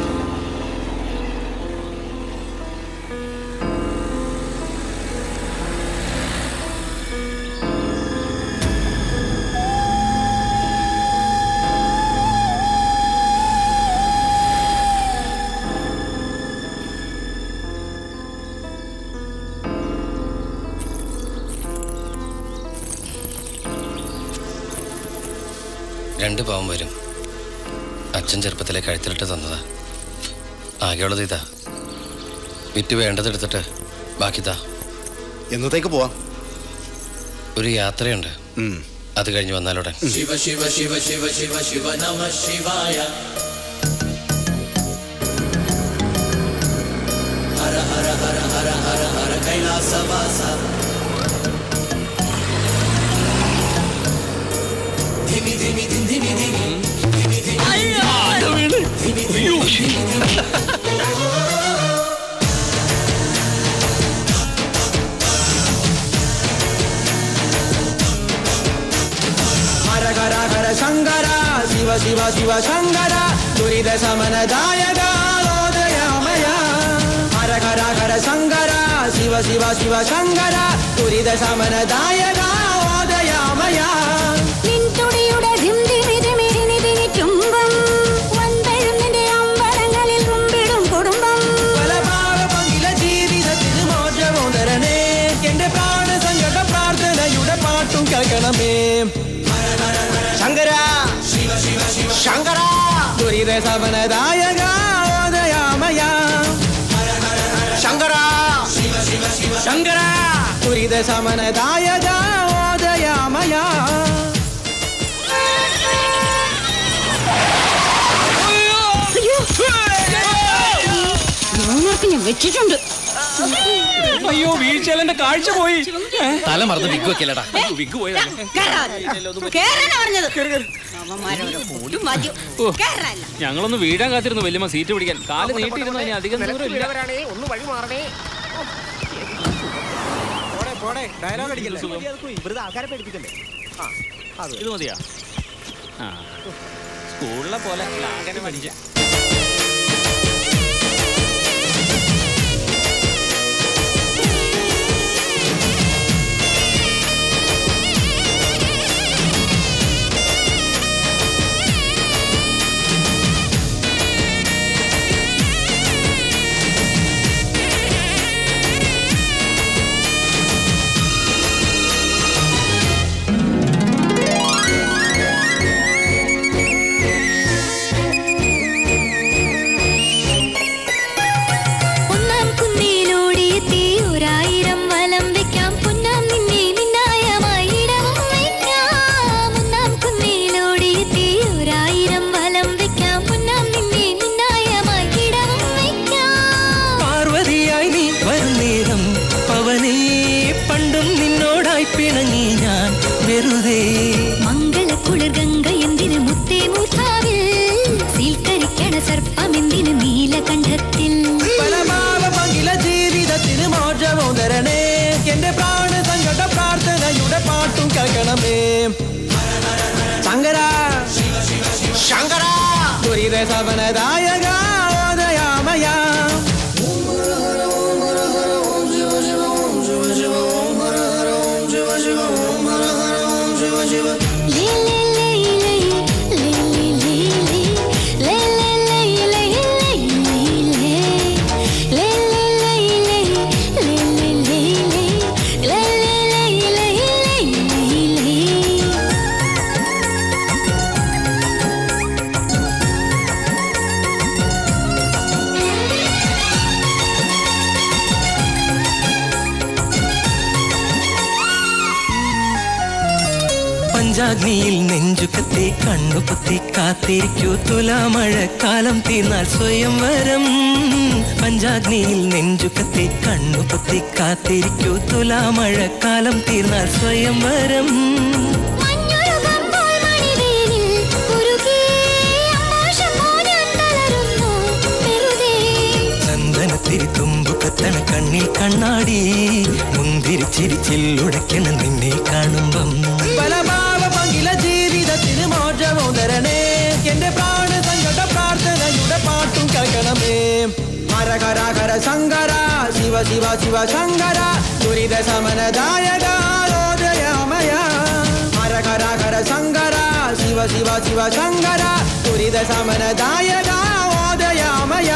രണ്ട് പാവം വരും. അച്ഛൻ ചെറുപ്പത്തിലെ കഴുത്തിലിട്ട് തന്നതാ. ആകെയുള്ളത് ഇതാ. വിറ്റ് വേണ്ടതെടുത്തിട്ട് ബാക്കി താ. എന്നത്തേക്ക് പോവാം? ഒരു യാത്രയുണ്ട്, അത് കഴിഞ്ഞ് വന്നാലുടൻ. ശിവ ശിവ ശിവ ശിവ ശിവ ശിവ നമ ശിവായ. ഹര ഹര ഹര ഹര ഹര ഹര കൈലാസവാസ. ധിമി ധിമി ധിമി ധിമി ധിമി ധിമി ധിമി. അയ്യോ ധിമി ധിമി ഹര ഹര ഹര ശങ്കര ശിവ ശിവ ശിവ ശങ്കര ദുരിത ശമനദായക ഓദയാമയ. ഹര ഹര ഹര ശങ്കര ശിവ ശിവ ശിവ ശങ്കര ദുരിത ശമനദായക ഓദയാമയ. നിൻതുടിയുടെ ധിംധിമിതിമിരിനിതിനിറ്റുമ്പം വൻപെഴുന്നിന്റെ അമ്പലങ്ങളിൽ മുമ്പിടും കുടുംബം. പലഭാവ പങ്കില ജീവിതത്തിന് മോചവും തരണേ. എന്റെ പ്രാണസങ്കട പ്രാർത്ഥനയുടെ പാട്ടും കേൾക്കണമേ. ശങ്കര ശിവ ശിവ ശിവ ശങ്കര ദുരിത ശമനദായക ഓദയാമയ. ശങ്കര ശിവ ശിവ ശിവ ശങ്കര ദുരിത ശമനദായക ഓദയാമയ. ഞാൻ വെച്ചിട്ടുണ്ട്. അയ്യോ വീഴ്ചയിലെന്റെ കാഴ്ച പോയി. തല മറന്ന് വിഗ് വെക്കലടാ. വിഗ് പോയി. ഞങ്ങളൊന്ന് വീഴാൻ കാത്തിരുന്നു വല്യമ്മ സീറ്റ് പിടിക്കാൻ. കാല് നീട്ടിയിരുന്നു, അതിന് അധികം ദൂരം ഇല്ല. ഒന്ന് വഴി മാറണേ. ഡയലോഗ് അടിക്കല്ലേ, വെറുതെ ആൾക്കാരെ പേടിപ്പിക്കല്ലേ. ഇത് മതിയാ? ആ സ്കൂളിലെ പോലെ ലാഗനെ പഠിച്ച. ശങ്കര ശങ്കര ദുരിത ശമനദായക ഓദയാമയ. പഞ്ചാഗ്നിയിൽ നെഞ്ചുകത്തി കണ്ണുപൊത്തി കാത്തിരിക്കൂ തുലാമഴക്കാലം തീർന്നാൽ സ്വയംവരം. പഞ്ചാഗ്നിയിൽ നെഞ്ചുകത്തി കണ്ണുപൊത്തി കാത്തിരിക്കൂ തുലാമഴക്കാലം തീർന്നാൽ സ്വയംവരം. ചന്ദനത്തിരി തുമ്പു കത്തണ കണ്ണിൽ കണ്ണാടി മുന്തിരിച്ചിരിച്ചില്ലുടയ്ക്കണ നിന്നെ കാണുമ്പം. പല ഭാവ പങ്കില ജീവിതത്തിന് മോചമോ തരണേ. എന്റെ പ്രാണ സങ്കട പ്രാർത്ഥനയുടെ പാട്ടും കേൾക്കണമേ. ഹര ഹര ഹര ശങ്കര ശിവ ശിവ ശിവ ശങ്കര ദുരിത സമനദായക ഓദയമയ. ഹര ഹര ഹര ശങ്കര ശിവ ശിവ ശിവ ശങ്കര ദുരിത സമനദായക ഓദയമയ.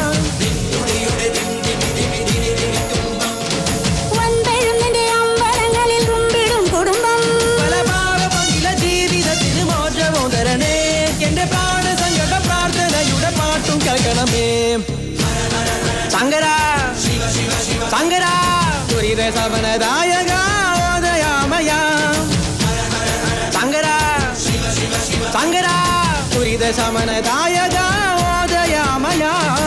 എന്റെ പ്രാണ സങ്കട പ്രാർത്ഥനയുടെ പാട്ടും കേൾക്കണമേ. ശങ്കര ശങ്കര ദുരിത സമനദായക ഓദയമയ. ശങ്കര ശങ്കര ദുരിത സമനദായക ഓദയമയ.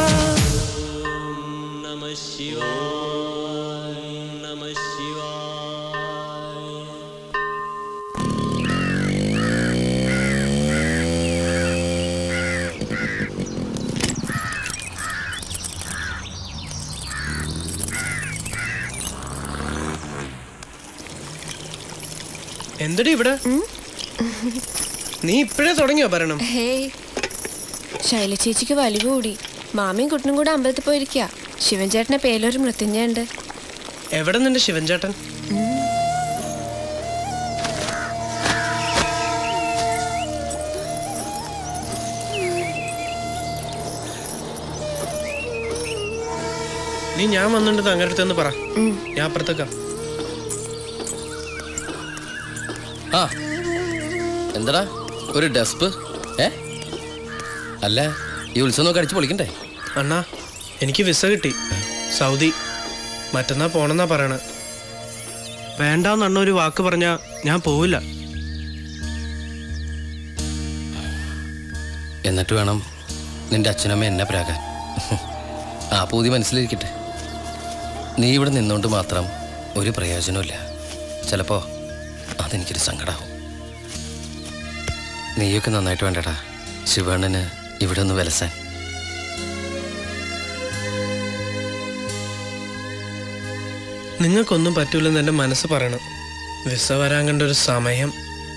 നമ ശിവായ നമ എന്തടി ഇവിടെ? നീ ഇപ്പഴേ തുടങ്ങിയോ ഭരണം? ഹേയ്, ശൈല ചേച്ചിക്ക് വലിവ് കൂടി. മാമിയും കുട്ടനും കൂടെ അമ്പലത്തിൽ പോയിരിക്കുക. ശിവൻ ചേട്ടന്റെ പേരിലൊരു മൃത്യുഞ്ജയുണ്ട്. എവിടെ നിന്റെ ശിവൻ ചേട്ടൻ? നീ ഞാൻ വന്നിട്ട് അങ്ങനെ അടുത്തെന്ന് പറ. ഞാൻ അപ്പുറത്തേക്കാ. ആ എന്താടാ ഒരു ഡെസ്പ്? ഏ അല്ല, ഈ ഉത്സവമൊക്കെ അടിച്ച് പൊളിക്കണ്ടേ? അണ്ണാ, എനിക്ക് വിസ കിട്ടി. സൗദി മറ്റന്നാ പോണെന്നാ പറയണ. വേണ്ടാന്ന് അണ്ണ ഒരു വാക്ക് പറഞ്ഞാ ഞാൻ പോവില്ല. എന്നിട്ട് വേണം നിന്റെ അച്ഛനമ്മ എന്നെ പ്രാകാൻ. ആ പൂതി മനസ്സിലിരിക്കട്ടെ. നീ ഇവിടെ നിന്നുകൊണ്ട് മാത്രം ഒരു പ്രയോജനമില്ല. ചിലപ്പോ അതെനിക്കൊരു സങ്കടാവും. നീയൊക്കെ നന്നായിട്ട് വേണ്ടടാ ശിവണ്ണന് ഇവിടെ ഒന്ന് വിലസാൻ. നിങ്ങൾക്കൊന്നും പറ്റൂലെന്ന് എൻ്റെ മനസ്സ് പറയണം. വിസ വരാൻ കണ്ട ഒരു സമയം.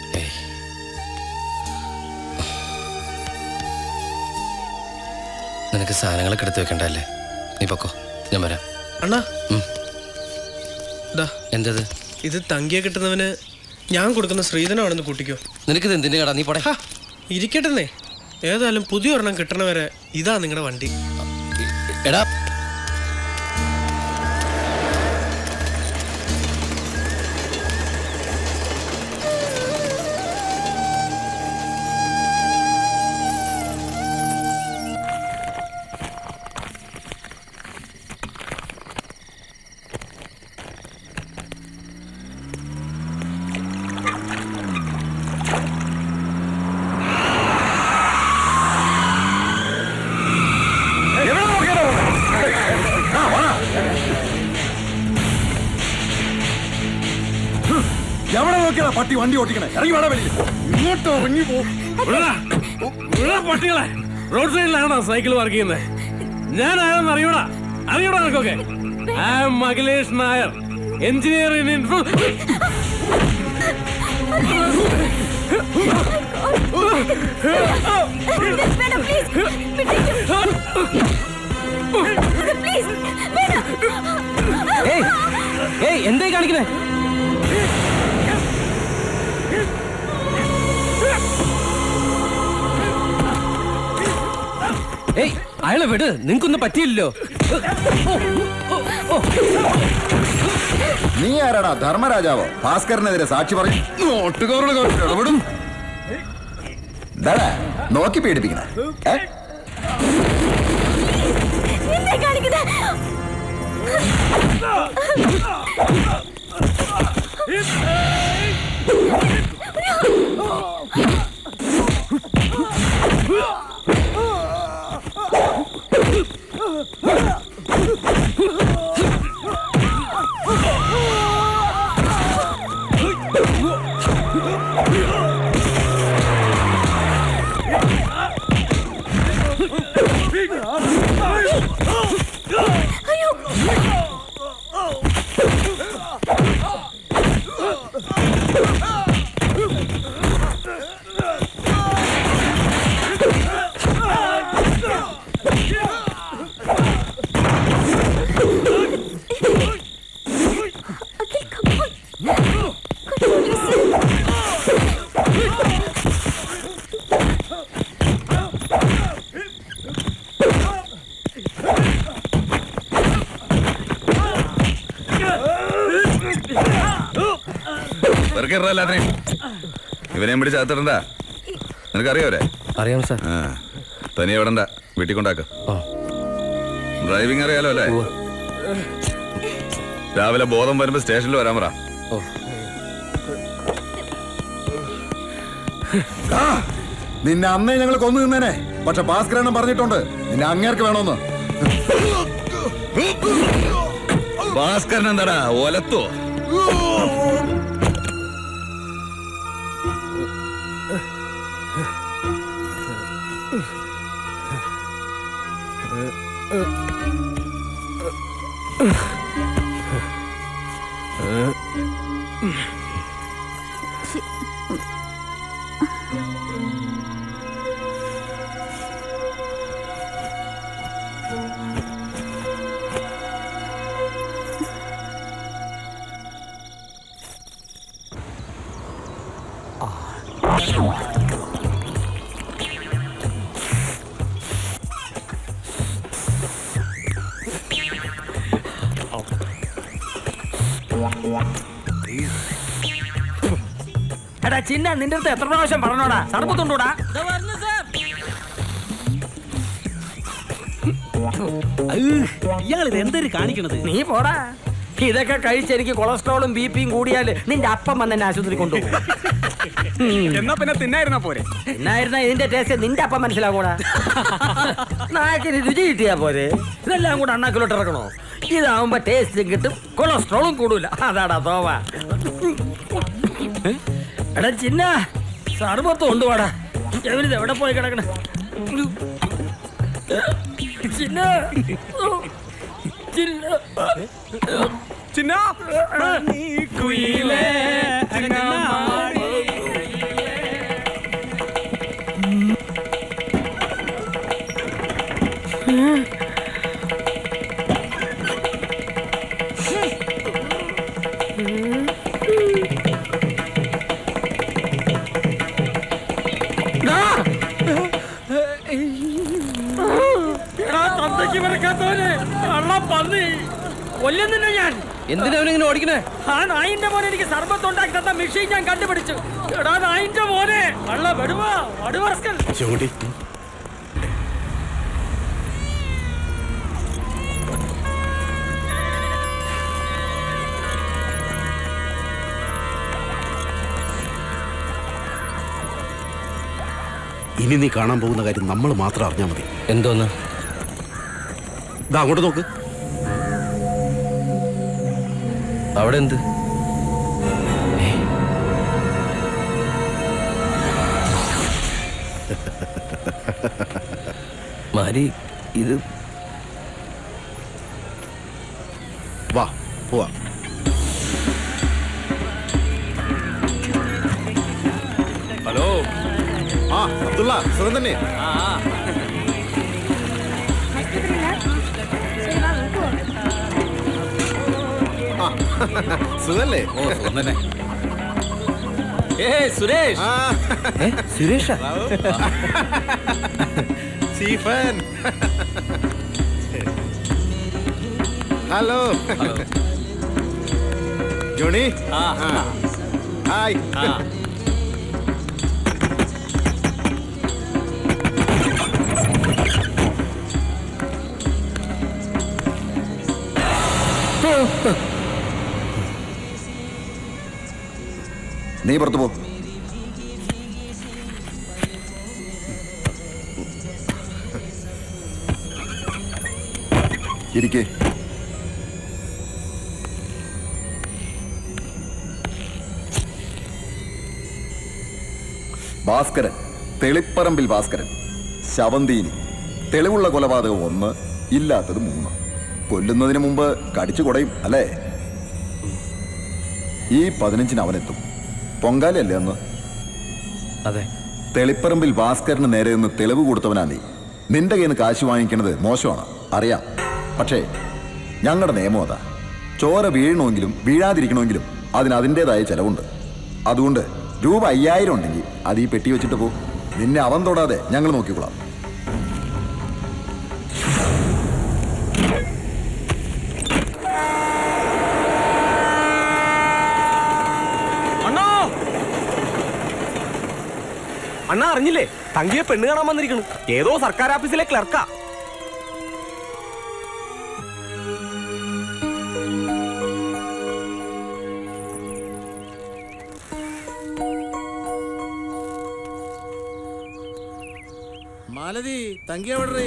നിനക്ക് സാധനങ്ങളൊക്കെ എടുത്ത് വെക്കണ്ടല്ലേ? നീ പൊക്കോ, ഞാൻ വരാം. അണ്ണാ, എന്തത്? ഇത് തങ്കിയെ കിട്ടുന്നവന് ഞാൻ കൊടുക്കുന്ന ശ്രീധനമാണെന്ന് കൂട്ടിക്കോ. നിനക്കിത് എന്തിനു കടാ? നീ പോടെ. ഇരിക്കട്ടെന്നേ, ഏതായാലും പുതിയ ഒരെണ്ണം കിട്ടണവരെ ഇതാ നിങ്ങളുടെ വണ്ടി. എടാ എവിടെ നോക്കിയാ പട്ടി വണ്ടി ഓട്ടിക്കണേ? ഇറങ്ങി വേണം വെളിയിൽ. ഇങ്ങോട്ടോ ഇറങ്ങി പോ. പട്ടികളെ റോഡ് സൈഡിലാണോ സൈക്കിൾ വർക്ക് ചെയ്യുന്നത്? ഞാൻ ആരെന്ന് അറിയൂടാ? അറിയൂടാ നിനക്കൊക്കെ? I am Akhilesh Nair, engineer in Info. എന്തായി കാണിക്കുന്നേ? ഏയ് അയാളെ വിട്, നിങ്ങൾക്കൊന്നും പറ്റിയില്ലല്ലോ. നീ ആരാടാ? ധർമ്മരാജാവോ? ഭാസ്കരനെതിരെ സാക്ഷി പറഞ്ഞു ഇടപെടും. നോക്കി പേടിപ്പിക്കണ. വെറുതെ ഇറ എല്ലാത്തിനെയും. ഇവനെയും പിടിച്ച് അകത്തിടണ്ട. നിനക്കറിയാവരെ? അറിയാം സാർ. ആ തനിയെ വിടണ്ട, വീട്ടിൽ കൊണ്ടാക്ക. ഡ്രൈവിംഗ് അറിയാലോ അല്ലേ? രാവിലെ ബോധം വരുമ്പോ സ്റ്റേഷനിൽ വരാൻ പറ. നിന്നെ അന്നേ ഞങ്ങൾ കൊന്നു നിന്നേനെ. പക്ഷെ ഭാസ്കരണ്ണം പറഞ്ഞിട്ടുണ്ട് നിന്നെ അങ്ങേർക്ക് വേണോന്ന്. ഭാസ്കരൻ എന്താടാ ഒലത്തോ? എടാ ചിന്ന, നിന്റെ അടുത്ത് എത്ര പ്രാവശ്യം പറഞ്ഞോടാ സർബത്തുണ്ടോടാ? ഇയാളിത് എന്തൊരു കാണിക്കണത്? നീ പോടാ. ഇതൊക്കെ കഴിച്ച് എനിക്ക് കൊളസ്ട്രോളും ബി പിയും കൂടിയാല് നിന്റെ അപ്പം വന്ന് എന്നെ ആശുപത്രി കൊണ്ടുപോകും. എന്നാ പിന്നെ തിന്നായിരുന്നാ പോരെ? തിന്നായിരുന്ന ഇതിന്റെ ടേസ്റ്റ് നിന്റെ അപ്പം മനസ്സിലാകൂടാ. നായക്കിന് രുചി കിട്ടിയാ പോരെ. ഇതെല്ലാം കൂടെ അണ്ണാക്കിലോട്ട് ഇറക്കണോ? ഇതാവുമ്പോ ടേസ്റ്റും കിട്ടും, കൊളസ്ട്രോളും കൂടൂല. അതാടാ തോവ. എടാ ചിന്ന, സർബത്ത് കൊണ്ടുപോടാ. എവരിത് എവിടെ പോയി കിടക്കണ? ചിന്ന ചിന്ന ചിന്ന കുയിലേ കൊല്ലുന്നില്ല ഞാൻ. എന്തിനാ അവനിങ്ങനെ ഓടിക്കണേ? ആ നായിന്റെ മോനെ എനിക്ക് സർബത്ത് ഉണ്ടാക്കി തന്ന മെഷീൻ ഞാൻ കണ്ടുപിടിച്ചു. എടാ നായിന്റെ മോനെ അള്ള വെടുവാ വടുവർക്കൽ. ഇനി നീ കാണാൻ പോകുന്ന കാര്യം നമ്മൾ മാത്രം അറിഞ്ഞാൽ മതി. എന്തോന്ന്? ഇതാ അങ്ങോട്ട് നോക്ക്. അവിടെ എന്ത്? മാരി, ഇത് വാ പോവാ. ഹലോ. ആ അബ്ദുള്ള, സുഖം തന്നെ? സുഖല്ലേ? ഓ സുഖം തന്നെ. ഏ Suresh. Suresh Stephen. Hello Johnny. Hi. നീ പുറത്തു പോ. ഇരിക്കേ. ഭാസ്കരൻ, തെളിപ്പറമ്പിൽ ഭാസ്കരൻ, ശവന്തീനി. തെളിവുള്ള കൊലപാതകം ഒന്ന്, ഇല്ലാത്തത് മൂന്ന്. കൊല്ലുന്നതിന് മുമ്പ് കടിച്ചു കുടയും അല്ലേ? ഈ പതിനഞ്ചിന് അവനെത്തും. പൊങ്കാലയല്ലേ അന്ന്? അതെ. തെളിപ്പറമ്പിൽ ഭാസ്കരന് നേരെ നിന്ന് തെളിവ് കൊടുത്തവനാ നീ. നിന്റെ കയ്യിൽ നിന്ന് കാശ് വാങ്ങിക്കുന്നത് മോശമാണ്, അറിയാം. പക്ഷേ ഞങ്ങളുടെ നിയമം അതാ. ചോര വീഴണമെങ്കിലും വീഴാതിരിക്കണമെങ്കിലും അതിന് അതിൻ്റെതായ ചെലവുണ്ട്. അതുകൊണ്ട് രൂപ അയ്യായിരം ഉണ്ടെങ്കിൽ അത് ഈ പെട്ടി വെച്ചിട്ട് പോ. നിന്നെ അവൻ തൊടാതെ ഞങ്ങൾ നോക്കിക്കൊള്ളാം. അണ്ണാ അണ്ണാ അറിഞ്ഞില്ലേ? തങ്കിയെ പെണ്ണ് കാണാൻ വന്നിരിക്കുന്നു. ഏതോ സർക്കാർ ഓഫീസിലെ ക്ലർക്കാ. മാലതി, തങ്കി എവിടെ?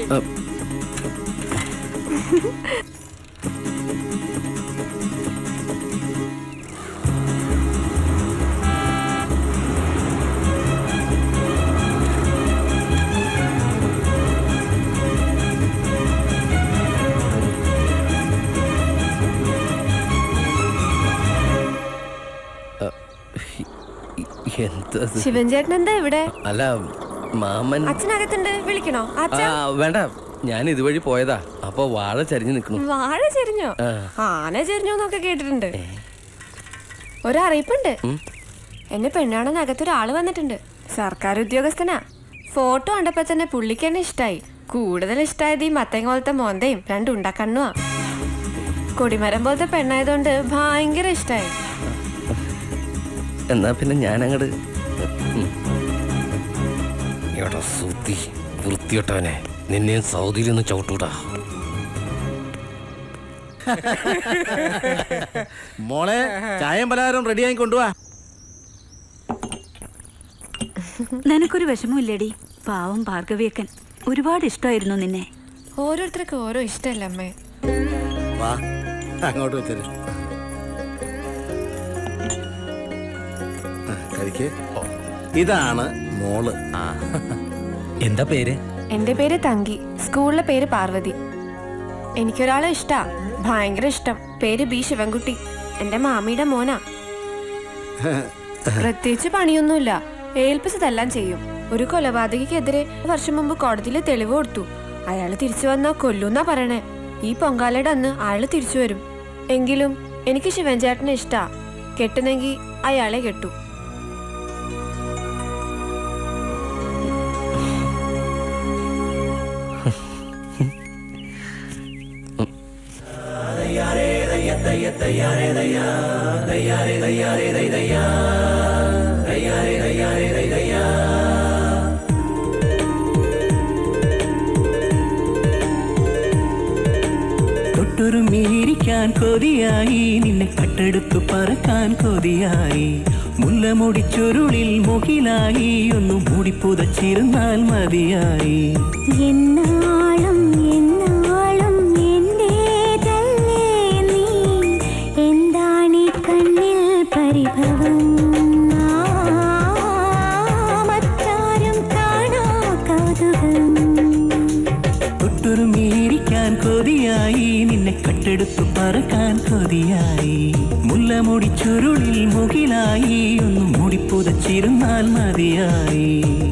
ശിവൻ ചേട്ടൻ എന്താ ഇവിടെ? അല്ല മാമൻ അച്ഛനകത്തുണ്ട്, വിളിക്കണോ? അച്ഛാ വേണ്ട, ഞാൻ ഇതുവഴി പോയതാ. അപ്പൊ വാഴ ചരിഞ്ഞു നിൽക്കുന്നു. വാഴ ചെരിഞ്ഞോ? ആന ചെരിഞ്ഞോന്നൊക്കെ കേട്ടിട്ടുണ്ട്. ഒരറിയിപ്പുണ്ട്. എന്നെ പെണ്ണാണെന്ന് അകത്തൊരാള് വന്നിട്ടുണ്ട്. സർക്കാർ ഉദ്യോഗസ്ഥനാ. ഫോട്ടോ കണ്ടപ്പോ തന്നെ പുള്ളിക്ക് എന്നെ ഇഷ്ടായി. കൂടുതൽ ഇഷ്ടായത് ഈ മത്തങ്ങ പോലത്തെ മോന്തയും രണ്ട് ഉണ്ടക്കണ്ണുവാ. കൊടിമരം പോലത്തെ പെണ്ണായതുകൊണ്ട് ഭയങ്കര ഇഷ്ടായി. എന്നാ പിന്നെ ഞാൻ അങ്ങട് എടാ സൂത്തി വൃത്തിയോട്ടവനെ, നിന്നെയും സൗദിയിൽ നിന്ന് ചവിട്ടൂടാ. മോളെ, ചായയും പലഹാരം റെഡിയായി കൊണ്ടുപോവാ. നിനക്കൊരു വിഷമമില്ലേടി? പാവം ഭാർഗവിയക്കൻ ഒരുപാട് ഇഷ്ടമായിരുന്നു നിന്നെ. ഓരോരുത്തർക്ക് ഓരോ ഇഷ്ടമല്ല അമ്മേ. വാ, അങ്ങോട്ട് വെച്ചത് കഴിക്ക്. ഇതാണ് മോള്. എന്താ പേര്? എന്റെ പേര് തങ്കി. സ്കൂളിലെ പേര് പാർവതി. എനിക്കൊരാളെ ഇഷ്ടാ, ഭയങ്കര ഇഷ്ടം. പേര് ബി ശിവൻകുട്ടി. എന്റെ മാമിയുടെ മോനാ. പ്രത്യേകിച്ച് പണിയൊന്നുമില്ല, ഏൽപ്പിച്ചതെല്ലാം ചെയ്യും. ഒരു കൊലപാതകയ്ക്കെതിരെ വർഷം മുമ്പ് കോടതിയിൽ തെളിവ് കൊടുത്തു. അയാള് തിരിച്ചു വന്നാ കൊല്ലൂന്നാ പറയണേ. ഈ പൊങ്കാലയുടെ അന്ന് അയാള് തിരിച്ചു വരും. എങ്കിലും എനിക്ക് ശിവൻ ചേട്ടനെ ഇഷ്ടാ. കെട്ടുന്നെങ്കി അയാളെ കെട്ടു. തൊട്ടുരുമ്മിയിരിക്കാൻ കൊതിയായി, നിന്നെ കട്ടെടുത്തു പറക്കാൻ കൊതിയായി. മുല്ലമുടി ചുരുളിൽ മുകിലായി, ഒന്നു മൂടി പുതച്ചിരുന്നാൽ മതിയായി. എന്നാളും എന്നാളും എന്റേതല്ലേ നീ, എന്താണീ കണ്ണിൽ പരിഭവം, മറ്റാരും കാണാ കൗതുകം. തൊട്ടുരുമ്മിയിരിക്കാൻ കൊതിയായി, നിന്നെ കട്ടെടുത്തു പറക്കാൻ കൊതിയായി. മുല്ലമുടി ചുരുളിൽ മുകിലായി, ഒന്നു മൂടി പുതച്ചിരുന്നാൽ മതിയായി.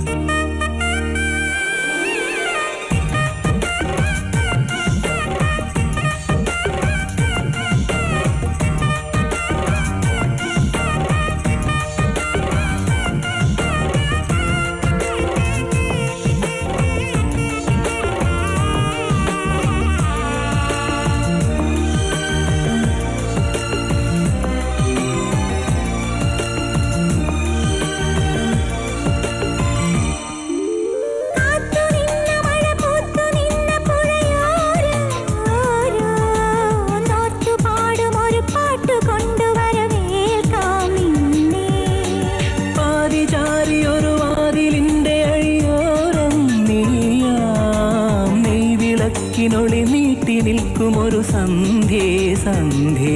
നീട്ടി നിൽക്കുമൊരു സന്ധ്യേ സന്ധ്യേ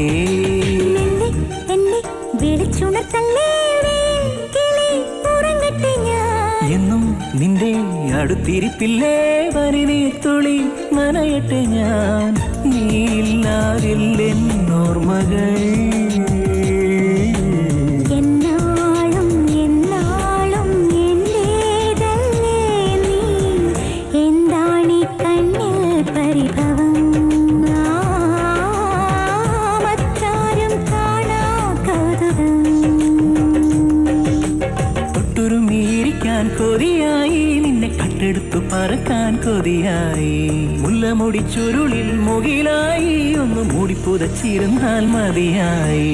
എന്നും നിന്റെ അടുത്തിരിപ്പില്ലേ വരിനീ തുളി നനയട്ടെ ഞാൻ നീയില്ലാതില്ലെന്നോർമകൾ കൊതിയായി നിന്നെ കട്ടെടുത്തു പറക്കാൻ കൊതിയായി മുല്ലമുടി ചുരുളിൽ മുകിലായി ഒന്ന് മൂടി പുതച്ചിരുന്നാൽ മതിയായി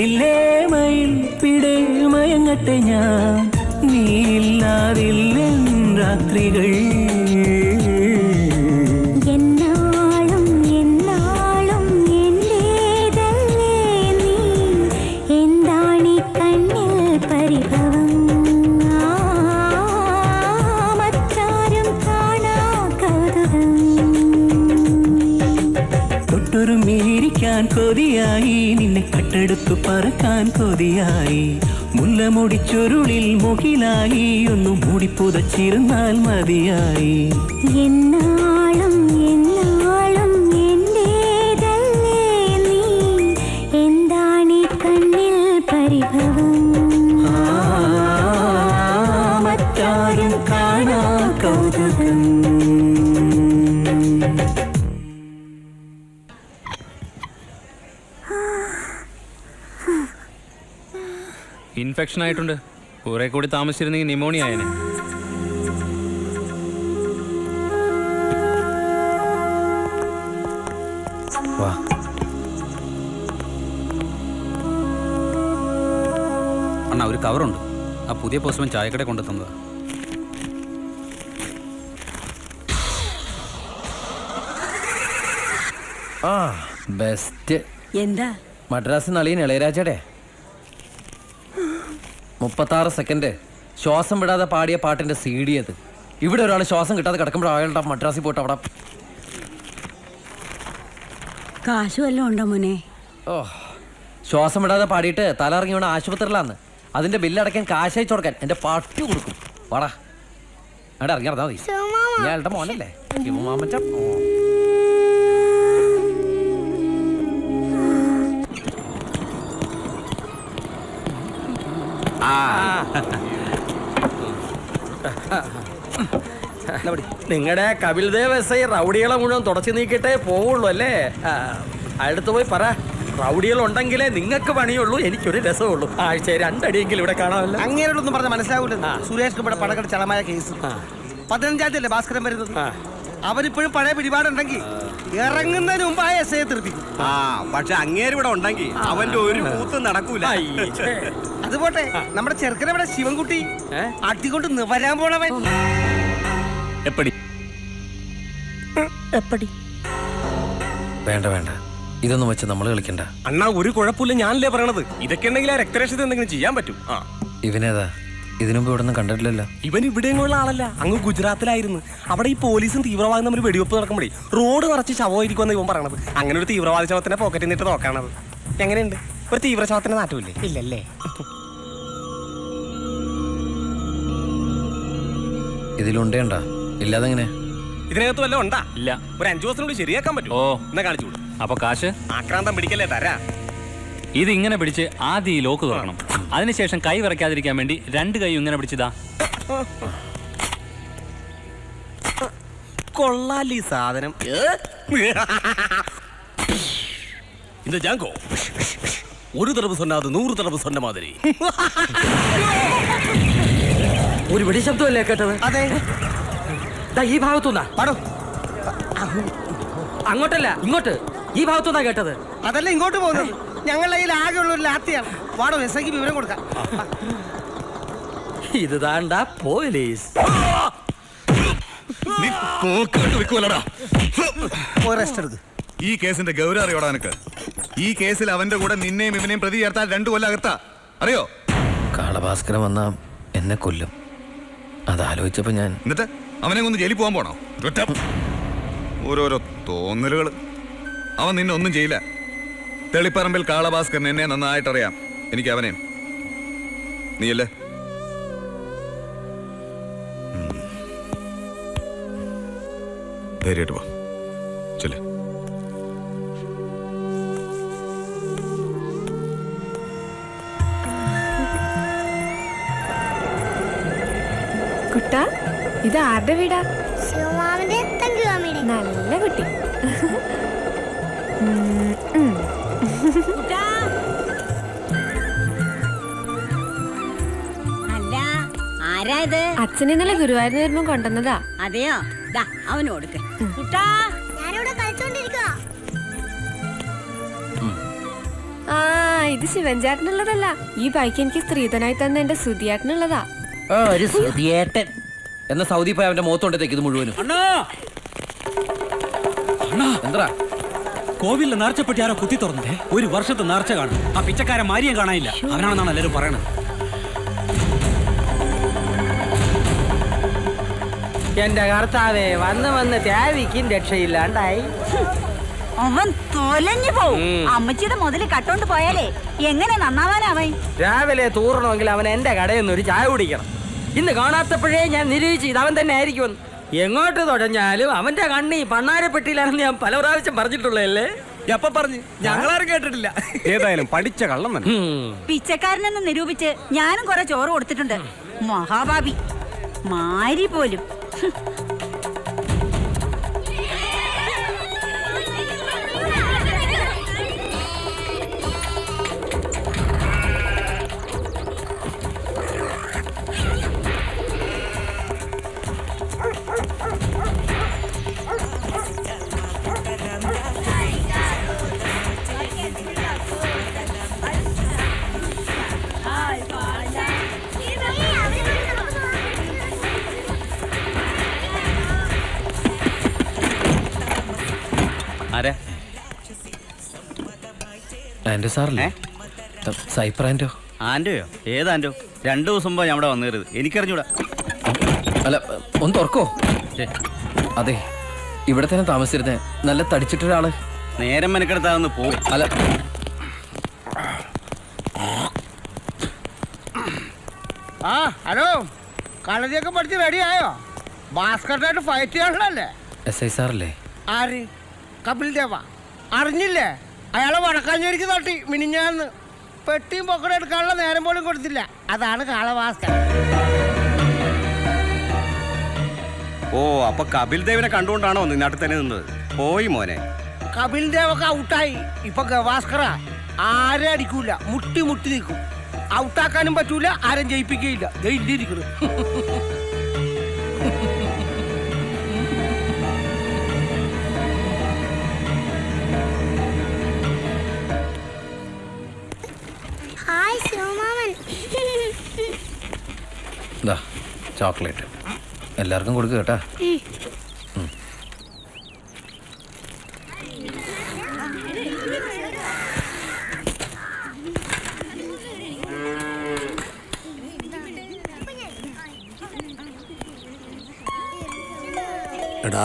നീയില്ലേ മയിൽ പിടേ മയങ്ങട്ടെ ഞാൻ നീയില്ലാതില്ല രാത്രികൾ എന്നാളും എന്നാളും എന്റേതല്ലേ നീ എന്താണീ കണ്ണിൽ പരിഭവം മറ്റാരും കാണാ കൗതുകം തൊട്ടൊരു മീരിക്കാൻ കൊതിയായി നിന്നെ കട്ടെടുത്തു പറക്കാൻ കൊതിയായി മുല്ലമുടിച്ചൊരുളിൽ മുകിലായി ഒന്നു മൂടിപ്പുതച്ചിരുന്നാൽ മതിയായി എന്നാളും എന്നാളും എന്റേതല്ലേ നീ എന്താണീ കണ്ണിൽ പരിഭവം മറ്റാരും കാണാ കൗതുകം ഇൻഫെക്ഷൻ ആയിട്ടുണ്ട്. കുറെ കൂടി താമസിച്ചിരുന്നെങ്കിൽ ന്യൂമോണിയ ആയനെ. വാ. അണ്ണാ ഒരു കവറുണ്ട്. ആ പുതിയ പോസ്റ്റ്മാൻ ചായക്കട കൊണ്ടു തന്നതാ. ആ ബെസ്റ്റ്. എന്താ മദ്രാസ് നളിയൻ ഇളയരാജയുടെ മുപ്പത്താറ് സെക്കൻഡ് ശ്വാസം വിടാതെ പാടിയ പാട്ടിന്റെ സി ഡി അത്. ഇവിടെ ഒരാൾ ശ്വാസം കിട്ടാതെ കിടക്കുമ്പോൾ അയാളുടെ മദ്രാസിൽ പോയിട്ട് അവിടെ കാശ് വല്ലതും ഉണ്ടോ മോനെ? ഓ ശ്വാസം വിടാതെ പാടിയിട്ട് തല ഇറങ്ങി വേണം ആശുപത്രിയിലാന്ന്. അതിന്റെ ബില്ല് അടയ്ക്കാൻ കാശ് അയച്ചു കൊടുക്കാൻ എന്റെ പട്ടി കൊടുക്കും. വാടാ അവിടെ ഇറങ്ങി നടന്നാ മതി. ഇയാളുടെ മോനല്ലേ മാമച്ച. നിങ്ങളുടെ കപിൽദേവ് എസ് ഐ റൗഡികളെ മുഴുവൻ തുടച്ചു നീക്കിയിട്ടേ പോവുള്ളൂ അല്ലേ? അടുത്ത് പോയി പറ, റൗഡികൾ ഉണ്ടെങ്കിലേ നിങ്ങൾക്ക് പണിയുള്ളൂ, എനിക്കൊരു രസമുള്ളൂ. ആഴ്ച രണ്ടടിയെങ്കിലും ഇവിടെ കാണാമല്ലോ. അങ്ങനെയൊന്നും പറഞ്ഞ മനസ്സിലാവൂല. സുരേഷ് ഇവിടെ പടക്കട ചളമായ കേസ് പതിനഞ്ചാം തീയതി അല്ലേ ഭാസ്കരൻ വരുന്നത്? അവനിപ്പോഴും പഴയ പിടിപാടുണ്ടെങ്കിൽ ഇറങ്ങുന്നതിന് മുമ്പായ എസ് ഐ തീർപ്പിക്കും. ആ പക്ഷെ അങ്ങേര് ഇവിടെ ഉണ്ടെങ്കിൽ അവന്റെ ഒരു കൂത്തും നടക്കൂല. അതുപോട്ടെ, നമ്മുടെ ചെറുക്കനെവിടെ ശിവൻകുട്ടി അടികൊണ്ട് വരാൻ പോണവൻ. എപ്പടി എപ്പടി വേണ്ട വേണ്ട, ഇതൊന്നും വെച്ച് നമ്മൾ കളിക്കണ്ട. അണ്ണാ ഒരു കുഴപ്പമില്ല, ഞാനല്ലേ പറയണത്. ഇതൊക്കെ ഉണ്ടെങ്കിൽ ആ രക്തരക്ഷത്തിൽ എന്തെങ്കിലും ചെയ്യാൻ പറ്റും. ആ ഇവനേതാ? ഇതിനുമ്പ് ഇവിടെ ഒന്നും കണ്ടിട്ടില്ലല്ലോ. ഇവൻ ഇവിടെയുള്ള ആളല്ല, അങ്ങ് ഗുജറാത്തിലായിരുന്നു. അവിടെ ഈ പോലീസും തീവ്രവാദം തമ്മിൽ വെടിവെപ്പ് നടക്കുമ്പോഴേ റോഡ് നിറച്ച് ശവമായിരിക്കുമെന്ന് ഇവൻ പറയണത്. അങ്ങനെ ഒരു തീവ്രവാദ ശവത്തിന്റെ പോക്കറ്റിൽ നിന്നിട്ട് നോക്കാണത്. എങ്ങനെയുണ്ട്? ഒരു തീവ്ര ശവത്തിന്റെ നാട്ടുമില്ലേ? ഇല്ലല്ലേ? ഇതിലുണ്ടേണ്ടാ? ഇല്ലാതെങ്ങനെ? ഇതിനകത്ത് വല്ല ഉണ്ടാ? ഇല്ല. ഒരു അഞ്ചു ദിവസത്തിനുള്ളിൽ ശരിയാക്കാൻ പറ്റും. ഓ എന്നാ കാണിച്ചു വിടും. അപ്പൊ കാശ് ആക്രാന്തം പിടിക്കല്ലേ, തരാ. ഇത് ഇങ്ങനെ പിടിച്ച് ആദ്യം ഈ ലോക്ക് തുറക്കണം. അതിനുശേഷം കൈ വിറയ്ക്കാതിരിക്കാൻ വേണ്ടി രണ്ട് കൈ ഇങ്ങനെ പിടിച്ചതാ. കൊള്ളാലി സാധനം. இந்த ஜாங்கோ ஒரு தடவை சொன்னாது நூறு தடவை சொன்ன மாதிரி. ഒരു വെടി ശബ്ദമല്ലേ കേട്ടത്? അതെ, ഈ ഭാഗത്തുനിന്നാ പാടോ. അങ്ങോട്ടല്ല ഇങ്ങോട്ട്, ഈ ഭാഗത്തുനിന്നാ കേട്ടത്. അതല്ല ഇങ്ങോട്ട് പോകുന്നത്. ഞങ്ങളുടെ കയ്യിൽ ആകെയുള്ള ഒരു ലാത്തിയാണ്. വാടോ, എസ് ഐക്ക് വിവരം കൊടുക്കാം. ഇത് താണ്ട പോലീസ്. ഈ കേസിന്റെ ഗൗരവം അറിയോടാ നിനക്ക്? ഈ കേസിൽ അവന്റെ കൂടെ നിന്നെയും ഇവനെയും പ്രതി ചേർത്താൽ രണ്ടു കൊല്ലം അകത്താ, അറിയോ? കാളഭാസ്കരൻ വന്നാ എന്നെ കൊല്ലും. അതാലോചിച്ചപ്പോ ഞാൻ എന്നിട്ട് അവനെ ഒന്ന് ജയിലിൽ പോകാൻ പോണോ? ഓരോരോ തോന്നലുകൾ. അവൻ നിന്നെ ഒന്നും ചെയ്യില്ല. തെളിപ്പറമ്പിൽ കാളഭാസ്കരൻ എന്നെ നന്നായിട്ടറിയാം, എനിക്ക് അവനെയും. നീയല്ലേ? ധൈര്യമായിട്ട് പോ. ചെല്ലേ. കുട്ടാ, ഇത് ആരുടെ വീടാ? ശിവമാമന്റെ തങ്കുമാമിയുടെ. നല്ല കുട്ടി. അല്ല, ആരാ ഇത്? അച്ഛൻ ഇന്നലെ ഗുരുവായൂരിന് വരുമ്പോ കൊണ്ടുവന്നതാ. അതെയോ? ദാ അവന് കൊടുക്ക്. കുട്ടാ, ഞാനിവിടെ കളിച്ചോണ്ടിരിക്കുക. ആ ഇത് ശിവൻചേട്ടനുള്ളതല്ല. ഈ ബൈക്ക് എനിക്ക് സ്ത്രീധനായി തന്നെ എന്റെ സുധിയേട്ടനുള്ളതാ. ഒരു സുധിയേട്ടൻ എന്ന സൗദി പോയി അവന്റെ മുഖത്തോണ്ടത്തേക്ക് ഇത് മുഴുവനും. എന്താ കോവിലിലെ നേർച്ചപ്പെട്ടി ആരോ കുത്തി തുറന്നേ? ഒരു വർഷത്തെ നേർച്ച കാണും. ആ പിച്ചക്കാരൻ മാരിയും കാണാനില്ല. അവനാണെന്നാണ് എല്ലാവരും പറയണത്. എന്റെ കർത്താവേ, വന്ന് വന്ന് ത്യാവിക്കും രക്ഷയില്ലാണ്ടായി. അവൻ തൊലഞ്ഞു പോവും. അമ്മച്ചിയുടെ മുതല് കട്ടോണ്ട് പോയാലേ എങ്ങനെ നന്നാവാനാവൻ? രാവിലെ തൂറണമെങ്കിൽ അവൻ എന്റെ കടയിൽ നിന്ന് ഒരു ചായ കുടിക്കണം. ഇന്ന് കാണാത്തപ്പോഴേ ഞാൻ നിരീക്ഷിച്ചു ഇത് അവൻ തന്നെ ആയിരിക്കും. എങ്ങോട്ട് തുടഞ്ഞാലും അവന്റെ കണ്ണി പണ്ണാരപ്പെട്ടിയിലാണെന്ന് ഞാൻ പല പ്രാവശ്യം പറഞ്ഞിട്ടുള്ളതല്ലേ? എപ്പ പറഞ്ഞു? ഞങ്ങളാരും കേട്ടിട്ടില്ല. ഏതായാലും പഠിച്ച കള്ളം തന്നെ. പിച്ചക്കാരനെന്ന് നിരൂപിച്ച് ഞാനും കുറെ ചോറ് കൊടുത്തിട്ടുണ്ട്. മഹാഭാവി മാരി പോലും. ആൻഡോ സാറല്ലേ? സൈപ്പർ ആൻഡോ. ആൻഡോയോ? ഏത് ആൻഡോ? രണ്ടു ദിവസം മുമ്പ് ഞാൻ അവിടെ വന്നേരുത്. എനിക്കറിഞ്ഞൂടാ. അല്ല ഒന്ന് തുറക്കോ? അതെ, ഇവിടെ തന്നെ താമസിച്ചിരുന്നേ. നല്ല തടിച്ചിട്ടൊരാള്. നേരം മെനക്കെടുത്താന്ന് പോ. അല്ല ആ ഹലോ, കളരിയൊക്കെ പഠിച്ച് റെഡി ആയോ? ഭാസ്കറിനായിട്ട് ഫൈറ്റ് ചെയ്യാനുള്ളല്ലേ? എസ് ഐ സാറല്ലേ? ആര്? കപിൽ ദേവ. അറിഞ്ഞില്ലേ? അയാളെ വടക്കാഞ്ചേരിക്ക് തട്ടി മിനിഞ്ഞാന്ന്. പെട്ടിയും പൊക്കട എടുക്കാനുള്ള നേരം പോലും കൊടുത്തില്ല. അതാണ് കാളഭാസ്കർ. ഓ, അപ്പൊ കപിൽ ദേവിനെ കണ്ടുകൊണ്ടാണോ നാട്ടിൽ തന്നെ നിന്നത്? പോയി മോനെ. കപിൽ ദേവൊക്കെ ഔട്ടായി. ഇപ്പൊ ഗവാസ്കറ ആരെ അടിക്കൂല, മുട്ടി മുട്ടി നിൽക്കും. ഔട്ടാക്കാനും പറ്റൂല, ആരും ജയിപ്പിക്കുകയില്ല. ഇല്ലിരിക്കുന്നു. ചോക്ലേറ്റ് എല്ലാവർക്കും കൊടുക്കുക കേട്ടാ. എടാ,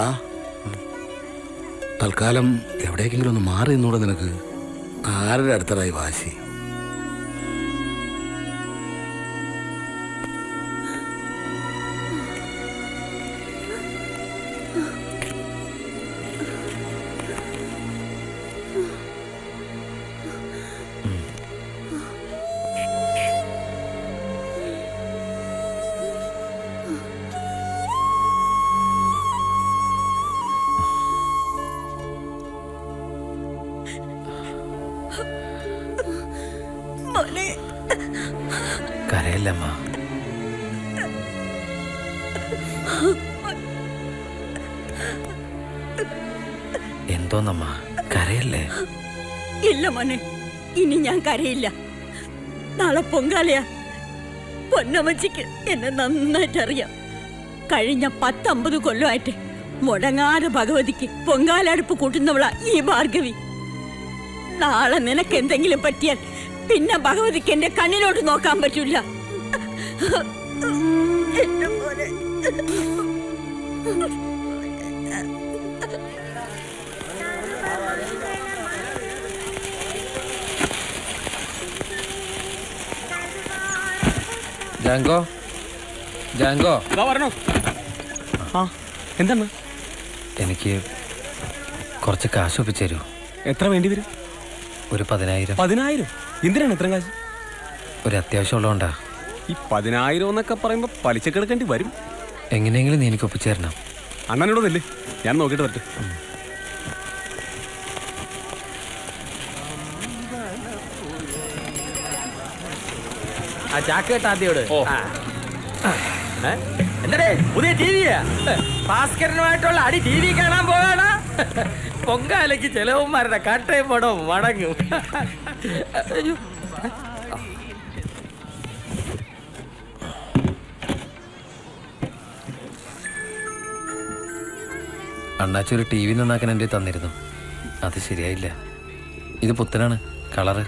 തൽക്കാലം എവിടേക്കെങ്കിലും ഒന്ന് മാറി നിന്നൂടെ നിനക്ക്? ആരുടെ അടുത്തടായി വാശി? കരയല്ലമ്മ. എന്തോന്നമ്മ കരയല്ലേ? ഇല്ല മോനെ, ഇനി ഞാൻ കരയില്ല. നാളെ പൊങ്കാലയാ. പൊന്നമ്മച്ചിക്ക് എന്നെ നന്നായിട്ട് അറിയാം. കഴിഞ്ഞ പത്തമ്പത് കൊല്ലമായിട്ട് മുടങ്ങാതെ ഭഗവതിക്ക് പൊങ്കാലടുപ്പ് കൂട്ടുന്നവളാ ഈ ഭാർഗവി. നാളെ നിനക്ക് എന്തെങ്കിലും പറ്റിയാൽ പിന്നെ ഭഗവതിക്ക് എന്റെ കണ്ണിലോട്ട് നോക്കാൻ പറ്റൂല. എന്റെ മോനെ. ജാങ്കോ, ജാങ്കോ പറഞ്ഞോ. ആ എന്താണ്? എനിക്ക് കുറച്ച് കാശ് ഒപ്പിച്ചു തരൂ. എത്ര വേണ്ടി വരും? ഒരു പതിനായിരം. പതിനായിരം? എന്തിനാണ് ഇത്രയും കാശ്? ഒരു അത്യാവശ്യം ഉള്ളതുകൊണ്ടാ. ഈ പതിനായിരം എന്നൊക്കെ പറയുമ്പോ പലിശക്ക് എടുക്കേണ്ടി വരും. എങ്ങനെയെങ്കിലും നീ എനിക്ക് ഒപ്പിച്ചു തരണം. അണ്ണനോടൊന്നില്ലേ, ഞാൻ നോക്കിയിട്ട് വരട്ടെ. ആ ചാക്കേട്ട് ആദ്യോട്. എന്താടേ പുതിയ ടി വിയാ? ഭാസ്കരനുമായിട്ടുള്ള അടി ടി വി കാണാൻ പോകാനാ? പൊങ്കാലയ്ക്ക് ചെലവന്മാരുടെ കട്ടയും പടവും മടങ്ങും. അണ്ണാച്ചി ഒരു ടി വി നന്നാക്കാൻ എൻ്റെ തന്നിരുന്നു. അത് ശരിയായില്ല. ഇത് പുത്തനാണ്, കളറ്.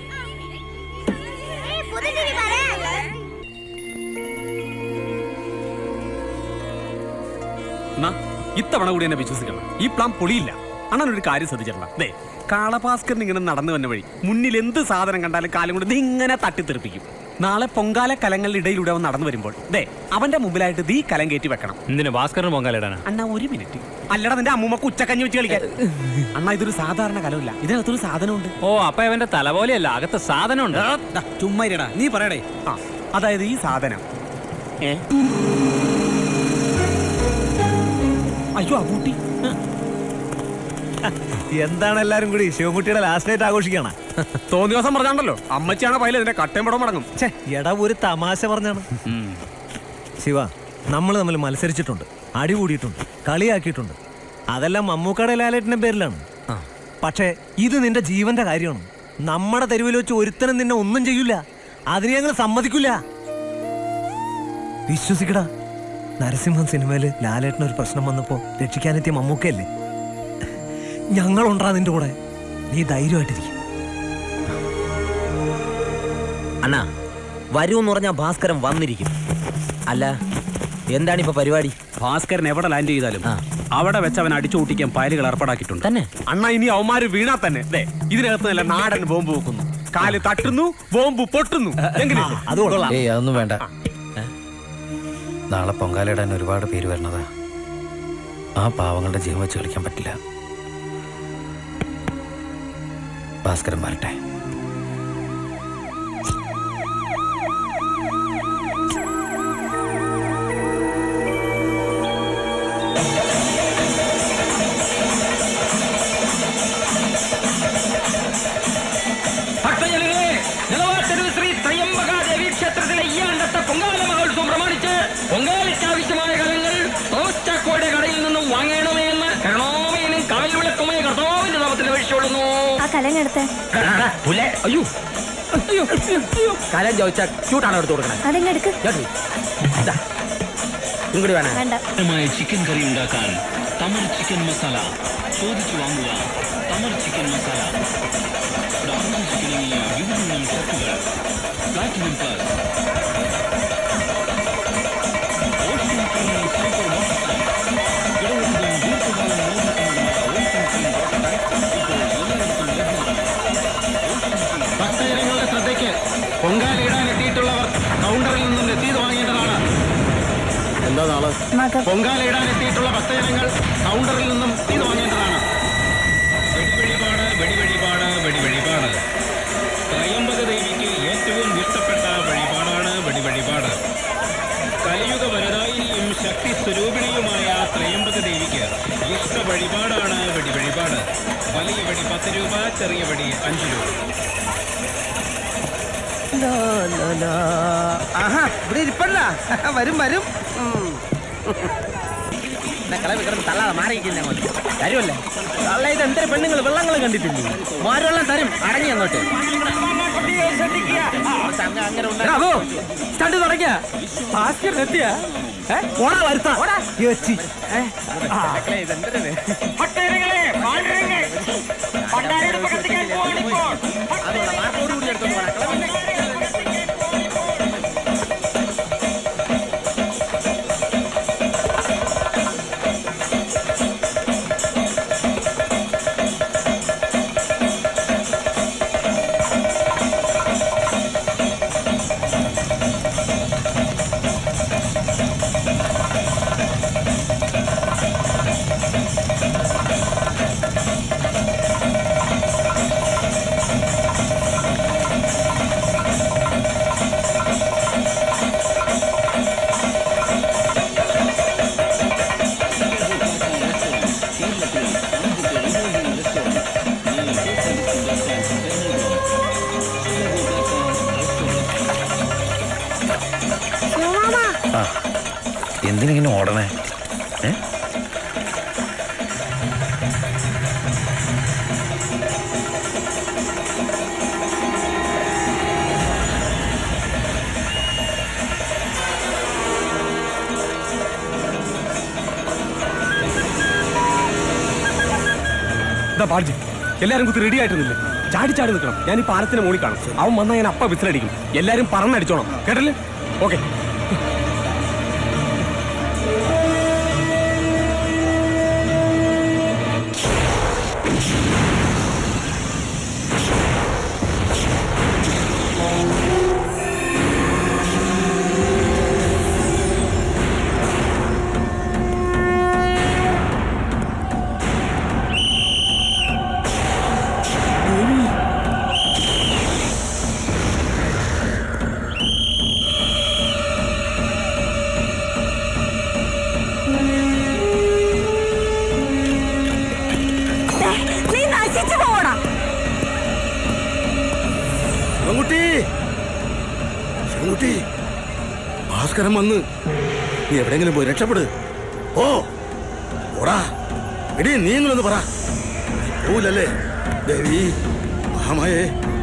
ഇത്തവണ കൂടി എന്നെ വിശ്വസിക്കണം, ഈ പ്ലാൻ പൊളിയില്ല. അണ്ണൻ ഒരു കാര്യം ശ്രദ്ധിച്ചിട്ടുണ്ടോ? ദേ കാളഭാസ്കരൻ ഇങ്ങനെ നടന്നു വന്ന വഴി മുന്നിൽ എന്ത് സാധനം കണ്ടാലും കാലം കൊണ്ട് ഇങ്ങനെ തട്ടിത്തെറിപ്പിക്കും. നാളെ പൊങ്കാല കലങ്ങളുടെ ഇടയിലൂടെ അവൻ നടന്നു വരുമ്പോൾ ദേ അവന്റെ മുമ്പിലായിട്ട് ദീ കലം കയറ്റി വെക്കണം. എന്തിനു ഭാസ്കരന് പൊങ്കാല ഇടാനാ? അണ്ണാ ഒരു മിനിറ്റ്. അല്ലടാ നിന്റെ അമ്മൂമ്മക്ക് ഉച്ചക്കഞ്ഞി വെച്ച് കളിക്കാൻ. അണ്ണാ ഇതൊരു സാധാരണ കലമില്ല, ഇതിനകത്തൊരു സാധനമുണ്ട്. ഓ അപ്പൊ അവന്റെ തല പോലെയല്ല, അകത്ത് സാധനമുണ്ട്. ചുമ്മാ ഇരടാ, നീ പറയടേ. ആ അതായത് ഈ സാധനം ഏ അയ്യോ അബൂട്ടി, എന്താണ് എല്ലാരും കൂടി ശിവകുട്ടിയുടെ ലാസ്റ്റ് നൈറ്റ് ആഘോഷിക്കാണ്? തോന്നിയ ദിവസം പറഞ്ഞാണ്ടല്ലോ അമ്മച്ചിയാണ് പൈല ഇതിന്റെ കട്ടയും പടം മടങ്ങും. എടാ ഒരു തമാശ പറഞ്ഞാണ്. ശിവ, നമ്മൾ തമ്മിൽ മത്സരിച്ചിട്ടുണ്ട്, അടി കൂടിയിട്ടുണ്ട്, കളിയാക്കിയിട്ടുണ്ട്. അതെല്ലാം മമ്മൂക്കയുടെ ലാലേട്ടന്റെ പേരിലാണ്. പക്ഷേ ഇത് നിന്റെ ജീവന്റെ കാര്യമാണ്. നമ്മുടെ തെരുവിൽ വെച്ച് ഒരുത്തനും നിന്നെ ഒന്നും ചെയ്യൂല. അതിന് ഞങ്ങൾ സമ്മതിക്കില്ല. വിശ്വസിക്കടാ. നരസിംഹം സിനിമയില് ലാലേട്ടന് ഒരു പ്രശ്നം വന്നപ്പോ രക്ഷിക്കാനെത്തിയ മമ്മൂക്കയല്ലേ? ഞങ്ങളുണ്ടാ നിന്റെ കൂടെ. നീ ധൈര്യമായിട്ടിരിക്കും. അണ്ണാ വരൂന്ന് പറഞ്ഞാ ഭാസ്കരൻ വന്നിരിക്കും. അല്ല എന്താണിപ്പോ പരിപാടി? ഭാസ്കരൻ എവിടെ ലാൻഡ് ചെയ്താലും അവിടെ വെച്ച് അവൻ അടിച്ചു പൊട്ടിക്കാൻ ഫയലുകൾ ഏർപ്പാടാക്കിയിട്ടുണ്ട് തന്നെ. അണ്ണാ ഇനി അവന്മാര് വീണാ തന്നെ ഇതിനകത്ത് നല്ല നാടൻ ബോംബ് വെക്കുന്നു. കാല് തട്ടുന്നു, ബോംബ് പൊട്ടുന്നു. ഏയ് അതൊന്നും വേണ്ട. നാളെ പൊങ്കാലയിടാൻ ഒരുപാട് പേര് വരണതാ. ആ പാവങ്ങളുടെ ജീവൻ വെച്ച് കളിക്കാൻ പറ്റില്ല. ഭാസ്കരൻ വരട്ടെ. ഭക്തജനങ്ങളെ, നിലവാരത്തെരുവ് ശ്രീ ത്രയംബകാദേവി ക്ഷേത്രത്തിലെ ഈ ആണ്ടത്തെ പൊങ്കാല മഹോത്സവം പ്രമാണിച്ച് പൊങ്കാലയ്ക്ക് ആവശ്യമായ കലങ്ങൾ തോസ്റ്റക്കോടെ കടയിൽ നിന്നും വാങ്ങണമേ എന്ന് കരുണാമയനും കാൽ വിളക്കുമായ കർത്താവിന്റെ നാമത്തിൽ അപേക്ഷിച്ചുകൊള്ളുന്നു. ആ കലങ്ങെടുത്ത് അയ്യോ കലം ചോദിച്ചാൽ ചൂട്ടാണ് എടുത്ത് കൊടുക്കണേ. അതെങ്ങെടുക്ക്. ഇങ്ങോട്ട് വേണം. വേണ്ട. ചിക്കൻ കറി ഉണ്ടാക്കാൻ തമർ ചിക്കൻ മസാല ചോദിച്ചു വാങ്ങുക. തമർ ചിക്കൻ മസാല ബ്രൗൺ ചിക്കനിങ്ങിയ വിവിധ ട്രക്കുകൾ പ്ലാറ്റിനം പ്ലസ് ഭക്തജനങ്ങളുടെ ശ്രദ്ധയ്ക്ക് പൊങ്കാലയിടാൻ എത്തിയിട്ടുള്ളവർ കൗണ്ടറിൽ നിന്നും രസീത് വാങ്ങേണ്ടതാണ്. എന്താ നാളെ പൊങ്കാലയിടാൻ എത്തിയിട്ടുള്ള ഭക്തജനങ്ങൾ കൗണ്ടറിൽ നിന്നും രസീത് വാങ്ങേണ്ടതാണ്. വെടിവഴിപാട് വെടിവഴിപാട് വെടിവഴിപാട് ത്രയംബക ദേവിക്ക് ഏറ്റവും ഇഷ്ടപ്പെട്ട വഴിപാടാണ് വെടിവഴിപാട്. കലിയുഗ വരദായിനിയും ശക്തി സ്വരൂപിണിയുമായ ത്രയംബക ദേവിക്ക് ഇഷ്ട വഴിപാടാണ് വെടിവഴിപാട്. വലിയ വെടി പത്ത് രൂപ, ചെറിയ വെടി അഞ്ചു രൂപ. ആഹാ ഇവിടെ ഇരിപ്പല്ല, വരും വരും. തള്ളാതെ മാറിയിരിക്കുന്ന തരുമല്ലേ? തള്ള ഇത് എന്തൊരു പെണ്ണുങ്ങൾ വെള്ളങ്ങൾ കണ്ടിട്ടില്ലേ? മാരെല്ലാം തരും. അടങ്ങി അങ്ങോട്ട് സ്റ്റണ്ട് തുടങ്ങിയ ഭാസ്കരൻ എത്തിയ ഓടാ വരുത്താ എന്തിനിങ്ങനെ ഓടണേ? ബാഡ്ജ് എല്ലാരും കുത്തി റെഡി ആയിട്ടൊന്നുമില്ലേ? ചാടി ചാടി നിൽക്കണം. ഞാൻ ഈ പാലത്തിന് മുകളിൽ കാണും. അവൻ വന്നാൽ ഞാൻ അപ്പ വിസിലടിക്കും. എല്ലാരും പറന്നടിച്ചോണം, കേട്ടല്ലേ? ഓക്കെ. ഭാസ്കരൻ വന്ന് നീ എവിടെയെങ്കിലും പോയി രക്ഷപ്പെട്. ഓ ഓടാ എടീ, നീങ്ങളൊന്ന് പറ. പോലല്ലേ ദേവി മഹാമായേ.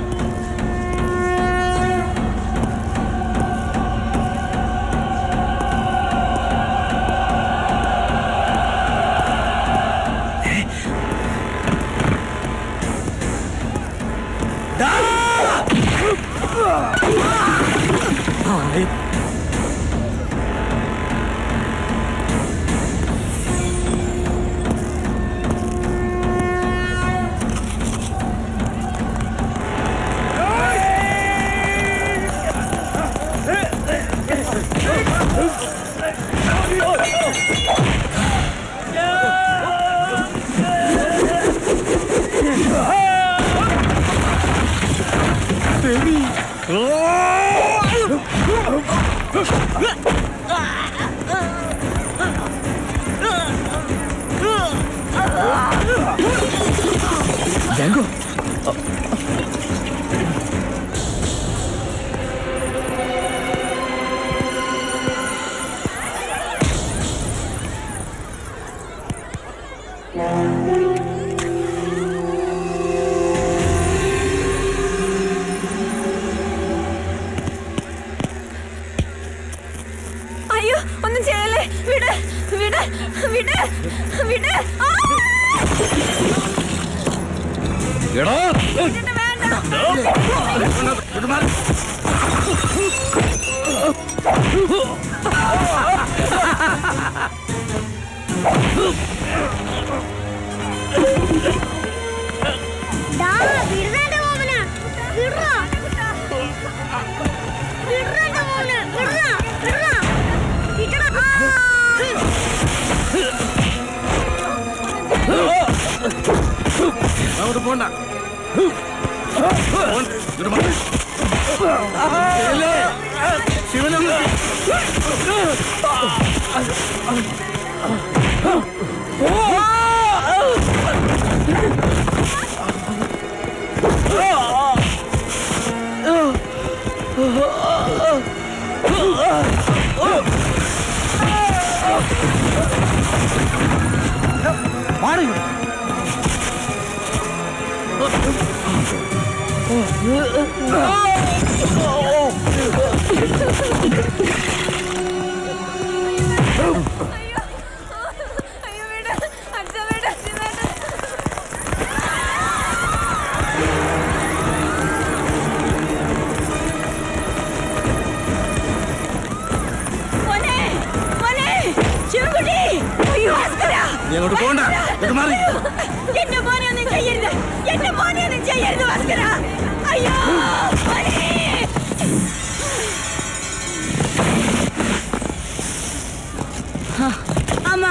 Django. അയ്യോ ഒന്നും ചെയ്യല്ലേ, വിട് വിട് വിട് വിട്. എടാ അങ്ങോട്ട് പോണ്ട. ശിവനൊന്ന് അങ്ങോട്ട് പോണ്ട, മാറി. എന്റെ മോനെ ഒന്നും ചെയ്യരുത്, എന്റെ മോനെ ഒന്നും ചെയ്യരുത് ഭാസ്കര. അയ്യോ അമ്മ.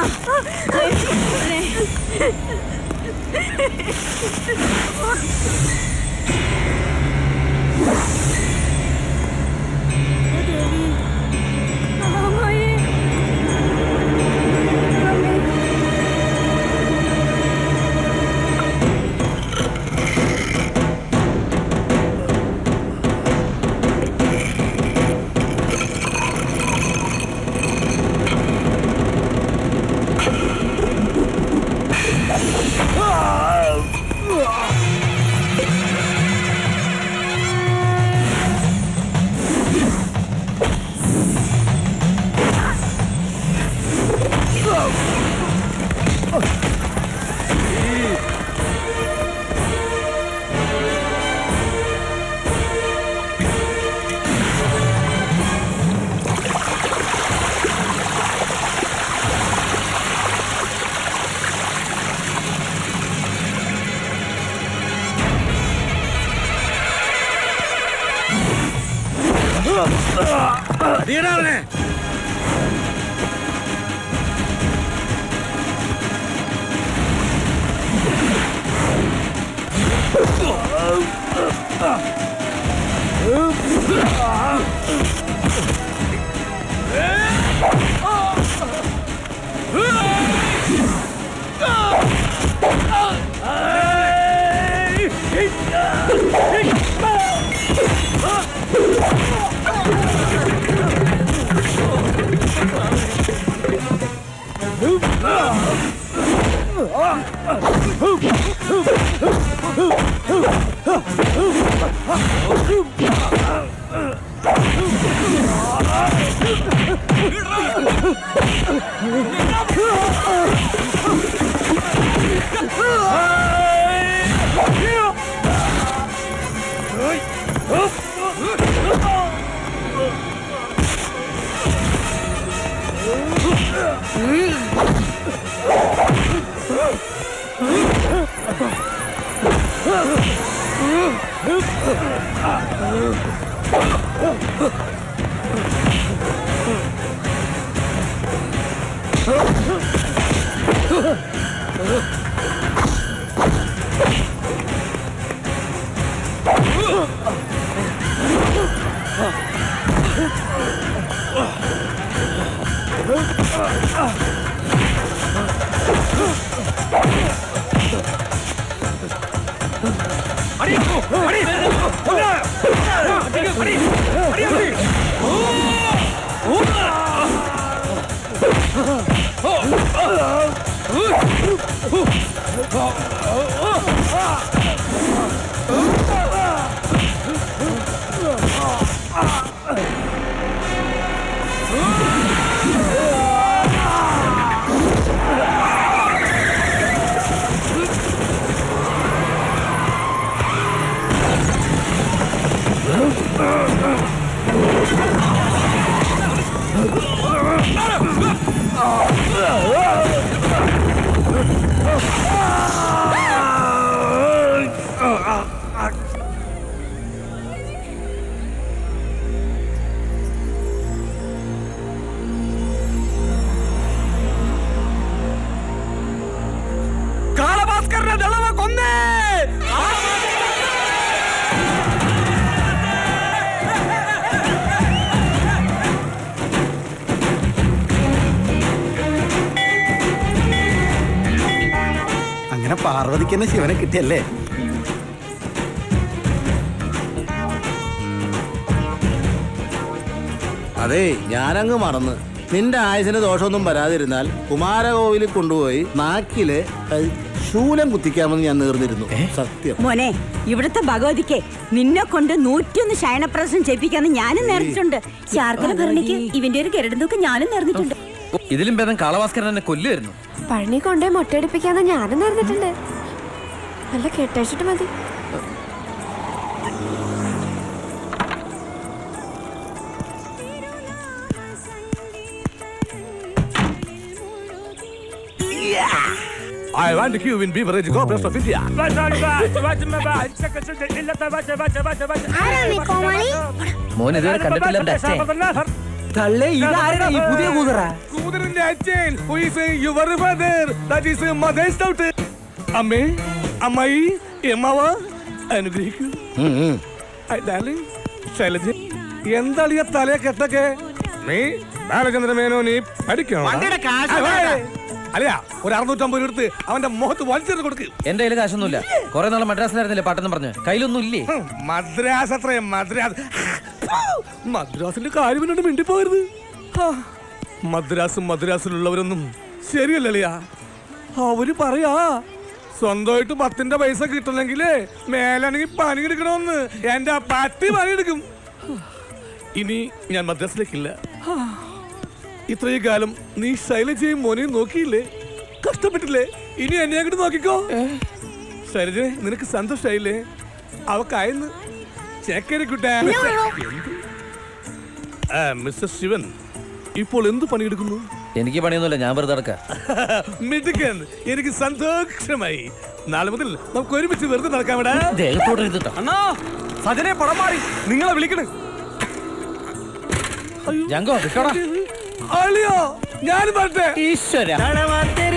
പാർവതിക്ക് തന്നെ ശിവനെ കിട്ടിയല്ലേ? അതെ, ഞാനങ്ങ് മറന്ന്. നിന്റെ ആയുസിന് ദോഷമൊന്നും വരാതിരുന്നാൽ കുമാരകോവിലിൽ കൊണ്ടുപോയി നാക്കില് ശൂലം കുത്തിക്കാമെന്ന് ഞാൻ നേർന്നിരുന്നു. സത്യം മോനെ, ഇവിടുത്തെ ഭഗവതിക്ക് നിന്നെ കൊണ്ട് നൂറ്റിയൊന്ന് ശയനപ്രസം ചെയ്യിപ്പിക്കാന്ന് ഞാനും നേർന്നിട്ടുണ്ട്. ശാർക്കല ഭരണിക്ക് ഇവന്റെ ഒരു ഗരുഡന്തൊക്കെ ഞാനും നേർന്നിട്ടുണ്ട്. ഇതിലും ഭേദം കാളഭാസ്കരൻ എന്നെ കൊല്ലുമായിരുന്നു. പഴനി കൊണ്ടേ മൊട്ടയടിപ്പിക്കാന്ന് ഞാനും നേർന്നിട്ടുണ്ട്. നല്ല കെട്ടഴിച്ചിട്ട് മതി. I want to queue in beverage corporate of India. മോൻ ഇതുവരെ കണ്ടിട്ടില്ല. തള്ളേ, ഇതാരാ ഈ പുതിയ കൂതറ? കൂതറിന്റെ അച്ഛൻ, who is your mother, that is mother's daughter. അമ്മേ, അമ്മായി, എമ്മാവ, അനുഗ്രഹിക്കൂ. ഡാർലിംഗ്, ശൈലജ, എന്താണ് ഈ തലയെ കെട്ടൊക്കെ? നീ ബാലചന്ദ്ര മേനോ, നീ പഠിക്കണം. അല്ലയാ, ഒരു അറുന്നൂറ്റമ്പത് രൂപ എടുത്ത് അവന്റെ മുഖത്ത് വലിച്ചെറിഞ്ഞ് കൊടുക്ക്. എന്റെ കയ്യിൽ കാശൊന്നുമില്ല. കുറെ നാളെ മദ്രാസിലായിരുന്നില്ലേ പാട്ടെന്ന് പറഞ്ഞു. കയ്യിലൊന്നും ഇല്ലേ? മദ്രാസ് അത്രയും മദ്രാസ് മദ്രാസിന്റെ കാര്യം എന്നോട് മിണ്ടിപ്പോകരുത്. മദ്രാസും മദ്രാസിലുള്ളവരൊന്നും ശരിയല്ലല്ലയാ. അവര് പറയാ സ്വന്തമായിട്ട് പത്തിന്റെ പൈസ കിട്ടണമെങ്കിലേ മേലാണെങ്കിൽ പണി എടുക്കണമെന്ന്. എന്റെ പട്ടി പണിയെടുക്കും. ഇനി ഞാൻ മദ്രാസിലേക്കില്ല. ഇത്രയും കാലം നീ ശൈലജയും മോനെയും നോക്കിയില്ലേ? കഷ്ടപ്പെട്ടില്ലേ? ഇനി എന്നെ അങ്ങോട്ട് നോക്കിക്കോ. ശൈലജ, നിനക്ക് സന്തോഷായില്ലേ? അവക്കായെന്ന് ചേക്കരക്കുട്ട. മിസ്റ്റർ ശിവൻ ഇപ്പോൾ എന്ത് പണിയെടുക്കുന്നു? എനിക്ക് പണിയൊന്നുമില്ല, ഞാൻ വെറുതെ നടക്കാം. മിടുക്കൻ, എനിക്ക് സന്തോഷമായി. നാളെ മുതൽ നമുക്ക് ഒരുമിച്ച് വെറുതെ നടക്കാം. അണ്ണാ, സജനെ പടം മാറി, നിങ്ങളെ വിളിക്കണേ. ജംഗോ കിട്ടോടാ അളിയോ ഞാൻ പറഞ്ഞേ ഈശ്വര